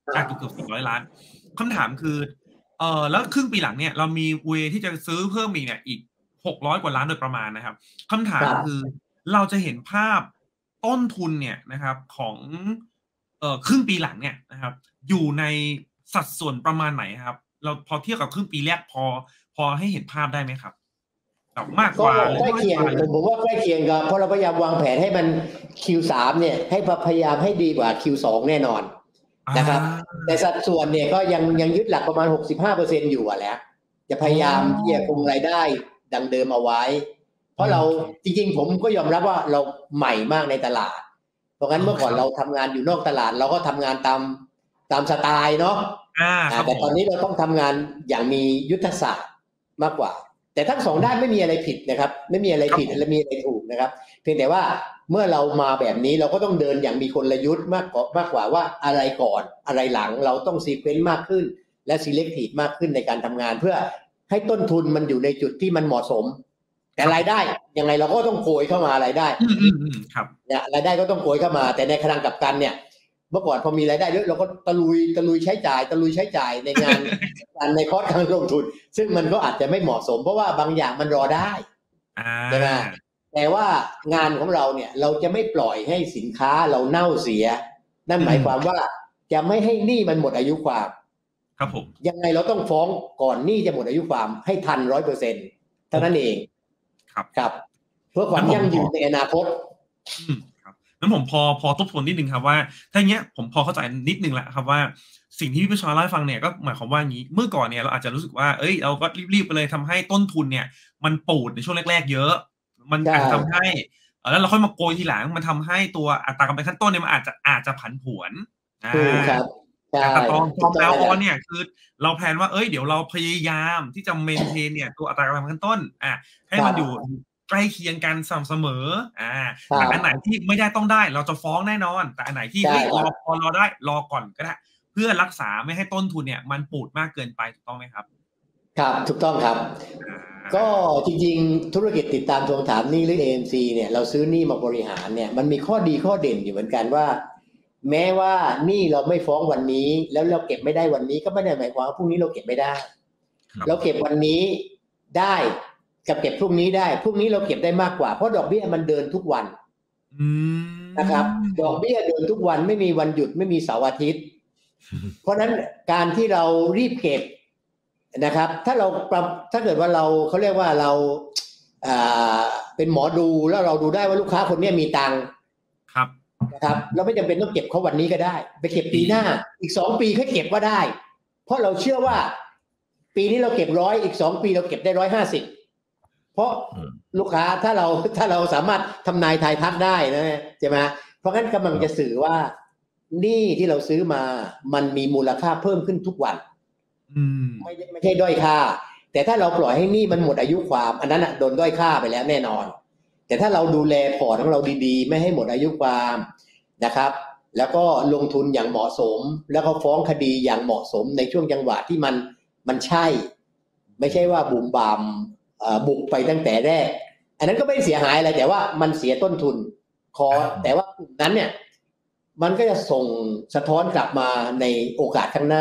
เกือบ400 ล้านคำถามคือแล้วครึ่งปีหลังเนี่ยเรามีเวที่จะซื้อเพิ่มอีกเนี่ยอีก600 กว่าล้านโดยประมาณนะครับคำถามคือเราจะเห็นภาพต้นทุนเนี่ยนะครับของครึ่งปีหลังเนี่ยนะครับอยู่ในสัดส่วนประมาณไหนครับเราพอเทียบกับครึ่งปีแรกพอให้เห็นภาพได้ไหมครับมากกว่าใกล้เคียงผมว่าใกล้เคียงกับเพราะเราพยายามวางแผนให้มัน Q3 เนี่ยให้พยายามให้ดีกว่า Q2 แน่นอนนะครับแต่สัดส่วนเนี่ยก็ยังยึดหลักประมาณ 65% อยู่แล้วจะพยายามที่จะคงรายได้ดังเดิมเอาไว้เพราะเราจริงๆผมก็ยอมรับว่าเราใหม่มากในตลาดเพราะงั้นเมื่อก่อนเราทำงานอยู่นอกตลาดเราก็ทำงานตามสไตล์เนาะแต่ตอนนี้เราต้องทำงานอย่างมียุทธศาสตร์มากกว่าแต่ทั้งสองด้านไม่มีอะไรผิดนะครับไม่มีอะไรผิดและมีอะไรถูกนะครับเพียงแต่ว่าเมื่อเรามาแบบนี้เราก็ต้องเดินอย่างมีกลยุทธ์มากกว่าว่าอะไรก่อนอะไรหลังเราต้องซีเควนซ์มากขึ้นและ selective มากขึ้นในการทำงานเพื่อให้ต้นทุนมันอยู่ในจุดที่มันเหมาะสมแต่รายได้ยังไงเราก็ต้องโกยเข้ามารายได้ครับเนี่ยรายได้ก็ต้องโกยเข้ามาแต่ในขณะกลับกันเนี่ยเมื่อก่อนพอมีรายได้เยอะเราก็ตะลุยใช้จ่ายในงานในคอร์สการลงทุนซึ่งมันก็อาจจะไม่เหมาะสมเพราะว่าบางอย่างมันรอได้ใช่ไหมแต่ว่างานของเราเนี่ยเราจะไม่ปล่อยให้สินค้าเราเน่าเสียนั่นหมายความว่าจะไม่ให้หนี้มันหมดอายุความครับผมยังไงเราต้องฟ้องก่อนหนี้จะหมดอายุความให้ทัน 100% เท่านั้นเองครับเพื่อความยั่งยืนในอนาคตนั้นผมพอทบทวนนิดนึงครับว่าถ้าอย่างเงี้ยผมพอเข้าใจนิดนึงแล้วครับว่าสิ่งที่พี่ประชาเล่าให้ฟังเนี่ยก็หมายความว่างี้เมื่อก่อนเนี่ยเราอาจจะรู้สึกว่าเราก็รีบไปเลยทำให้ต้นทุนเนี่ยมันปูดในช่วงแรกๆเยอะมันอาจจะทำให้แล้วเราค่อยมาโกยทีหลังมันทำให้ตัวอัตรากำไรขั้นต้นเนี่ยมันอาจจะผันผวนครับแต่ตอนแล้วเนี่ยคือเราแพลนว่าเดี๋ยวเราพยายามที่จะเมนเทนเนี่ยตัวอัตรากำไรขั้นต้นให้มันอยู่ใกล้เคียงกันสม่ำเสมอแต่อันไหนที่ไม่ได้ต้องได้เราจะฟ้องแน่นอนแต่อันไหนที่พอรอได้รอก่อนก็ได้เพื่อรักษาไม่ให้ต้นทุนเนี่ยมันปูดมากเกินไปถูกต้องไหมครับครับถูกต้องครับก็จริงๆธุรกิจติดตามทวงถามหนี้หรือ AMC เนี่ยเราซื้อหนี้มาบริหารเนี่ยมันมีข้อดีข้อเด่นอยู่เหมือนกันว่าแม้ว่าหนี้เราไม่ฟ้องวันนี้แล้วเราเก็บไม่ได้วันนี้ก็ไม่ได้หมายความว่าพรุ่งนี้เราเก็บไม่ได้เราเก็บวันนี้ได้กับเก็บพรุ่งนี้ได้พรุ่งนี้เราเก็บได้มากกว่าเพราะดอกเบี้ยมันเดินทุกวันนะครับดอกเบี้ยเดินทุกวันไม่มีวันหยุดไม่มีเสาร์อาทิตย์เพราะนั้นการที่เรารีบเก็บนะครับถ้าเกิดว่าเขาเรียกว่าเราเป็นหมอดูแล้วเราดูได้ว่าลูกค้าคนนี้มีตังค์ครับนะครับเราไม่จำเป็นต้องเก็บเขาวันนี้ก็ได้ไปเก็บปีหน้าอีก2 ปีค่อยเก็บว่าได้เพราะเราเชื่อว่าปีนี้เราเก็บ100อีก2 ปีเราเก็บได้150เพราะลูกค้าถ้าเราสามารถทำนายทายทักได้นะใช่ไหมเพราะงั้นกำลังจะสื่อว่าหนี้ที่เราซื้อมามันมีมูลค่าเพิ่มขึ้นทุกวันไม่ใช่ด้อยค่าแต่ถ้าเราปล่อยให้หนี้มันหมดอายุความอันนั้นโดนด้อยค่าไปแล้วแน่นอนแต่ถ้าเราดูแลพอร์ตของเราดีๆไม่ให้หมดอายุความนะครับแล้วก็ลงทุนอย่างเหมาะสมแล้วก็ฟ้องคดีอย่างเหมาะสมในช่วงจังหวะที่มันใช่ไม่ใช่ว่าบุ่มบามบุกไปตั้งแต่แรกอันนั้นก็ไม่เสียหายอะไรแต่ว่ามันเสียต้นทุนแต่ว่ากลุ่มนั้นเนี่ยมันก็จะส่งสะท้อนกลับมาในโอกาสข้างหน้า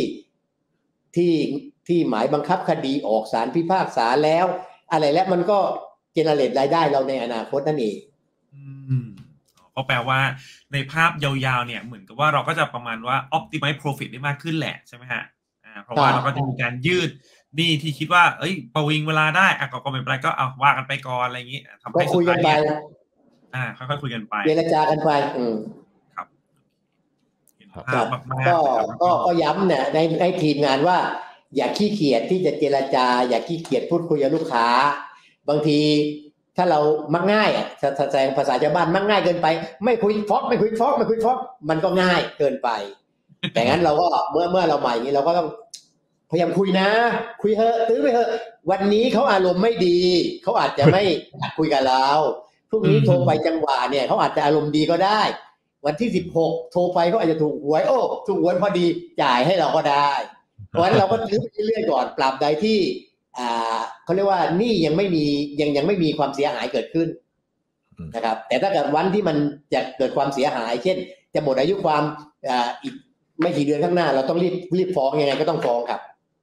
ที่หมายบังคับคดีออกศาลพิพากษาแล้วอะไรแล้วมันก็เจเนเรตรายได้เราในอนาคตนั่นเองก็แปลว่าในภาพยาวๆเนี่ยเหมือนกับว่าเราก็จะประมาณว่า optimize profit ได้มากขึ้นแหละใช่ไหมฮะเพราะว่าเราก็จะมีการยืดนี่ที่คิดว่าประวิงเวลาได้ก็ไม่เป็นไรก็เอาว่ากันไปก่อนอะไรอย่างนี้ทำให้สุดท้ายเนี่ยค่อยๆคุยกันไปเจรจากันไปครับก็ย้ำเนี่ยในทีมงานว่าอย่าขี้เกียจที่จะเจรจาอย่าขี้เกียจพูดคุยกับลูกค้าบางทีถ้าเรามักง่ายแสดงภาษาชาวบ้านมักง่ายเกินไปไม่คุยฟอกมันก็ง่ายเกินไปแต่งั้นเราก็เมื่อเราใหม่อย่างนี้เราก็ต้องพยายามคุยนะคุยเถอะตื้อไปเถอะวันนี้เขาอารมณ์ไม่ดีเขาอาจจะไม่อยากคุยกับเราพรุ่งนี้โทรไปจังหวะเนี่ยเขาอาจจะอารมณ์ดีก็ได้วันที่16โทรไปเขาอาจจะถูกหวยถูกหวยพอดีจ่ายให้เราก็ได้เพราะฉะนั้นเราก็ซื้อไปเรื่อยๆก่อนปรับใดที่เขาเรียกว่านี่ยังไม่มีความเสียหายเกิดขึ้นนะครับแต่ถ้าเกิดวันที่มันจะเกิดความเสียหายเช่นจะหมดอายุความอีกไม่กี่เดือนข้างหน้าเราต้องรีบฟ้องยังไงก็ต้องฟ้องครับ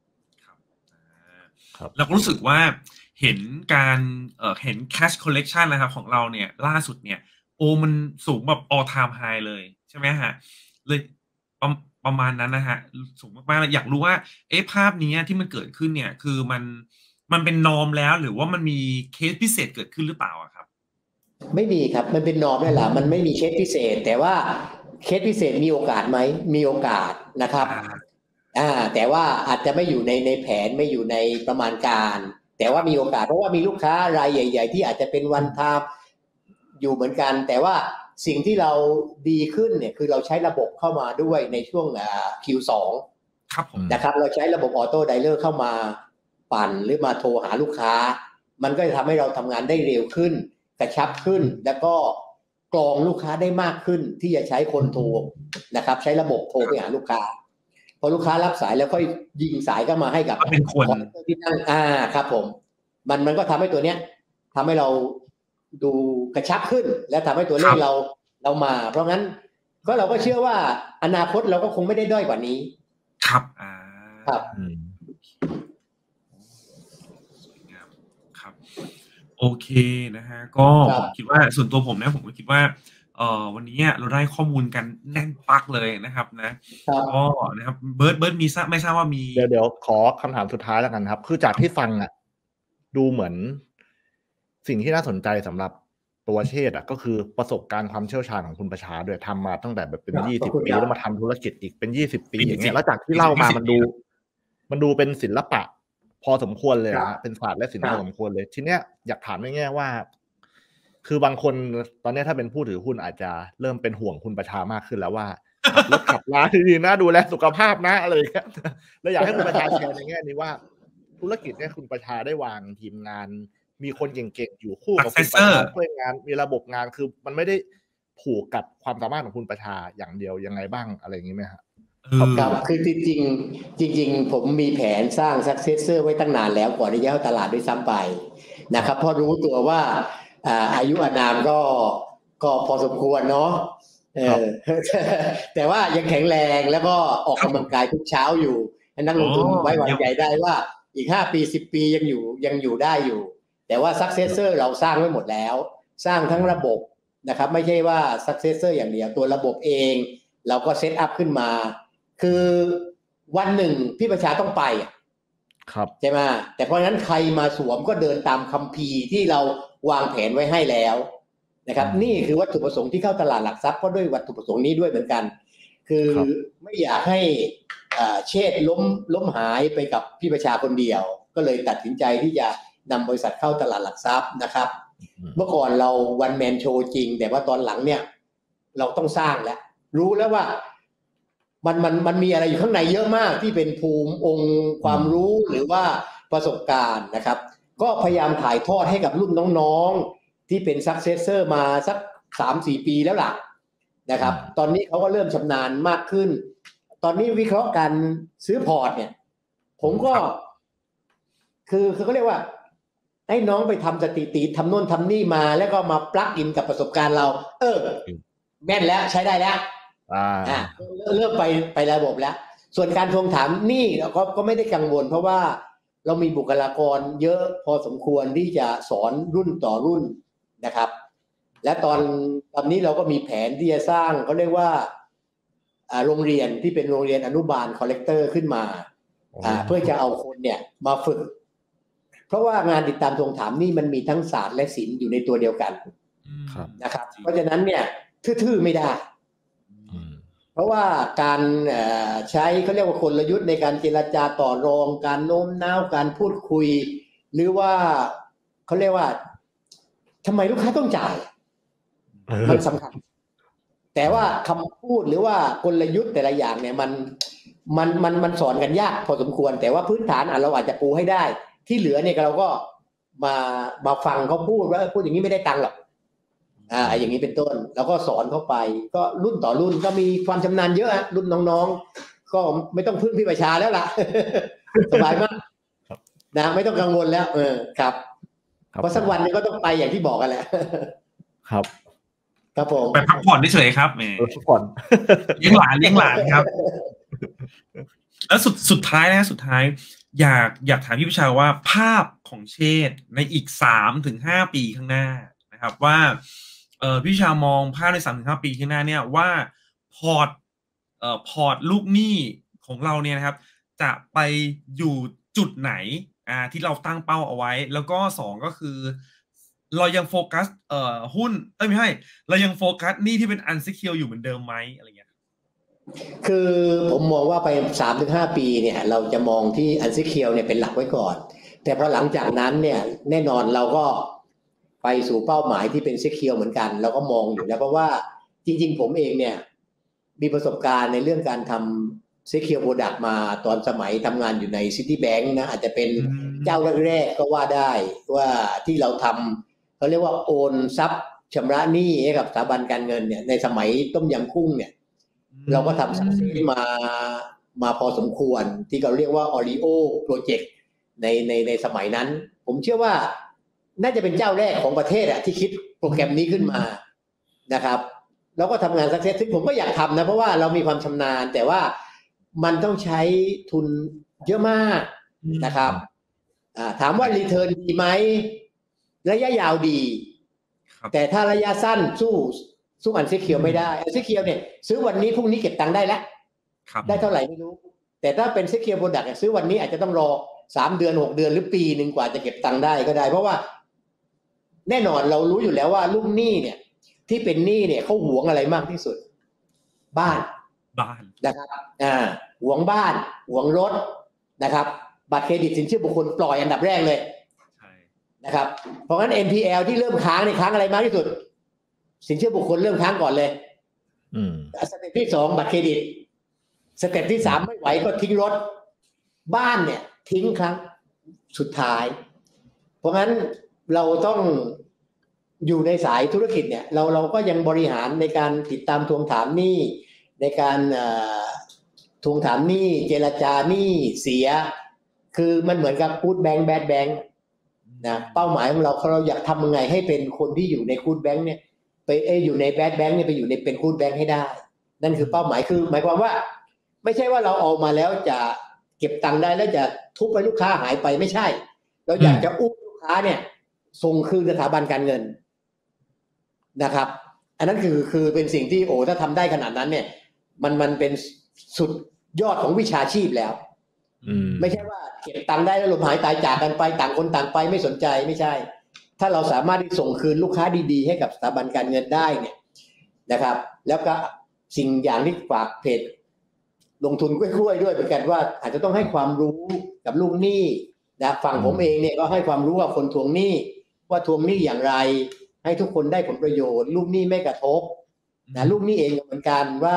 เรารู้สึกว่าเห็นการเห็น cash collection นะครับของเราเนี่ยล่าสุดเนี่ยมันสูงแบบ all time high เลยใช่ไหมฮะเลยประมาณนั้นนะฮะสูงมากๆเลยอยากรู้ว่าภาพนี้ที่มันเกิดขึ้นเนี่ยคือมันเป็นนอร์มแล้วหรือว่ามันมีเคสพิเศษเกิดขึ้นหรือเปล่าครับไม่มีครับมันเป็นนอร์มนั่นแหละมันไม่มีเคสพิเศษแต่ว่าเคสพิเศษมีโอกาสไหมมีโอกาสนะครับแต่ว่าอาจจะไม่อยู่ในแผนไม่อยู่ในประมาณการแต่ว่ามีโอกาสเพราะว่ามีลูกค้ารายใหญ่ๆที่อาจจะเป็นวันไทม์อยู่เหมือนกันแต่ว่าสิ่งที่เราดีขึ้นเนี่ยคือเราใช้ระบบเข้ามาด้วยในช่วงQ2 ครับผมนะครับเราใช้ระบบออโต้ไดเลอร์เข้ามาปั่นหรือมาโทรหาลูกค้ามันก็จะทำให้เราทำงานได้เร็วขึ้นกระชับขึ้นแล้วก็กรองลูกค้าได้มากขึ้นที่จะใช้คนโทรนะครับใช้ระบบโทรไปหาลูกค้าพอลูกค้ารับสายแล้วค่อยยิงสายก็มาให้กับเป็นคนที่นั่งครับผมมันก็ทำให้ตัวเนี้ยทำให้เราดูกระชับขึ้นและทำให้ตัวเลขเรามาเพราะงั้นก็เราก็เชื่อว่าอนาคตเราก็คงไม่ได้ด้อยกว่านี้ครับครับสวยงามครับโอเคนะฮะก็ผมคิดว่าส่วนตัวผมนะผมก็คิดว่าวันนี้เราได้ข้อมูลกันแน่นปักเลยนะครับนะก็นะครับเบิร์ดมีไม่ทราบว่ามีเดี๋ยวขอคำถามสุดท้ายแล้วกันครับคือจากที่ฟังดูเหมือนสิ่งที่น่าสนใจสำหรับตัวเชษก็คือประสบการณ์ความเชี่ยวชาญของคุณประชาด้วยทำมาตั้งแต่แบบเป็น20 ปีแล้วมาทำธุรกิจอีกเป็น20 ปีอย่างเงี้ยแล้วจากที่เล่ามามันดูเป็นศิลปะพอสมควรเลยนะเป็นศาสตร์และศิลป์พอสมควรเลยทีเนี้ยอยากถามในแง่ว่าคือบางคนตอนนี้ถ้าเป็นผู้ถือหุ้นอาจจะเริ่มเป็นห่วงคุณประชามากขึ้นแล้วว่าขับรถขับลาดีๆนะดูแลสุขภาพนะอะไรอย่างเงี้ยแล้วอยากให้คุณประชาแชร์ในแง่นี้ว่าธุรกิจเนี่ยคุณประชาได้วางทีมงานมีคนเก่งๆอยู่คู่กับคุณประชาช่วยงานมีระบบงานคือมันไม่ได้ผูกกับความสามารถของคุณประชาอย่างเดียวยังไงบ้างอะไรอย่างนี้ไหมครับครับคือจริงผมมีแผนสร้าง successor ไว้ตั้งนานแล้วก่อนที่จะเข้าตลาดด้วยซ้ำไปนะครับเพราะรู้ตัวว่าอายุอานามก็พอสมควรเนาะแต่ว่ายังแข็งแรงแล้วก็ออกกำลังกายทุกเช้าอยู่นักลงทุนไว้วางใจได้ว่าอีก5 ปี10 ปียังอยู่ได้อยู่แต่ว่า successor เราสร้างไว้หมดแล้วสร้างทั้งระบบนะครับไม่ใช่ว่า successor อย่างเดียวตัวระบบเองเราก็เซตอัพขึ้นมาคือวันหนึ่งพี่ประชาต้องไปครับใช่ไหมแต่เพราะฉะนั้นใครมาสวมก็เดินตามคัมภีร์ที่เราวางแผนไว้ให้แล้วนะครับนี่คือวัตถุประสงค์ที่เข้าตลาดหลักทรัพย์ก็ด้วยวัตถุประสงค์นี้ด้วยเหมือนกันคือไม่อยากให้เชษฐ์ล้มหายไปกับพี่ประชาคนเดียวก็เลยตัดสินใจที่จะนำบริษัทเข้าตลาดหลักทรัพย์นะครับเมื่อก่อนเราวันแมนโชว์จริงแต่ว่าตอนหลังเนี่ยเราต้องสร้างแล้วรู้แล้วว่ามันมีอะไรอยู่ข้างในเยอะมากที่เป็นภูมิองค์ความรู้หรือว่าประสบการณ์นะครับก็พยายามถ่ายทอดให้กับรุ่นน้องๆที่เป็นซักเซสเซอร์มาสัก 3-4 ปีแล้วล่ะนะครับตอนนี้เขาก็เริ่มชำนาญมากขึ้นตอนนี้วิเคราะห์การซื้อพอร์ตเนี่ยผมก็คือเขาเรียกว่าให้น้องไปทำสถิติทำโน่นทำนี่มาแล้วก็มาปลั๊กอินกับประสบการณ์เราแม่นแล้วใช้ได้แล้วเริ่มไประบบแล้วส่วนการทวงถามหนี้เราก็ไม่ได้กังวลเพราะว่าเรามีบุคลากรเยอะพอสมควรที่จะสอนรุ่นต่อรุ่นนะครับและตอนนี้เราก็มีแผนที่จะสร้างเขาเรียกว่าโรงเรียนที่เป็นโรงเรียนอนุบาลคอลเลกเตอร์ขึ้นมาเพื่อจะเอาคนเนี่ยมาฝึกเพราะว่างานติดตามทวงถามหนี้มันมีทั้งศาสตร์และศิลป์อยู่ในตัวเดียวกันนะครับเพราะฉะนั้นเนี่ยทื่อๆไม่ได้เพราะว่าการใช้เขาเรียกว่ากลยุทธ์ในการเจรจาต่อรองการโน้มน้าวการพูดคุยหรือว่าเขาเรียกว่าทำไมลูกค้าต้องจ่ายมันสำคัญแต่ว่าคำพูดหรือว่ากลยุทธ์แต่ละอย่างเนี่ยมันสอนกันยากพอสมควรแต่ว่าพื้นฐานเราอาจจะปูให้ได้ที่เหลือเนี่ยเราก็มาฟังเขาพูดว่าพูดอย่างนี้ไม่ได้ตังค์หรอกอย่างนี้เป็นต้นแล้วก็สอนเข้าไปก็รุ่นต่อรุ่นก็มีความชำนาญเยอะรุ่นน้องๆก็ไม่ต้องพึ่งพี่ประชาแล้วล่ะ สบายมากนะไม่ต้องกังวลแล้วครับเพราะสักวันนึงก็ต้องไปอย่างที่บอกกันแหละครับครับผมไปพักผ่อนเฉยๆครับแหมทุกคนเลี้ยงหลานครับ แล้วสุดท้ายนะสุดท้ายอยากถามพี่พิชาว่าภาพของเชษฐ์ในอีก3-5 ปีข้างหน้านะครับว่าพี่พิชามองภาพใน3-5 ปีข้างหน้าเนี่ยว่าพอร์ตลูกหนี้ของเราเนี่ยนะครับจะไปอยู่จุดไหนที่เราตั้งเป้าเอาไว้แล้วก็2ก็คือเรายังโฟกัสหุ้นไม่ใช่เรายังโฟกัสหนี้ที่เป็น unsecured อยู่เหมือนเดิมไหมอะไรเงี้ยคือผมมองว่าไป 3-5 ปีเนี่ยเราจะมองที่ unsecured เนี่ยเป็นหลักไว้ก่อนแต่พอหลังจากนั้นเนี่ยแน่นอนเราก็ไปสู่เป้าหมายที่เป็น secure เหมือนกันเราก็มองอยู่แล้วเพราะว่าจริงๆผมเองเนี่ยมีประสบการณ์ในเรื่องการทำ secure product มาตอนสมัยทำงานอยู่ใน Citibank นะอาจจะเป็นเจ้าแรกๆก็ว่าได้ว่าที่เราทำเขาเรียกว่าโอนทรัพย์ชำระหนี้ให้กับสถาบันการเงินเนี่ยในสมัยต้มยำกุ้งเนี่ยเราก็ทำสักเซสมาพอสมควรที่เราเรียกว่า Oreo Project ในสมัยนั้นผมเชื่อว่าน่าจะเป็นเจ้าแรกของประเทศที่คิดโปรแกรมนี้ขึ้นมานะครับแล้วก็ทำงานสักเซสซึ่งผมก็อยากทำนะเพราะว่าเรามีความชำนาญแต่ว่ามันต้องใช้ทุนเยอะมากนะครับถามว่ารีเทิร์นดีไหมระยะยาวดีแต่ถ้าระยะสั้นสู้อันเซ็กเคียวไม่ได้อันเซ็กเคียวเนี่ยซื้อวันนี้พรุ่งนี้เก็บตังค์ได้แล้วได้เท่าไหร่ไม่รู้แต่ถ้าเป็นเซ็กเคียวโปรดักต์ซื้อวันนี้อาจจะต้องรอ3 เดือน6 เดือนหรือปีนึงกว่าจะเก็บตังค์ได้ก็ได้เพราะว่าแน่นอนเรารู้อยู่แล้วว่าลูกหนี้เนี่ยที่เป็นหนี้เนี่ยเขาหวงอะไรมากที่สุดบ้านนะครับหวงบ้านหวงรถนะครับบัตรเครดิตสินเชื่อบุคคลปล่อยอันดับแรกเลยนะครับเพราะงั้น NPL ที่เริ่มค้างในค้างอะไรมากที่สุดสินเชื่อบุคคลเริ่มค้างก่อนเลยสเต็ปที่2บัตรเครดิตสเต็ปที่3ไม่ไหวก็ทิ้งรถบ้านเนี่ยทิ้งครั้งสุดท้ายเพราะงั้นเราต้องอยู่ในสายธุรกิจเนี่ยเราก็ยังบริหารในการติดตามทวงถามหนี้ในการทวงถามหนี้เจรจาหนี้เสียคือมันเหมือนกับกู๊ดแบงค์แบดแบงค์นะเป้าหมายของเราอยากทำยังไงให้เป็นคนที่อยู่ในกู๊ดแบงค์เนี่ยไปอยู่ในแบดแบงค์เนี่ยไปอยู่ในเป็นกู๊ดแบงค์ให้ได้นั่นคือเป้าหมายคือหมายความว่าไม่ใช่ว่าเราออกมาแล้วจะเก็บตังค์ได้แล้วจะทุบไปลูกค้าหายไปไม่ใช่เราอยากจะอุ้มลูกค้าเนี่ยส่งคืนสถาบันการเงินนะครับอันนั้นคือเป็นสิ่งที่ถ้าทำได้ขนาดนั้นเนี่ยมันเป็นสุดยอดของวิชาชีพแล้วไม่ใช่ว่าเก็บตังค์ได้แล้วลมหายตายจากกันไปต่างคนต่างไปไม่สนใจไม่ใช่ถ้าเราสามารถที่ส่งคืนลูกค้าดีๆให้กับสถาบันการเงินได้เนี่ยนะครับแล้วก็สิ่งอย่างที่ฝากเพจลงทุนกล้วยๆด้วยเหมือนกันว่าอาจจะต้องให้ความรู้กับลูกหนี้นะฝั่งผมเองเนี่ยก็ให้ความรู้กับคนทวงหนี้ว่าทวงหนี้อย่างไรให้ทุกคนได้ผลประโยชน์ลูกหนี้ไม่กระทบนะลูกหนี้เองเหมือนกันว่า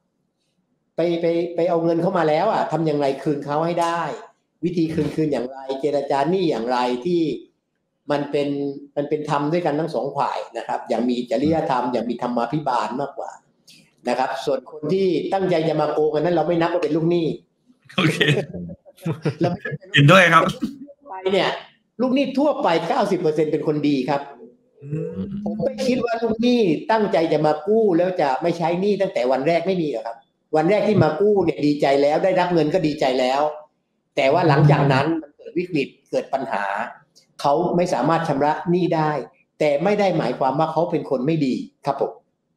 ไปเอาเงินเข้ามาแล้วทำอย่างไรคืนเขาให้ได้วิธีคืนอย่างไรเจรจาหนี้อย่างไรที่มันเป็นธรรมด้วยกันทั้งสองฝ่ายนะครับอย่างมีจริยธรรมอย่างมีธรรมาภิบาลมากกว่านะครับส่วนคนที่ตั้งใจจะมาโกงกันนั้นเราไม่นับว่าเป็นลูกหนี้โอเคเห็นด้วยครับไปเนี่ยลูกหนี้ทั่วไป 90% เป็นคนดีครับผมไม่คิดว่าลูกหนี้ตั้งใจจะมากู้แล้วจะไม่ใช้หนี้ตั้งแต่วันแรกไม่มีหรอกครับวันแรกที่มากู้เนี่ยดีใจแล้วได้รับเงินก็ดีใจแล้วแต่ว่าหลังจากนั้นมันเกิดวิกฤตเกิดปัญหาเขาไม่สามารถชำระหนี้ได้แต่ไม่ได้หมายความว่าเขาเป็นคนไม่ดีครับผม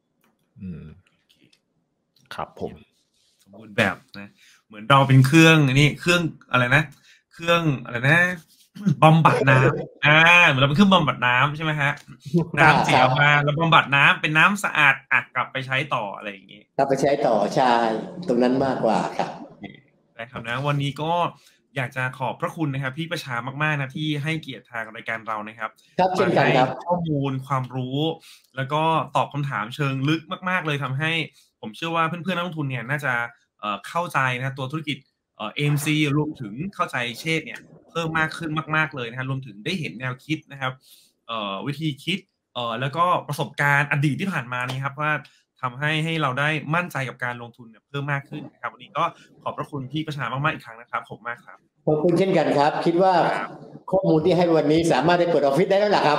ครับผมสมบูรณ์แบบนะเหมือนเราเป็นเครื่องนี่เครื่องอะไรนะเครื่องอะไรนะบำบัดน้ำเหมือนเราเป็นเครื่องบำบัดน้ำใช่ไหมฮะน้ำเสียมาแล้วบำบัดน้ำเป็นน้ำสะอาดกลับไปใช้ต่ออะไรอย่างงี้กลับไปใช้ต่อใช่ตรงนั้นมากกว่าครับได้ครับนะวันนี้ก็อยากจะขอบพระคุณนะครับพี่ประชามากๆนะที่ให้เกียรติทางรายการเรานะครับเช่นกันครับข้อมูลความรู้แล้วก็ตอบคำถามเชิงลึกมากๆเลยทำให้ผมเชื่อว่าเพื่อนๆนักลงทุนเนี่ยน่าจะเข้าใจนะตัวธุรกิจAMC รวมถึงเข้าใจเชษเนี่ยเพิ่มมากขึ้นมากๆเลยนะครับรวมถึงได้เห็นแนวคิดนะครับวิธีคิดแล้วก็ประสบการณ์อดีตที่ผ่านมานี่ครับว่าทำให้เราได้มั่นใจกับการลงทุนเนี่ยเพิ่มมากขึ้นนะครับวันนี้ก็ขอบพระคุณพี่ประชามากๆอีกครั้งนะครับขอบคุณมากครับขอบคุณเช่นกันครับคิดว่าข้อมูลที่ให้วันนี้สามารถได้เปิดออฟฟิศได้แล้วล่ะครับ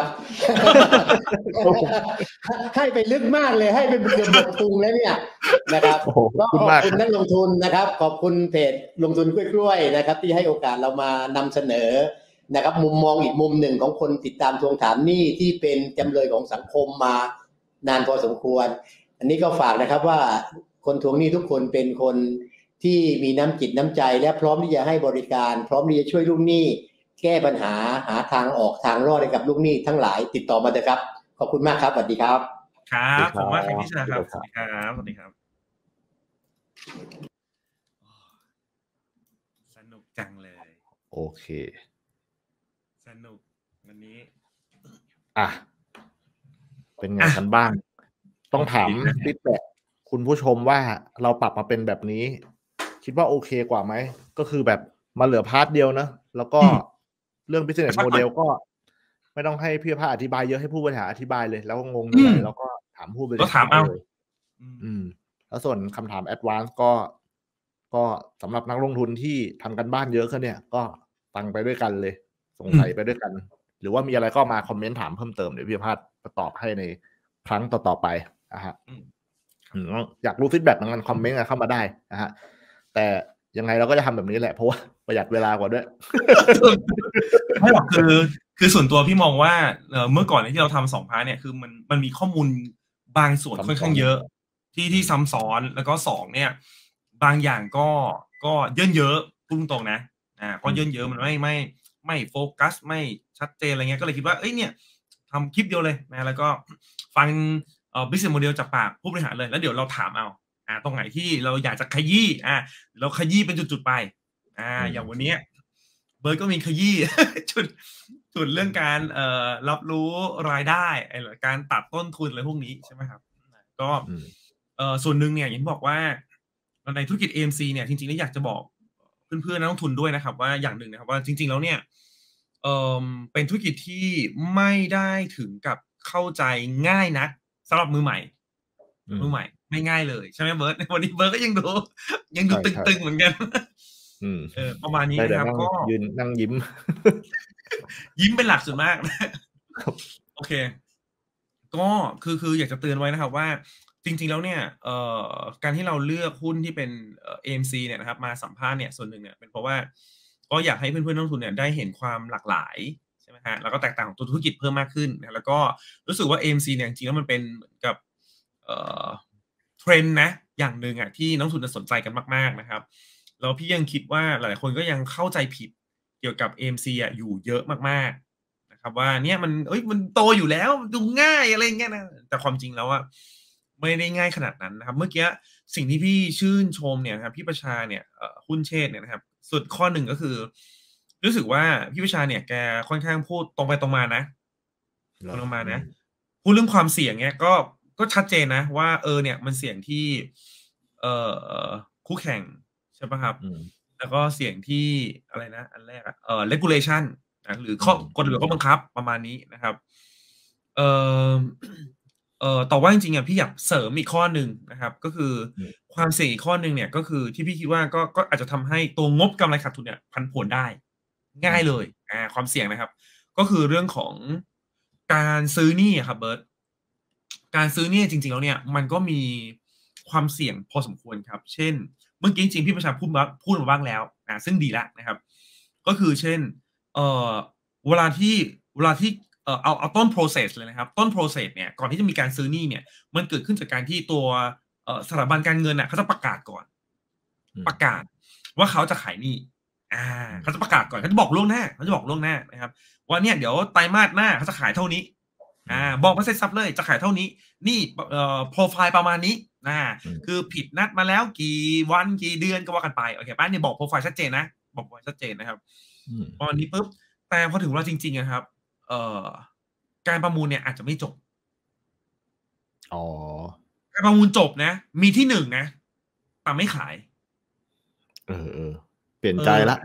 ให้ไปลึกมากเลยให้ไปเกือบหมดพุงแล้วเนี่ยนะครับก็ขอบคุณนักลงทุนนะครับขอบคุณเพจลงทุนกล้วยๆนะครับที่ให้โอกาสเรามานำเสนอนะครับมุมมองอีกมุมหนึ่งของคนติดตามทวงถามหนี้ที่เป็นจำเลยของสังคมมานานพอสมควรอันนี้ก็ฝากนะครับว่าคนทวงหนี้ทุกคนเป็นคนที่มีน้ำจิตน้ำใจและพร้อมที่จะให้บริการพร้อมที่จะช่วยลูกหนี้แก้ปัญหาหาทางออกทางรอดให้กับลูกหนี้ทั้งหลายติดต่อมาเถอะครับขอบคุณมากครับสวัสดีครับครับผมว่าพี่ชาครับสวัสดีครับสวัสดีครับสนุกจังเลยโอเคสนุกวันนี้เป็นไงกันบ้างต้องถามฟีดแบ็กคุณผู้ชมว่าเราปรับมาเป็นแบบนี้คิดว่าโอเคกว่าไหมก็คือแบบมาเหลือพาร์ทเดียวนะแล้วก็เรื่อง business model ก็ไม่ต้องให้พี่ภาคอธิบายเยอะให้ผู้บริหารอธิบายเลยแล้วก็งงเลยแล้วก็ถามผู้บริหารเลยแล้วส่วนคำถาม advance ก็สำหรับนักลงทุนที่ทำกันบ้านเยอะขึ้นเนี่ยก็ฟังไปด้วยกันเลยสงสัยไปด้วยกันหรือว่ามีอะไรก็มาคอมเมนต์ถามเพิ่มเติมเดี๋ยวพี่ภาคจะตอบให้ในครั้งต่อๆไปฮะอยากรู้ฟีดแบ็กมันคอมเมนต์เข้ามาได้นะฮะแต่ยังไงเราก็จะทำแบบนี้แหละเพราะว่าประหยัดเวลากว่าด้วยไม่หรอกคือส่วนตัวพี่มองว่าเมื่อก่อนที่เราทำ2 พาร์ทเนี่ยคือมันมีข้อมูลบางส่วนค่อนข้างเยอะที่ซ้ำซ้อนแล้วก็2เนี่ยบางอย่างก็เยินเยอะพูดตรงๆนะก็เยินเยอะมันไม่โฟกัสไม่ชัดเจนอะไรเงี้ยก็เลยคิดว่าเอ้ยเนี่ยทำคลิปเดียวเลยนะแล้วก็ฟังbusiness model จากปากผู้บริหารเลยแล้วเดี๋ยวเราถามเอาตรงไหนที่เราอยากจะขยี้เราขยี้เป็นจุดๆไปอย่างวันนี้เบิร์ดก็มีขยี้ จุดเรื่องการรับรู้รายได้การตัดต้นทุนอะไรพวกนี้ใช่ไหมครับก็ส่วนหนึ่งเนี่ยอย่างที่บอกว่าในธุรกิจ AMC เนี่ยจริงๆแล้วอยากจะบอกเพื่อนๆนักลงทุนด้วยนะครับว่าอย่างหนึ่งนะครับว่าจริงๆแล้วเนี่ยเป็นธุรกิจที่ไม่ได้ถึงกับเข้าใจง่ายนักสำหรับมือใหม่ไม่ง่ายเลยใช่ไหมเบิร์ดวันนี้เบิร์ดก็ยังดูตึงๆเหมือนกันประมาณนี้นะครับก็ยืนนั่งยิ้มเป็นหลักส่วนมากโอเคก็คืออยากจะเตือนไว้นะครับว่าจริงๆแล้วเนี่ยการที่เราเลือกหุ้นที่เป็นAMC เนี่ยนะครับมาสัมภาษณ์เนี่ยส่วนหนึ่งเนี่ยเป็นเพราะว่าก็อยากให้เพื่อนๆนักลงทุนเนี่ยได้เห็นความหลากหลายใช่ไหมฮะแล้วก็แตกต่างของตัวธุรกิจเพิ่มมากขึ้นนะแล้วก็รู้สึกว่า AMC เนี่ยจริงๆแล้วมันเป็นเหมือนกับเทรนด์นะอย่างหนึ่งที่นักลงทุนจะสนใจกันมากๆนะครับแล้วพี่ยังคิดว่าหลายๆคนก็ยังเข้าใจผิดเกี่ยวกับ AMC อยู่เยอะมากๆนะครับว่าเนี่ยมันโตอยู่แล้วดูง่ายอะไรเงี้ยนะแต่ความจริงแล้วไม่ได้ง่ายขนาดนั้นนะครับเมื่อกี้สิ่งที่พี่ชื่นชมเนี่ยครับพี่ประชาเนี่ยหุ้นเชษเนี่ยนะครับสุดข้อหนึ่งก็คือรู้สึกว่าพี่ประชาเนี่ยแกค่อนข้างพูดตรงไปตรงมานะพูดเรื่องความเสี่ยงเนี่ยก็ชัดเจนนะว่าเนี่ยมันเสี่ยงที่คู่แข่งใช่ป่ะครับแล้วก็เสี่ยงที่อะไรนะอันแรกregulation หรือข้อกฎหรือข้อบังคับประมาณนี้นะครับต่อว่าจริงๆพี่อยากเสริมอีกข้อหนึ่งนะครับก็คือความเสี่ยงอีกข้อหนึ่งเนี่ยก็คือที่พี่คิดว่าก็อาจจะทำให้ตัวงบกำไรขาดทุนเนี่ยผันผวนได้ง่ายเลยความเสี่ยงนะครับก็คือเรื่องของการซื้อหนี้ครับเบิร์ตการซื้อหนี้จริงๆแล้วเนี่ยมันก็มีความเสี่ยงพอสมควรครับเช่นเมื่อกี้จริงๆพี่ประชาพูดมาบ้างแล้วซึ่งดีแล้วนะครับก็คือเช่นเวลาที่เอาต้น process เลยนะครับต้น process เนี่ยก่อนที่จะมีการซื้อหนี้เนี่ยมันเกิดขึ้นจากการที่ตัวสถาบันการเงินเขาจะประกาศก่อนประกาศว่าเขาจะขายหนี้เขาจะประกาศก่อนเขาจะบอกล่วงหน้านะครับว่าเนี่ยเดี๋ยวไตรมาสหน้าเขาจะขายเท่านี้บอกมาเซ็ตซับเลยจะขายเท่านี้นี่โปรไฟล์ประมาณนี้คือผิดนัดมาแล้วกี่วันกี่เดือนก็ว่ากันไปโอเคป้าเนี่ยบอกโปรไฟล์ชัดเจนนะบอกโปรไฟล์ชัดเจนนะครับตอนนี้ปุ๊บแต่พอถึงเวลาจริงๆนะครับการประมูลเนี่ยอาจจะไม่จบการประมูลจบนะมีที่1นะแต่ไม่ขายเปลี่ยนใจละ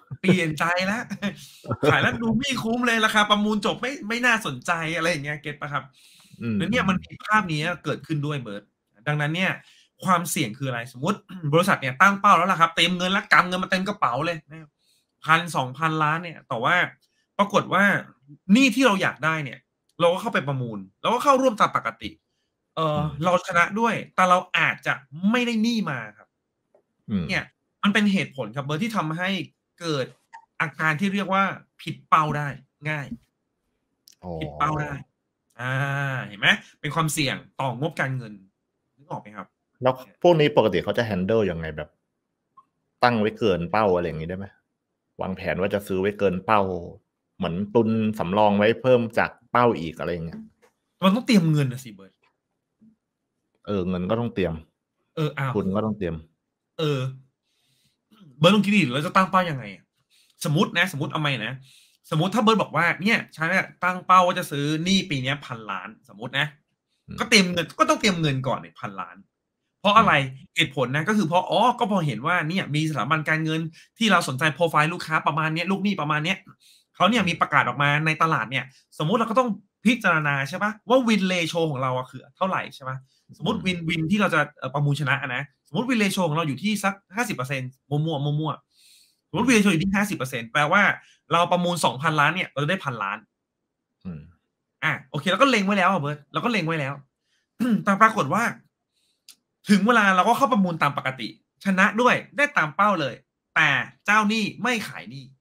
ขายแล้วดูไม่คุ้มเลยราคาประมูลจบไม่น่าสนใจอะไรอย่างเงี้ยเก็ทป่ะครับแล้วเนี่ยมันมีภาพนี้เกิดขึ้นด้วยเบิร์ดดังนั้นเนี่ยความเสี่ยงคืออะไรสมมติบริษัทเนี่ยตั้งเป้าแล้วล่ะครับเต็มเงินแล้วกำเงินมาเต็มกระเป๋าเลยนะ 1,000-2,000 ล้านเนี่ยแต่ว่าปรากฏว่าหนี้ที่เราอยากได้เนี่ยเราก็เข้าไปประมูลเราก็เข้าร่วมตามปกติเราชนะด้วยแต่เราอาจจะไม่ได้หนี้มาครับเนี่ยมันเป็นเหตุผลครับเบอร์ที่ทำให้เกิดอาการที่เรียกว่าผิดเป้าได้ง่ายผิดเป้าได้เห็นไหมเป็นความเสี่ยงต่องบการเงินนึกออกไหมครับแล้วพวกนี้ปกติเขาจะแฮนเดิลยังไงแบบตั้งไว้เกินเป้าอะไรอย่างนี้ได้ไหมวางแผนว่าจะซื้อไว้เกินเป้าเหมือนตุนสำรองไว้เพิ่มจากเป้าอีกอะไรอย่างเงี้ยมันต้องเตรียมเงินนะสิเบิร์ดเงินก็ต้องเตรียมทุนก็ต้องเตรียมเบิร์ดลองคิดดิเราจะตั้งเป้ายังไงสมมติเอาไหมนะสมมติถ้าเบิร์ดบอกว่าเนี่ยฉันตั้งเป้าว่าจะซื้อหนี้ปีนี้1,000 ล้านสมมตินะก็เตรียมเงินก็ต้องเตรียมเงินก่อน1,000 ล้านเพราะอะไรเหตุผลนะก็คือเพราะก็พอเห็นว่าเนี่ยมีสถาบันการเงินที่เราสนใจโปรไฟล์ลูกค้าประมาณนี้ลูกหนี้ประมาณนี้เขาเนี่ยมีประกาศออกมาในตลาดเนี่ยสมมุติเราก็ต้องพิจารณาใช่ปะว่าวินเรโชของเราคือเท่าไหร่ใช่ปะสมมติวินที่เราจะประมูลชนะนะสมมติวินเรโชของเราอยู่ที่สัก 50% มั่วสมมติวินเรโชอยู่ที่ 50% แปลว่าเราประมูล 2,000 ล้านเนี่ยเราจะได้ 1,000 ล้านโอเคแล้วก็เล็งไว้แล้วเบิร์ดเราก็เล็งไว้แล้ว แต่ปรากฏว่าถึงเวลาเราก็เข้าประมูลตามปกติชนะด้วยได้ตามเป้าเลยแต่เจ้าหนี้ไม่ขายหนี้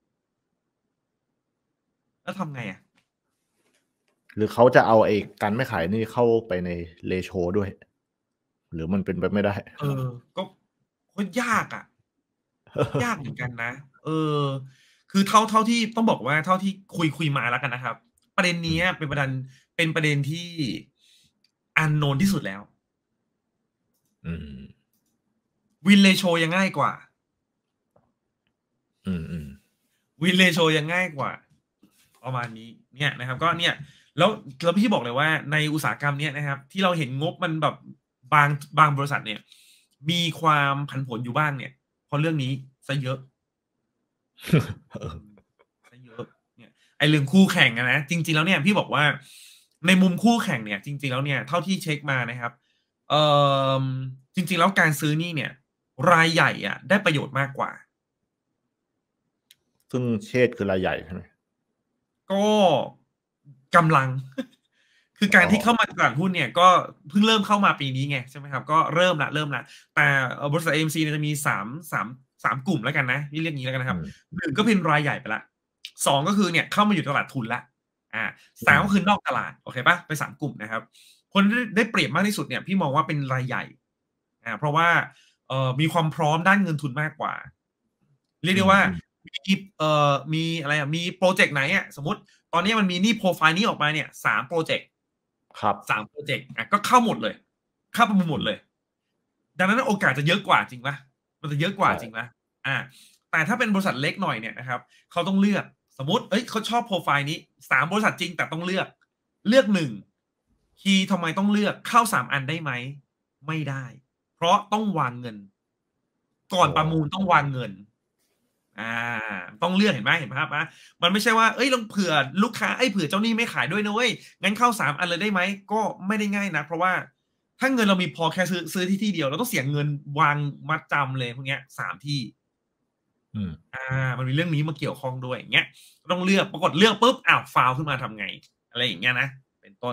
แล้วทำไงหรือเขาจะเอาการไม่ขายนี่เข้าไปในเรโชด้วยหรือมันเป็นไปไม่ได้ก็ยากยากเหมือนกันนะคือเท่าที่ต้องบอกว่าเท่าที่คุยมาแล้วกันนะครับประเด็นนี้เป็นประเด็นที่อันโนนที่สุดแล้ววินเรโชยังง่ายกว่าวินเรโชยังง่ายกว่าประมาณนี้เนี่ยนะครับก็เนี่ยแล้วพี่บอกเลยว่าในอุตสาหกรรมเนี่ยนะครับที่เราเห็นงบมันแบบบางบริษัทเนี่ยมีความผันผวนอยู่บ้างเนี่ยเพราะเรื่องนี้ซะเยอะเนี่ยไอเรื่องคู่แข่งนะจริงๆแล้วเนี่ยพี่บอกว่าในมุมคู่แข่งเนี่ยจริงๆแล้วเนี่ยเท่าที่เช็คมานะครับจริงๆแล้วการซื้อนี่เนี่ยรายใหญ่ได้ประโยชน์มากกว่าซึ่งเชษคือรายใหญ่ใช่ไหมก็กำลังคือการที่เข้ามาตลาดหุ้นเนี่ยก็เพิ่งเริ่มเข้ามาปีนี้ไงใช่ไหมครับก็เริ่มละแต่บริษัท AMC จะมี3กลุ่มแล้วกันนะที่เรียกงี้แล้วกันนะครับ1ก็เป็นรายใหญ่ไปละ2ก็คือเนี่ยเข้ามาอยู่ตลาดทุนละ3ก็คือนอกตลาดโอเคปะไป3กลุ่มนะครับคนได้เปรียบมากที่สุดเนี่ยพี่มองว่าเป็นรายใหญ่เพราะว่ามีความพร้อมด้านเงินทุนมากกว่าเรียกได้ว่ามีอะไรมีโปรเจกต์ไหนสมมติตอนนี้มันมีหนี้โปรไฟล์นี้ออกมาเนี่ย3โปรเจกต์ครับ 3โปรเจกต์ก็เข้าหมดเลยเข้าประมูลหมดเลยดังนั้นโอกาสจะเยอะกว่าจริงปะมันจะเยอะกว่าจริงปะแต่ถ้าเป็นบริษัทเล็กหน่อยเนี่ยนะครับเขาต้องเลือกสมมติเขาชอบโปรไฟล์นี้3บริษัทจริงแต่ต้องเลือก1คีย์ทำไมต้องเลือกเข้า3อันได้ไหมไม่ได้เพราะต้องวางเงินก่อนประมูลต้องวางเงินต้องเลือกเห็นไหมมันไม่ใช่ว่าลองเผื่อลูกค้าเผื่อเจ้าหนี้ไม่ขายด้วยนะเว้ยงั้นเข้า3อันเลยได้ไหมก็ไม่ได้ง่ายนะเพราะว่าถ้าเงินเรามีพอแค่ซื้อที่เดียวเราต้องเสียเงินวางมัดจำเลยพวกเนี้ย3ที่มันมีเรื่องนี้มาเกี่ยวข้องด้วยอย่างเงี้ยต้องเลือกปรากฏเลือกปุ๊บฟาวขึ้นมาทำไงอะไรอย่างเงี้ยนะเป็นต้น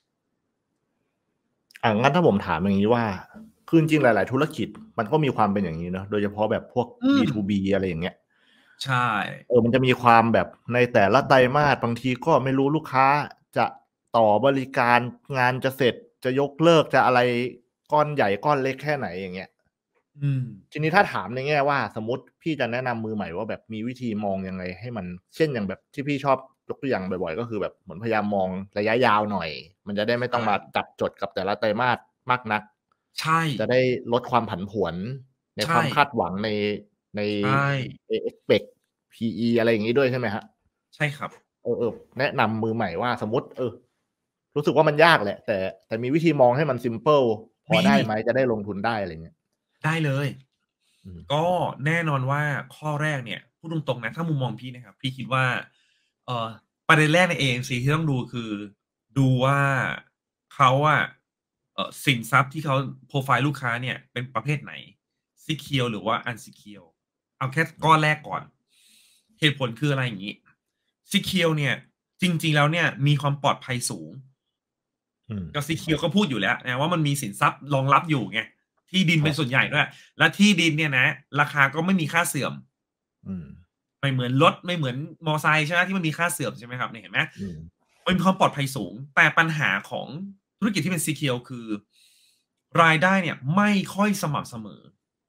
งั้นถ้าผมถามอย่างนี้ว่าคือจริงๆหลายๆธุรกิจมันก็มีความเป็นอย่างนี้เนาะโดยเฉพาะแบบพวก B2B อะไรอย่างเงี้ยใช่มันจะมีความแบบในแต่ละไตรมาสบางทีก็ไม่รู้ลูกค้าจะต่อบริการงานจะเสร็จจะยกเลิกจะอะไรก้อนใหญ่ก้อนเล็กแค่ไหนอย่างเงี้ยทีนี้ถ้าถามในแง่ว่าสมมติพี่จะแนะนำมือใหม่ว่าแบบมีวิธีมองยังไงให้มันเช่นอย่างแบบที่พี่ชอบยกตัวอย่างบ่อยๆก็คือแบบเหมือนพยายามมองระยะยาวหน่อยมันจะได้ไม่ต้องมาจับจดกับแต่ละไตรมาสมากนักใช่จะได้ลดความผันผวนในความคาดหวังในexpect PE อะไรอย่างนี้ด้วยใช่ไหมฮะใช่ครับแนะนำมือใหม่ว่าสมมติรู้สึกว่ามันยากแหละแต่มีวิธีมองให้มัน simple พอได้ไหมจะได้ลงทุนได้อะไรเงี้ยได้เลยก็แน่นอนว่าข้อแรกเนี่ยพูดตรงๆนะถ้ามุมมองพี่นะครับพี่คิดว่าประเด็นแรกใน AMC ที่ต้องดูคือดูว่าเขาสินทรัพย์ที่เขาโปรไฟล์ลูกค้าเนี่ยเป็นประเภทไหน secure หรือว่า unsecure เอาแค่ก้อนแรกก่อนเหตุผลคืออะไรอย่างนี้ Secure เนี่ยจริงๆแล้วเนี่ยมีความปลอดภัยสูงก็ Secure ก็พูดอยู่แล้วนะว่ามันมีสินทรัพย์รองรับอยู่ไงที่ดินเป็นส่วนใหญ่ด้วยและที่ดินเนี่ยนะราคาก็ไม่มีค่าเสื่อมไม่เหมือนรถไม่เหมือนมอไซค์ใช่ไหมที่มันมีค่าเสื่อมใช่ไหมครับเนี่ยเห็นไหมมันมีความปลอดภัยสูงแต่ปัญหาของธุรกิจที่เป็น Secure คือรายได้เนี่ยไม่ค่อยสม่ำเสมอ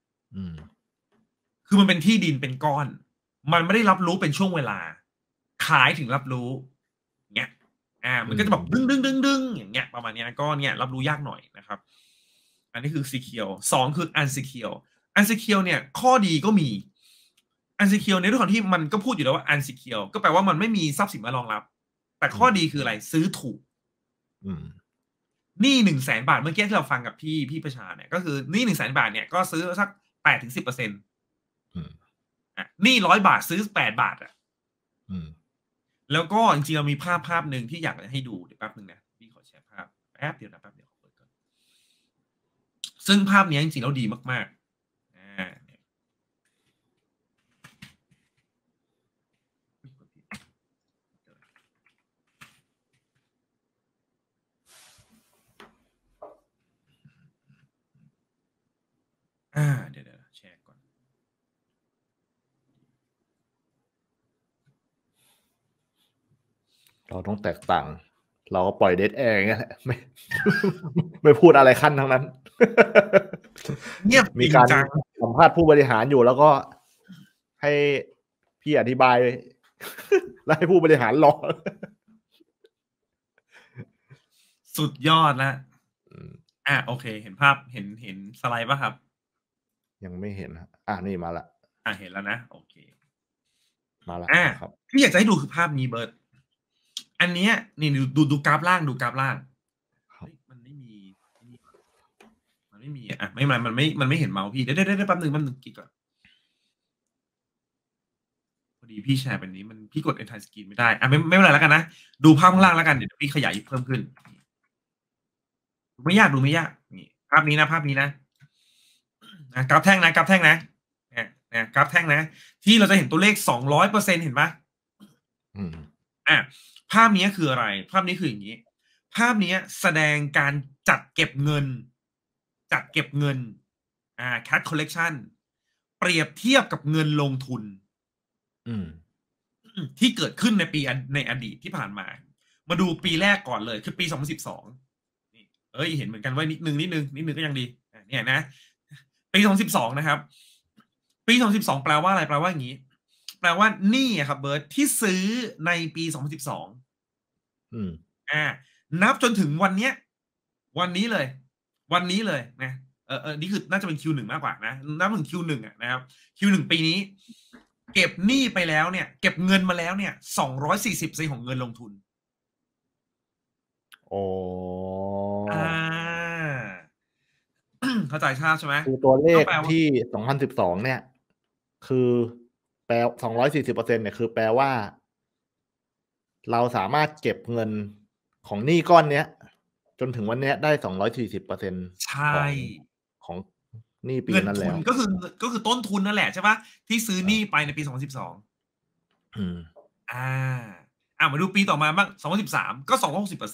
คือมันเป็นที่ดินเป็นก้อนมันไม่ได้รับรู้เป็นช่วงเวลาขายถึงรับรู้เงี้ยมันก็จะแบบดึงอย่างเงี้ยประมาณนี้ก็เนี่ยรับรู้ยากหน่อยนะครับอันนี้คือ secure 2คือ unsecure unsecure เนี่ยข้อดีก็มี unsecure ในเรื่องของที่มันก็พูดอยู่แล้วว่า unsecure ก็แปลว่ามันไม่มีทรัพย์สินมารองรับแต่ข้อดีคืออะไรซื้อถูกหนี้100,000 บาทเมื่อกี้ที่เราฟังกับพี่ประชาเนี่ยก็คือหนี้100,000 บาทเนี่ยก็ซื้อสัก 8-10%หนี้100 บาทซื้อ8 บาทแล้วก็จริงๆเรามีภาพหนึ่งที่อยากจะให้ดูเดี๋ยวแป๊บนึงนะพี่ขอแชร์ภาพแป๊บเดียวเปิดก่อนซึ่งภาพนี้จริงๆแล้วดีมากเดี๋ยวแชร์ก่อนเราต้องแตกต่างเราก็ปล่อยเดทแอร์อย่างเงี้ยแหละไม่พูดอะไรขั้นทั้งนั้นเงียบมีการสัมภาษณ์ผู้บริหารอยู่แล้วก็ให้พี่อธิบายแล้วให้ผู้บริหารรอสุดยอดแล้วโอเคเห็นภาพเห็นสไลด์ป่ะครับยังไม่เห็นนี่มาละเห็นแล้วนะโอเคมาละครับที่อยากจะให้ดูคือภาพนี้เบิร์ดอันนี้นี่ดูกราฟล่างมันไม่มีมันไม่เห็นเมาส์พี่เดี๋ยวแป๊บนึงกิ๊กก่อนพอดีพี่แชร์เป็นนี้มันพี่กด Entire Screen ไม่ได้ไม่เป็นไรแล้วกันนะดูภาพข้างล่างแล้วกันเดี๋ยวพี่ขยายเพิ่มขึ้นดูไม่ยากนี่ภาพนี้นะกราฟแท่งนะกราฟแท่งนะที่เราจะเห็นตัวเลข 200% เห็นไหมภาพนี้คืออะไรภาพนี้คืออย่างนี้ภาพนี้แสดงการจัดเก็บเงินcash collection เปรียบเทียบกับเงินลงทุนที่เกิดขึ้นในอดีตที่ผ่านมาดูปีแรกก่อนเลยคือปี 2012เห็นเหมือนกันว่านิดนึงก็ยังดีเนี่ยนะปี 2012นะครับปี 2012แปลว่าอะไรแปลว่าอย่างนี้แปลว่านี่ครับเบิร์ตที่ซื้อในปี 2012นับจนถึงวันนี้เลยนะนี่คือน่าจะเป็น Q1 มากกว่านะนับถึง Q1 นะครับ Q1 ปีนี้เก็บหนี้ไปแล้วเนี่ยเก็บเงินมาแล้วเนี่ย 240% ของเงินลงทุนเข้าใจใช่ไหมคือตัวเลขที่ 2012 เนี่ยคือแปล 240% เนี่ยคือแปลว่าเราสามารถเก็บเงินของหนี้ก้อนเนี้ยจนถึงวันนี้ได้ 240% ใช่ของหนี้ปีนั้นแล้วก็คือต้นทุนนั่นแหละใช่ปะที่ซื้อหนี้ไปในปี 2012มาดูปีต่อมาบ้าง2013ก็ 260%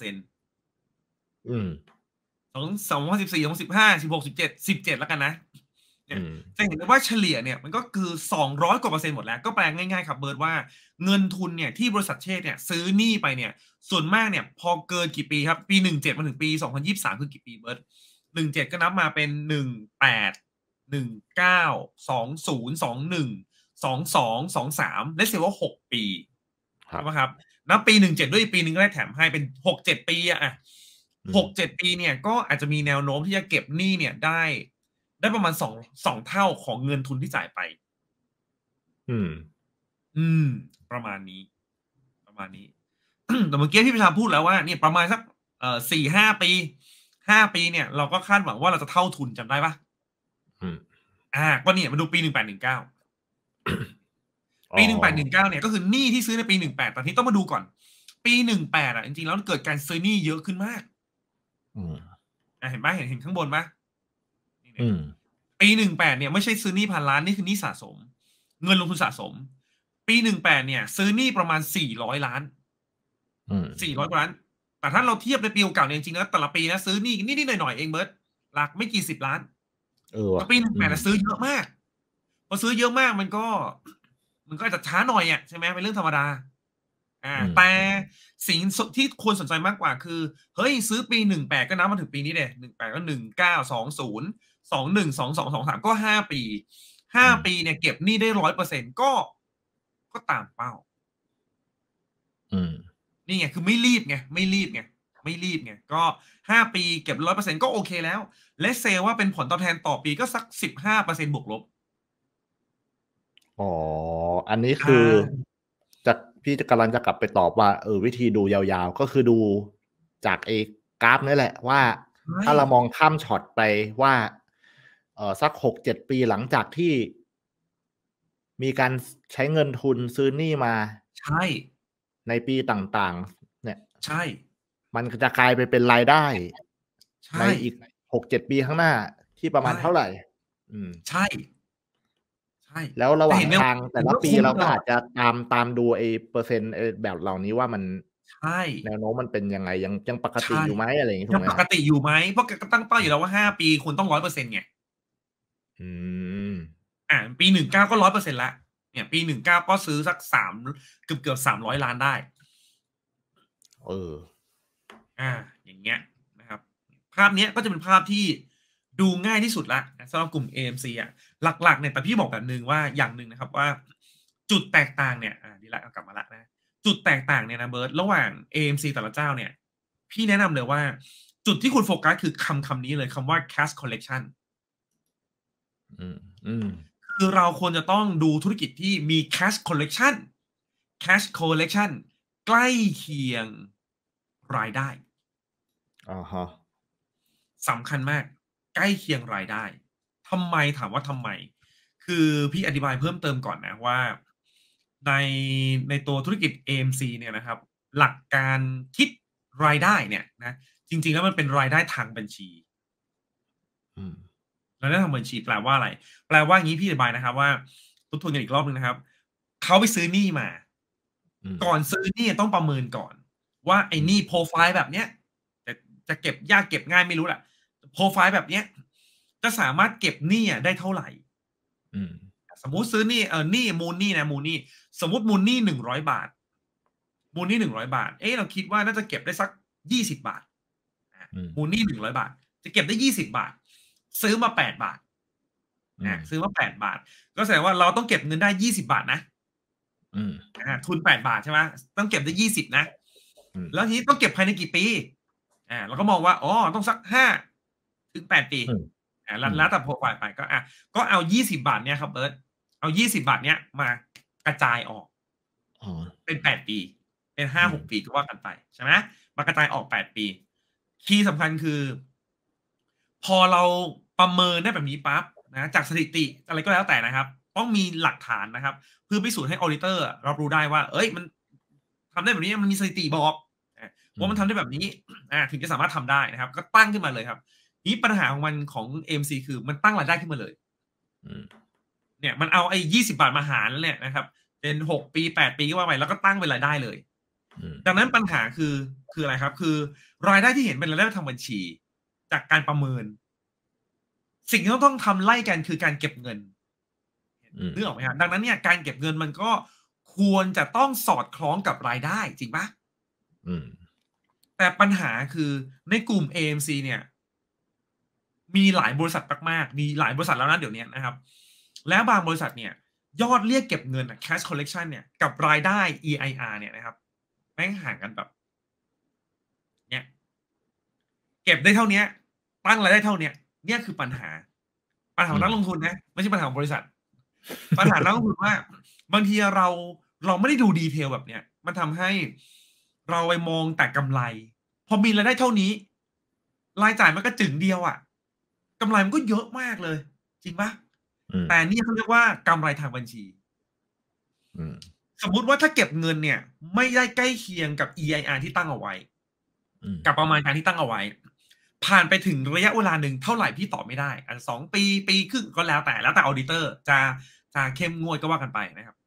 2014 2015 16 17แล้วกันนะจะเห็นได้ว่าเฉลี่ยเนี่ยมันก็คือ200%กว่าหมดแล้วก็แปลง่ายๆครับเบิร์ดว่าเงินทุนเนี่ยที่บริษัทเชษเนี่ยซื้อหนี้ไปเนี่ยส่วนมากเนี่ยพอเกินกี่ปีครับปี17มาถึงปี2023คือกี่ปีเบิร์ด17ก็นับมาเป็น18 19 20 21 22 23และเสียว่า6ปีใช่ไหมครับนับปี17ด้วยปีนึงก็ได้แถมให้เป็น 6-7 ปี6-7 ปีเนี่ยก็อาจจะมีแนวโน้มที่จะเก็บหนี้เนี่ยได้ประมาณ2 เท่าของเงินทุนที่จ่ายไปประมาณนี้แต่เมื่อกี้พี่ประชาพูดแล้วว่าเนี่ยประมาณสัก4-5 ปี5 ปีเนี่ยเราก็คาดหวังว่าเราจะเท่าทุนจำได้ปะก็เนี่ยมาดูปี1819ปี1819เนี่ยก็คือหนี้ที่ซื้อในปี18แต่ที่ต้องมาดูก่อนปี18จริงๆแล้วเกิดการซื้อหนี้เยอะขึ้นมากเห็นไหมเห็นข้างบนไหมปี18เนี่ยไม่ใช่ซื้อหนี้1,000 ล้านนี่คือหนี้สะสมเงินลงทุนสะสมปี18เนี่ยซื้อหนี้ประมาณ400 ล้าน400 ล้านแต่ถ้าเราเทียบในปีเก่าเนี่ยจริงๆแล้วแต่ละปีนะซื้อหนี้นิดๆหน่อยๆเองเบิร์ตหลักไม่กี่10 ล้านแต่ปี18ซื้อเยอะมากพอซื้อเยอะมากมันก็อาจจะช้าหน่อยอ่ะใช่ไหมเป็นเรื่องธรรมดาแต่สิ่งที่ควรสนใจมากกว่าคือเฮ้ยซื้อปี18ก็นับมาถึงปีนี้เด้18ก็19 20 21 22 23ก็5 ปี5 ปีเนี่ยเก็บหนี้ได้ 100% ก็ตามเป้านี่ไงคือไม่รีบไงก็5 ปีเก็บ 100% ก็โอเคแล้วและเซลว่าเป็นผลตอบแทนต่อปีก็สัก 15% บวกลบอันนี้คือพี่กำลังจะกลับไปตอบว่าวิธีดูยาวๆก็คือดูจากไอ้กราฟนี่แหละว่าถ้าเรามองข้ามช็อตไปว่าสัก 6-7 ปีหลังจากที่มีการใช้เงินทุนซื้อหนี้มาใช่ในปีต่างๆเนี่ยใช่มันจะกลายไปเป็นรายได้ในอีก 6-7 ปีข้างหน้าที่ประมาณเท่าไหร่ใช่แล้วระหว่างทางแต่ละปีเราก็อาจจะตามดูไอ้เปอร์เซ็นต์แบบเหล่านี้ว่ามันแนวโน้มมันเป็นยังไงยังปกติอยู่ไหมอะไรอย่างนี้ถูกไหมยังปกติอยู่ไหมเพราะตั้งเป้าอยู่แล้วว่า5 ปีคุณต้อง 100% ไงปี19ก็ 100% ละเนี่ยปี19ก็ซื้อสักเกือบ300 ล้านได้อย่างเงี้ยนะครับภาพเนี้ยก็จะเป็นภาพที่ดูง่ายที่สุดละสำหรับกลุ่ม AMC อ่ะหลักๆเนี่ยแต่พี่บอกแบบนึงว่าอย่างนึงนะครับว่าจุดแตกต่างเนี่ยดีละกลับมาละนะจุดแตกต่างเนี่ยนะเบิร์ตระหว่าง AMC แต่ละเจ้าเนี่ยพี่แนะนำเลยว่าจุดที่คุณโฟกัสคือคำนี้เลยคำว่า cash collection คือเราควรจะต้องดูธุรกิจที่มี cash collection ใกล้เคียงรายได้สำคัญมากใกล้เคียงรายได้ทำไมถามว่าทำไมคือพี่อธิบายเพิ่มเติมก่อนนะว่าในตัวธุรกิจ AMC เนี่ยนะครับหลักการคิดรายได้เนี่ยนะจริงๆแล้วมันเป็นรายได้ทางบัญชีรายได้ทางบัญชีแปลว่าอะไรแปลว่าอย่างนี้พี่อธิบายนะครับว่าทบทวนกันอีกรอบนึงนะครับเขาไปซื้อหนี้มาก่อนซื้อหนี้ต้องประเมินก่อนว่าไอ้หนี้โปรไฟล์แบบเนี้ยจะเก็บยากเก็บง่ายไม่รู้แหละโปรไฟล์แบบเนี้ยจะสามารถเก็บหนี้ได้เท่าไหร่สมมุติซื้อหนี้หนี้มูลหนี้สมมุติมูลหนี้100 บาทมูลหนี้100 บาทเราคิดว่าน่าจะเก็บได้สัก20 บาทมูลหนี้100 บาทจะเก็บได้20 บาทซื้อมา8 บาทซื้อมา8 บาทก็แสดงว่าเราต้องเก็บเงินได้20 บาทนะทุน8 บาทใช่ไหมต้องเก็บได้20นะแล้วทีนี้ต้องเก็บภายในกี่ปีเราก็มองว่าต้องสัก5 ถึง 8 ปีแล้วแต่โปรไฟล์ไปก็เอา20 บาทเนี่ยครับเบิร์ตเอา20 บาทเนี่ยมากระจายออกเป็น8 ปีเป็น5-6 ปีก็ว่ากันไปใช่ไหมมากระจายออก8 ปีคีย์สำคัญคือพอเราประเมินได้แบบนี้ปั๊บนะจากสถิติอะไรก็แล้วแต่นะครับต้องมีหลักฐานนะครับเพื่อพิสูจน์ให้ออดิเตอร์รับรู้ได้ว่ามันทำได้แบบนี้มันมีสถิติบอกว่ามันทำได้แบบนี้ถึงจะสามารถทำได้นะครับก็ตั้งขึ้นมาเลยครับนี้ปัญหาของมันของ AMC คือมันตั้งรายได้ขึ้นมาเลยเนี่ยมันเอาไอ้20 บาทมาหารแล้วเนี่ยนะครับเป็น6 ปี 8 ปีก็ว่าไปแล้วก็ตั้งเป็นรายได้เลยดังนั้นปัญหาคืออะไรครับคือรายได้ที่เห็นเป็นรายได้ทางบัญชีจากการประเมินสิ่งที่ต้องทำไล่กันคือการเก็บเงินนึกออกไหมครับดังนั้นเนี่ยการเก็บเงินมันก็ควรจะต้องสอดคล้องกับรายได้จริงปะแต่ปัญหาคือในกลุ่ม AMC เนี่ยมีหลายบริษัทมากๆมีหลายบริษัทแล้วนะเดี๋ยวนี้นะครับแล้วบางบริษัทเนี่ยยอดเรียกเก็บเงินcash collection เนี่ยกับรายได้ EIR เนี่ยนะครับแม่งห่างกันแบบเนี่ยเก็บได้เท่านี้ตั้งรายได้เท่านี้เนี่ยคือปัญหาของนักลงทุนนะไม่ใช่ปัญหาของบริษัทปัญหานักลงทุนว่าบางทีเราไม่ได้ดูดีเทลแบบเนี้ยมันทำให้เราไปมองแต่กำไรพอมีรายได้เท่านี้รายจ่ายมันก็จึงเดียวกำไรมันก็เยอะมากเลยจริงปะแต่นี่เขาเรียกว่ากำไรทางบัญชีสมมุติว่าถ้าเก็บเงินเนี่ยไม่ได้ใกล้เคียงกับ EIR ที่ตั้งเอาไว้กับประมาณการที่ตั้งเอาไว้ผ่านไปถึงระยะเวลาหนึ่งเท่าไหร่พี่ตอบไม่ได้2 ปีครึ่งก็แล้วแต่ออดิเตอร์จะเข้มงวดก็ว่ากันไปนะครับ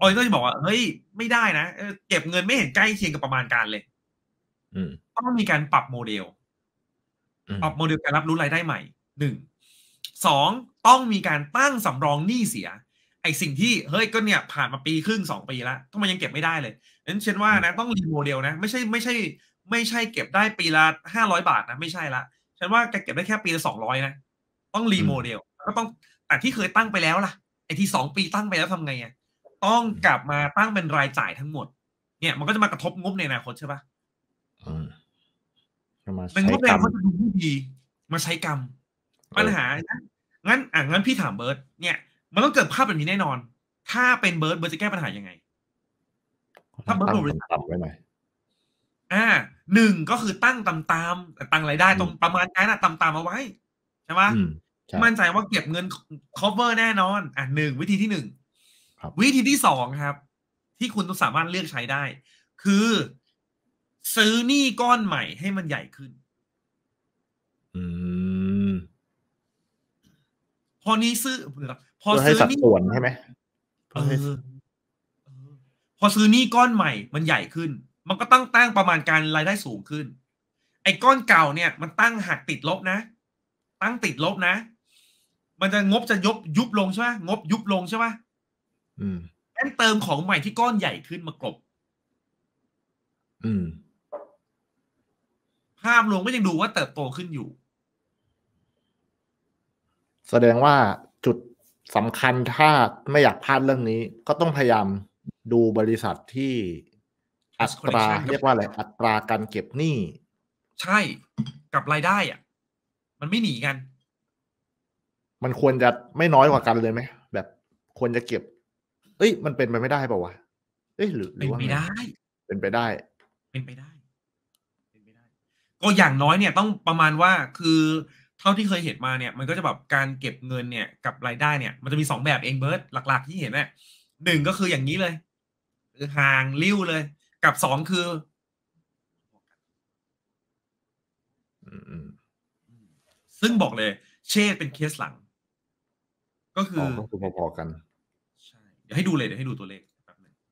ออดิเตอร์จะบอกว่าเฮ้ยไม่ได้นะเก็บเงินไม่เห็นใกล้เคียงกับประมาณการเลยต้องมีการปรับโมเดลการรับรู้รายได้ใหม่2ต้องมีการตั้งสำรองหนี้เสียไอสิ่งที่เฮ้ยก็เนี่ยผ่านมาปีครึ่ง2 ปีแล้วทำไมยังเก็บไม่ได้เลยนั้นเช่นว่านะต้องรีโมเดลนะไม่ใช่เก็บได้ปีละ500 บาทนะไม่ใช่ละฉันว่าเก็บได้แค่ปีละ200นะต้องรีโมเดลก็ต้องแต่ที่เคยตั้งไปแล้วล่ะไอที่2 ปีตั้งไปแล้วทำไงอ่ะต้องกลับมาตั้งเป็นรายจ่ายทั้งหมดเนี่ยมันก็จะมากระทบงบในอนาคตใช่ปะเป็นงบแรงมันจะดูไม่ดีมาใช้กรรมปัญหางั้นพี่ถามเบิร์ดเนี่ยมันต้องเกิดภาพแบบนี้แน่นอนถ้าเป็นเบิร์ดจะแก้ปัญหายังไงถ้าเบิร์ดบริษัทไว้หน่อย 1ก็คือตั้งตามตั้งรายได้ตรงประมาณการตามเอาไว้ใช่ไหมมั่นใจว่าเก็บเงิน cover แน่นอน1วิธีที่1วิธีที่2ครับที่คุณต้องสามารถเลือกใช้ได้คือซื้อหนี้ก้อนใหม่ให้มันใหญ่ขึ้นพอนี้ซื้อพอซื้อหนี้ส่วนใช่ไหมพอซื้อหนี้ก้อนใหม่มันใหญ่ขึ้นมันก็ต้องตั้งประมาณการรายได้สูงขึ้นไอ้ก้อนเก่าเนี่ยมันตั้งหักติดลบนะตั้งติดลบนะมันจะงบจะยุบลงใช่ไหมงบยุบลงใช่ไหมงั้นเติมของใหม่ที่ก้อนใหญ่ขึ้นมากลบภาพรวมก็ยังดูว่าเติบโตขึ้นอยู่แสดงว่าจุดสำคัญถ้าไม่อยากพลาดเรื่องนี้ก็ต้องพยายามดูบริษัทที่อัตราเรียกว่าอะไรอัตราการเก็บหนี้ใช่กับรายได้มันไม่หนีกันมันควรจะไม่น้อยกว่ากันเลยไหมแบบควรจะเก็บมันเป็นไปไม่ได้เปล่าวะหรือเป็นไปได้เป็นไปได้ก็อย่างน้อยเนี่ยต้องประมาณว่าคือเท่าที่เคยเห็นมาเนี่ยมันก็จะแบบการเก็บเงินเนี่ยกับรายได้เนี่ยมันจะมี2แบบเองเบิร์ดหลักๆที่เห็นเนี่ย1ก็คืออย่างนี้เลยคือห่างริ้วเลยกับ2คือซึ่งบอกเลยเชษเป็นเคสหลังก็คือพอๆกันใช่เดี๋ยวให้ดูตัวเลขแป๊บนึง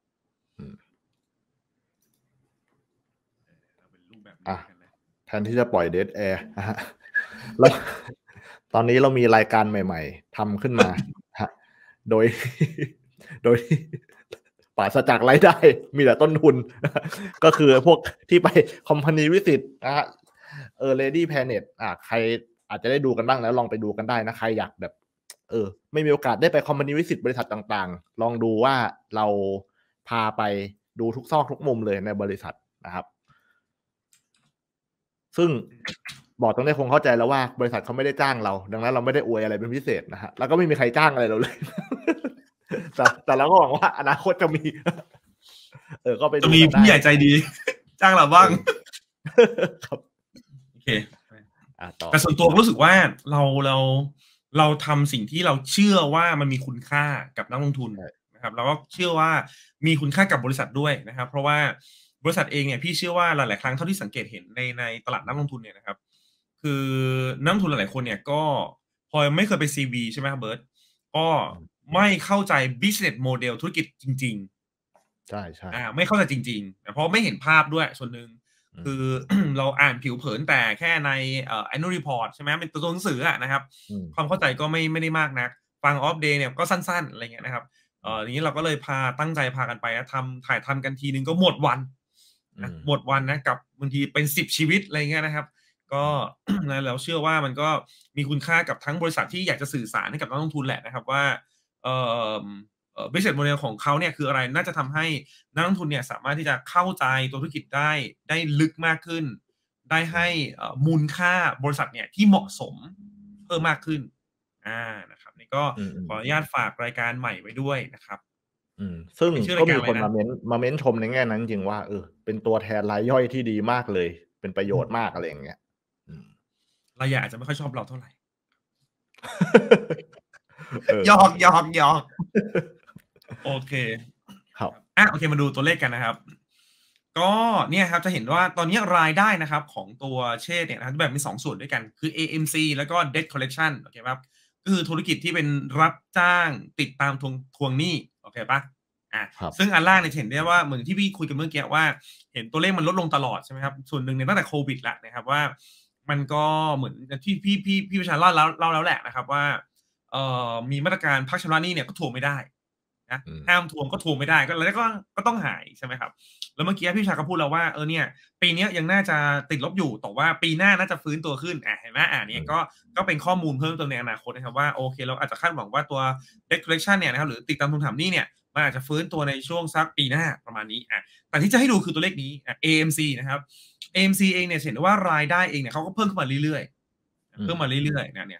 เป็นรูปแบบนี้กันนะแทนที่จะปล่อยเดดแอร์แล้วตอนนี้เรามีรายการใหม่ๆทำขึ้นมาโดยปราศจากรายได้มีแต่ต้นทุนก็คือพวกที่ไปคอมพานีวิสิตLady Planet ใครอาจจะได้ดูกันบ้างแล้วลองไปดูกันได้นะใครอยากแบบไม่มีโอกาสได้ไปคอมพานีวิสิตบริษัทต่างๆลองดูว่าเราพาไปดูทุกซอกทุกมุมเลยในบริษัทนะครับซึ่งบอกตรงนี้คงเข้าใจแล้วว่าบริษัทเขาไม่ได้จ้างเราดังนั้นเราไม่ได้อวยอะไรเป็นพิเศษนะฮะแล้วก็ไม่มีใครจ้างอะไรเราเลย แต่เราก็หวังว่าอนาคตจะมีก็ไปจะมีผู้ใหญ่ใจดีจ้างเราบ้างครับโอเคแต่ส่วนตัวรู้สึกว่าเราทำสิ่งที่เราเชื่อว่ามันมีคุณค่ากับนักลงทุนนะครับเราก็เชื่อว่ามีคุณค่ากับบริษัทด้วยนะครับเพราะว่าบริษัทเองเนี่ยพี่เชื่อว่าหลายๆครั้งเท่าที่สังเกตเห็นในตลาดนักลงทุนเนี่ยนะครับคือนักลงทุนหลายๆคนเนี่ยก็พอไม่เคยไป CV ใช่ไหมครับเบิร์ตก็ไม่เข้าใจ business model ธุรกิจจริงๆใช่ไม่เข้าใจจริงๆเพราะไม่เห็นภาพด้วยส่วนหนึ่งคือ เราอ่านผิวเผินแต่แค่ในannual report ใช่ไหมเป็นตัวหนังสือนะครับความเข้าใจก็ไม่ได้มากนักฟัง off day เนี่ยก็สั้นๆอะไรเงี้ยนะครับอย่างนี้เราก็เลยตั้งใจพากันไปถ่ายทำกันทีนึงก็หมดวันนะกับบางทีเป็น10 ชีวิตอะไรเงี้ยนะครับก็แล้วเชื่อว่ามันก็มีคุณค่ากับทั้งบริษัทที่อยากจะสื่อสารให้กับนักลงทุนแหละนะครับว่าbusiness model ของเขาเนี่ยคืออะไรน่าจะทำให้นักลงทุนเนี่ยสามารถที่จะเข้าใจตัวธุรกิจได้ลึกมากขึ้นได้ให้มูลค่าบริษัทเนี่ยที่เหมาะสมเพิ่มมากขึ้นนะครับนี่ก็ขออนุญาตฝากรายการใหม่ไว้ด้วยนะครับซึ่งก็มีคนมาเม้นชมในแง่นั้นจริงว่าเป็นตัวแทนรายย่อยที่ดีมากเลยเป็นประโยชน์มากอะไรอย่างเงี้ยรายใหญ่อาจจะไม่ค่อยชอบเราเท่าไหร่หยอกโอเคครับโอเคมาดูตัวเลขกันนะครับก็เนี่ยครับจะเห็นว่าตอนนี้รายได้นะครับของตัวเชษเนี่ยนะแบบมี2ส่วนด้วยกันคือ AMC แล้วก็ Debt Collection โอเคครับก็คือธุรกิจที่เป็นรับจ้างติดตามทวงหนี้โอเคปะซึ่งอันล่างเนี่ยเห็นได้ว่าเหมือนที่พี่คุยกันเมื่อกี้ว่าเห็นตัวเลขมันลดลงตลอดใช่ไหมครับส่วนหนึ่งเนี่ยตั้งแต่โควิดละนะครับว่ามันก็เหมือนที่พี่ประชาเล่าแล้วแหละนะครับว่ามีมาตรการพักชำระหนี้เนี่ยก็ทวงไม่ได้นะห้ามทวงก็ทวงไม่ได้ก็ต้องหายใช่ไหมครับแล้วเมื่อกี้พี่ประชาก็พูดแล้วว่าเนี่ยปีนี้ยังน่าจะติดลบอยู่แต่ว่าปีหน้าน่าจะฟื้นตัวขึ้นเห็นไหมเนี่ยก็เป็นข้อมูลเพิ่มเติมในอนาคตนะครับว่าโอเคเราอาจจะคาดหวังว่าตัว debt collection เนี่ยนะครับหรือติดตามทุนถามหนี้เนี่ยมันอาจจะฟื้นตัวในช่วงสักปีหน้าประมาณนี้แต่ที่จะให้ดูคือตัวเลขนี้AMC นะครับ AMC เองเนี่ยเห็นว่ารายได้เองเนี่ยเขาก็เพิ่มขึ้นมาเรื่อยๆเนี่ย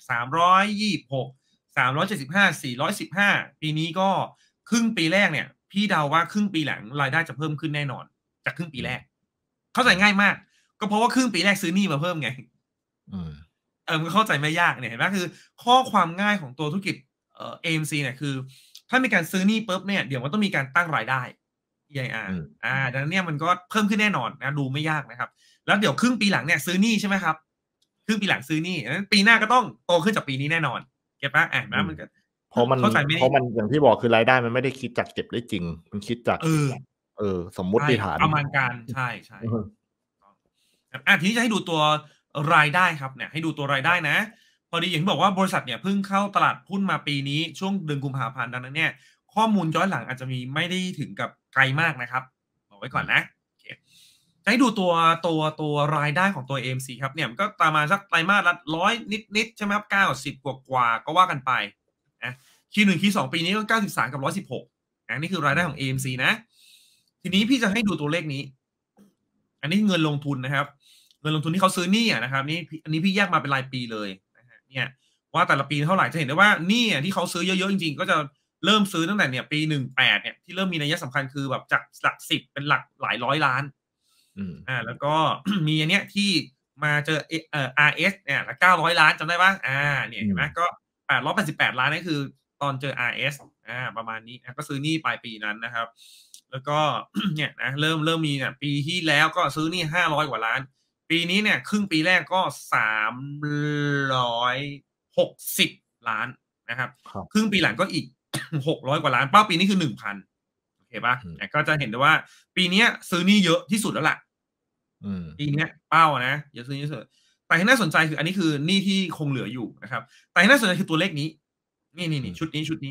326 375 415ปีนี้ก็ครึ่งปีแรกเนี่ยพี่เดาว่าครึ่งปีหลังรายได้จะเพิ่มขึ้นแน่นอนจากครึ่งปีแรกเข้าใจง่ายมากก็เพราะว่าครึ่งปีแรกซื้อหนี้มาเพิ่มไงมันเข้าใจไม่ยากเนี่ยเห็นไหมคือข้อความง่ายของตัวธุรกิจAMC เนี่ยคือถ้ามีการซื้อหนี้ปุ๊บเนี่ยเดี๋ยวมันต้องมีการตั้งรายได้ EIR ดังนั้นเนี่ยมันก็เพิ่มขึ้นแน่นอนนะดูไม่ยากนะครับแล้วเดี๋ยวครึ่งปีหลังเนี่ยซื้อหนี้ใช่ไหมครับครึ่งปีหลังซื้อหนี้นั้นปีหน้าก็ต้องโตขึ้นจากปีนี้แน่นอนเก็บปะนะมันก็เพราะมันอย่างที่บอกคือรายได้มันไม่ได้คิดจากเก็บได้จริงมันคิดจากสมมุติฐานประมาณการใช่ทีนี้จะให้ดูตัวรายได้ครับเนี่ยให้ดูตัวรายได้นะพอดีอย่างที่บอกว่าบริษัทเนี่ยเพิ่งเข้าตลาดหุ้นมาปีนี้ช่วงเดือนกุมภาพันธ์ดังนั้นเนี่ยข้อมูลย้อนหลังอาจจะมีไม่ได้ถึงกับไกลมากนะครับบอกไว้ก่อนนะจะให้ดูตัวรายได้ของตัว AMC ครับเนี่ยมันก็ประมาณสักไตรมาสละ100นิดใช่ไหมครับ90กว่าก็ว่ากันไปนะQ1 Q2 ปีนี้ก็93กับ116นี่คือรายได้ของ AMC นะทีนี้พี่จะให้ดูตัวเลขนี้อันนี้เงินลงทุนนะครับเงินลงทุนที่เขาซื้อหนี้นะครับนี่อันนี้พี่แยกมาเป็นรายปีเลยนะฮะเนี่ยว่าแต่ละปีเท่าไหร่จะเห็นได้ว่านี่ที่เขาซื้อเยอะๆจริงๆก็จะเริ่มซื้อตั้งแต่เนี่ยปี18เนี่ยที่เริ่มมีนัยสำคัญคือแบบจากหลัก10เป็นหลักหลายร้อยล้านแล้วก็ มีอันเนี้ยที่มาเจอRS เนี่ยละ900 ล้านจำได้ป่ะเนี่ยเห็นไหมก็888 ล้านนี่คือตอนเจอ RS ประมาณนี้ก็ซื้อหนี้ปลายปีนั้นนะครับแล้วก็ เนี่ยนะเริ่มมีเนี่ยปีที่แล้วก็ซื้อหนี้500 กว่าล้านปีนี้เนี่ยครึ่งปีแรกก็360 ล้านนะครับครึ่งปีหลังก็อีก 600 กว่าล้านเป้าปีนี้คือ 1,000 โอเคป่ะก็จะเห็นได้ว่าปีนี้ซื้อหนี้เยอะที่สุดแล้วล่ะปีนี้เป้านะเยอะซื้อที่สุดแต่ที่น่าสนใจคืออันนี้คือหนี้ที่คงเหลืออยู่นะครับแต่ที่น่าสนใจคือตัวเลขนี้นี่ชุดนี้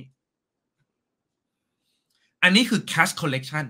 อันนี้คือ cash collection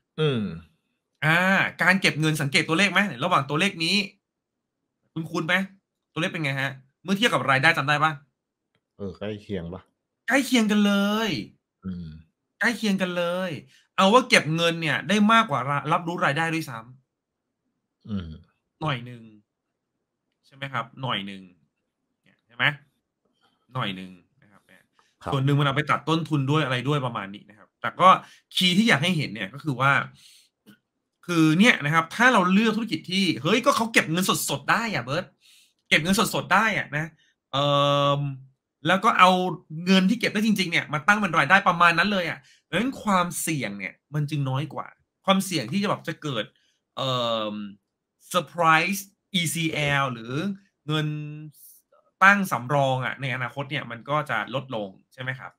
การเก็บเงินสังเกตตัวเลขไหมระหว่างตัวเลขนี้คุ้นไหมตัวเลขเป็นไงฮะเมื่อเทียบกับรายได้จำได้ป่ะใกล้เคียงป่ะใกล้เคียงกันเลยใกล้เคียงกันเลยเอาว่าเก็บเงินเนี่ยได้มากกว่ารับรู้รายได้ด้วยซ้ำหน่อยนึงใช่ไหมครับหน่อยนึงใช่ไหมหน่อยนึงนะครับส่วนหนึ่งมันเอาไปตัดต้นทุนด้วยอะไรด้วยประมาณนี้นะครับแต่ก็คีย์ที่อยากให้เห็นเนี่ยก็คือว่าคือเนี่ยนะครับถ้าเราเลือกธุรกิจที่เฮ้ยก็เขาเก็บเงินสดๆได้เบิร์ตเก็บเงินสดๆได้นะแล้วก็เอาเงินที่เก็บได้จริงๆเนี่ยมาตั้งเป็นรายได้ประมาณนั้นเลยดังนั้นความเสี่ยงเนี่ยมันจึงน้อยกว่าความเสี่ยงที่จะแบบจะเกิดsurprise ECL หรือเงินตั้งสำรองในอนาคตเนี่ยมันก็จะลดลงใช่ไหมครับ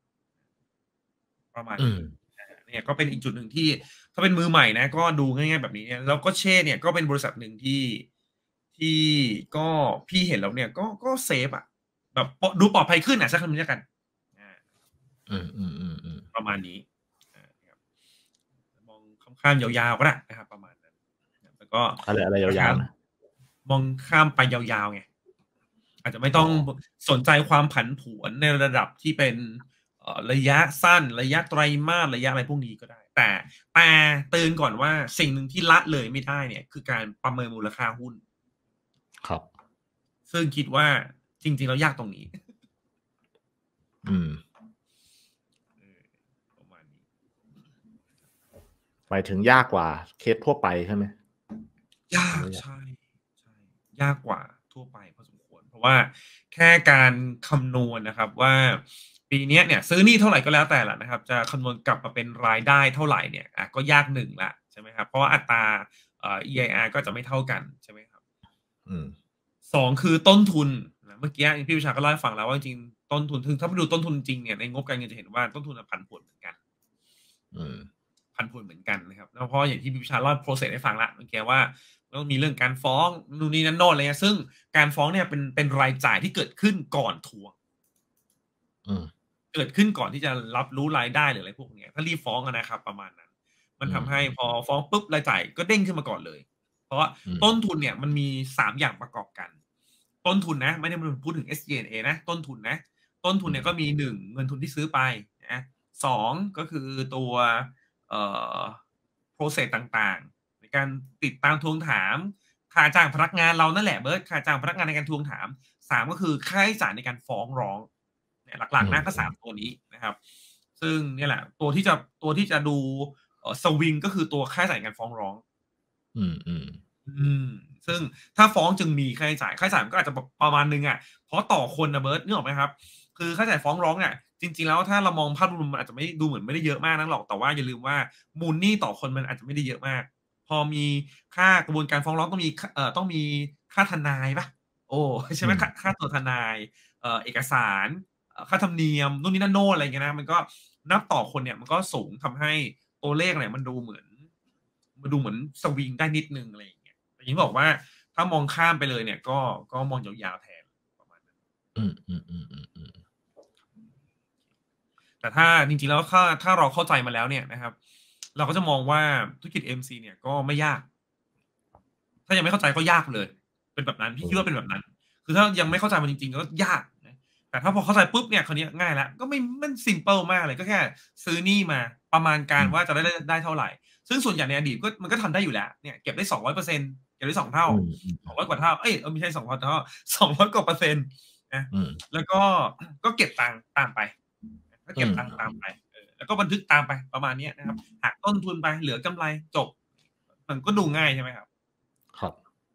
ประมาณนี้เนี่ยก็เป็นอีกจุดหนึ่งที่ถ้าเป็นมือใหม่นะก็ดูง่ายๆแบบนี้เนี่ยแล้วก็เช่เนี่ยก็เป็นบริษัทหนึ่งที่ก็พี่เห็นแล้วเนี่ยก็เซฟแบบดูปลอดภัยขึ้นสักคำนี้แล้วกันประมาณนี้มองข้ามยาวๆก็ได้นะครับประมาณนั้นแล้วก็อะไรยาวๆมองข้ามไปยาวๆไงอาจจะไม่ต้องสนใจความผันผวนในระดับที่เป็นระยะสั้นระยะไตรมาสระยะอะไรพวกนี้ก็ได้แต่เตือนก่อนว่าสิ่งหนึ่งที่ละเลยไม่ได้เนี่ยคือการประเมินมูลค่าหุ้นครับซึ่งคิดว่าจริงๆแล้วยากตรงนี้ประมาณนี้หมายถึงยากกว่าเคสทั่วไปใช่ไหมยากใช่ยากกว่าทั่วไปพอสมควรเพราะว่าแค่การคำนวณนะครับว่าปีนี้เนี่ยซื้อหนี้เท่าไหร่ก็แล้วแต่ละนะครับจะคำนวณกลับมาเป็นรายได้เท่าไหร่เนี่ยก็ยากหนึ่งละใช่ไหมครับเพราะว่าอัตราEIR ก็จะไม่เท่ากันใช่ไหมครับสองคือต้นทุนเมื่อกี้พี่วิชาก็เล่าให้ฟังแล้วว่าจริงต้นทุนถ้าไปดูต้นทุนจริงเนี่ยในงบการเงินจะเห็นว่าต้นทุนผันผวนเหมือนกันผันผวนเหมือนกันนะครับแล้วเพราะอย่างที่พี่พิชาเล่าโปรเซสให้ฟังละเมื่อกี้ว่าต้องมีเรื่องการฟ้องนู่นนี่นั่นโน่นอะไรเงี้ยซึ่งการฟ้องเนี่ยเป็นรายจ่ายที่เกิดขึ้นก่อนทวงเกิดขึ้นก่อนที่จะรับรู้รายได้หรืออะไรพวกนี้ถ้ารีบฟ้องนะครับประมาณนั้นมันทำให้พอฟ้องปุ๊บรายจ่ายก็เด้งขึ้นมาก่อนเลยเพราะว่าต้นทุนเนี่ยมันมี3อย่างประกอบกันต้นทุนนะไม่ได้พูดถึง SG&A นะต้นทุนเนี่ยก็มี1เงินทุนที่ซื้อไปนะ2ก็คือตัวprocess ต่างๆในการติดตามทวงถามค่าจ้างพนักงานเรานั่นแหละเบิร์ดค่าจ้างพนักงานในการทวงถาม3ก็คือค่าใช้จ่ายในการฟ้องร้องเนี่ยหลักๆนะก็3ตัวนี้นะครับซึ่งเนี่ยแหละตัวที่จะดูสวิงก็คือตัวค่าใช้จ่ายในการฟ้องร้องซึ่งถ้าฟ้องจึงมีค่าใช้จ่ายมันก็อาจจะประมาณนึงอ่ะเพราะต่อคนนะเบิร์ดนึกออกไหมครับคือค่าใช้จ่ายฟ้องร้องเนี่ยจริงๆแล้วถ้าเรามองภาพรวมมันอาจจะไม่ดูเหมือนไม่ได้เยอะมากนักหรอกแต่ว่าอย่าลืมว่ามูลหนี้ต่อคนมันอาจจะไม่ได้เยอะมากพอมีค่ากระบวนการฟ้องร้องต้องมีค่าทนายปะโอ้ใช่ไหมค่าตัวทนายเอกสารค่าธรรมเนียมนู่นนี่นั่นโน่นอะไรเงี้ยนะมันก็นับต่อคนเนี่ยมันก็สูงทำให้ตัวเลขเนี่ยมันดูเหมือนสวิงได้นิดนึงอะไรอย่างเงี้ยอย่างที่บอกว่าถ้ามองข้ามไปเลยเนี่ยก็มองยาวๆแทนประมาณนั้นแต่ถ้าจริงๆแล้วถ้าเราเข้าใจมาแล้วเนี่ยนะครับเราก็จะมองว่าธุรกิจ MC เนี่ยก็ไม่ยากถ้ายังไม่เข้าใจก็ยากเลยเป็นแบบนั้นพี่คิดว่าเป็นแบบนั้นคือถ้ายังไม่เข้าใจมันจริงๆก็ยากแต่ถ้าพอเข้าใจปุ๊บเนี่ยคราวนี้ง่ายแล้วก็ไม่มันซิมเปิลมากเลยก็แค่ซื้อหนี้มาประมาณการว่าจะได้เท่าไหร่ซึ่งส่วนใหญ่ในอดีตก็มันก็ทำได้อยู่แล้วเนี่ยเก็บได้ 200%เก็บได้2เท่า200กว่าเท่าไม่ใช่200เท่า200กว่า%นะแล้วก็เก็บตังค์ตามไปก็เก็บตังค์ตามไปแล้วก็บันทึกตามไปประมาณนี้นะครับหักต้นทุนไปเหลือกำไรจบมันก็ดูง่ายใช่ไหมครับครับ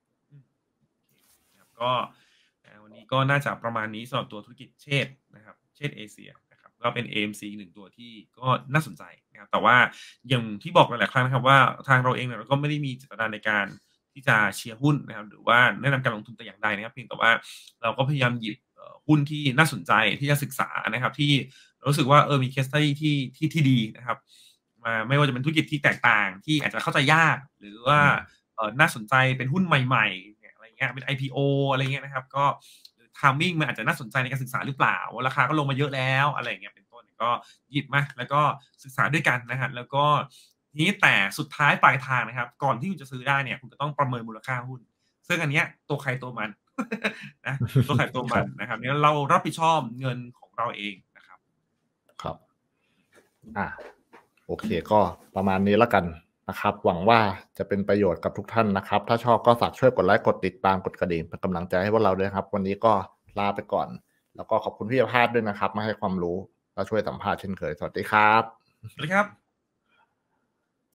ก็วันนี้ก็น่าจะประมาณนี้สำหรับตัวธุรกิจเชษนะครับเชษเอเชียนะครับก็เป็น AMC หนึ่งตัวที่ก็น่าสนใจนะครับแต่ว่าอย่างที่บอกหลายๆครั้งนะครับว่าทางเราเองเนี่ยเราก็ไม่ได้มีเจตนาในการที่จะเชียร์หุ้นนะครับหรือว่าแนะนำการลงทุนแต่อย่างใดนะครับเพียงแต่ว่าเราก็พยายามหยิบหุ้นที่น่าสนใจที่จะศึกษานะครับที่รู้สึกว่ามีเคสสตัดดี้ที่ดีนะครับมาไม่ว่าจะเป็นธุรกิจที่แตกต่างที่อาจจะเข้าใจยากหรือว่าน่าสนใจเป็นหุ้นใหม่ๆอะไรเงี้ยเป็น IPO อะไรเงี้ยนะครับก็timing มันอาจจะน่าสนใจในการศึกษาหรือเปล่าราคาก็ลงมาเยอะแล้วอะไรเงี้ยเป็นต้นก็หยิบมาแล้วก็ศึกษาด้วยกันนะฮะแล้วก็ทีนี้แต่สุดท้ายปลายทางนะครับก่อนที่คุณจะซื้อได้เนี่ยคุณจะต้องประเมินมูลค่าหุ้นซึ่งอันเนี้ยตัวใครตัวมันนะตัวใครตัวมันนะครับเนี่ยเรารับผิดชอบเงินของเราเองนะครับครับโอเคก็ประมาณนี้แล้วกันนะครับหวังว่าจะเป็นประโยชน์กับทุกท่านนะครับถ้าชอบก็ฝากช่วยกดไลค์กดติดตามกดกระดิ่งเป็นกำลังใจให้พวกเราด้วยครับวันนี้ก็ลาไปก่อนแล้วก็ขอบคุณพี่ภาพด้วยนะครับมาให้ความรู้และช่วยสัมภาษณ์เช่นเคยสวัสดีครับสวัสดีครับ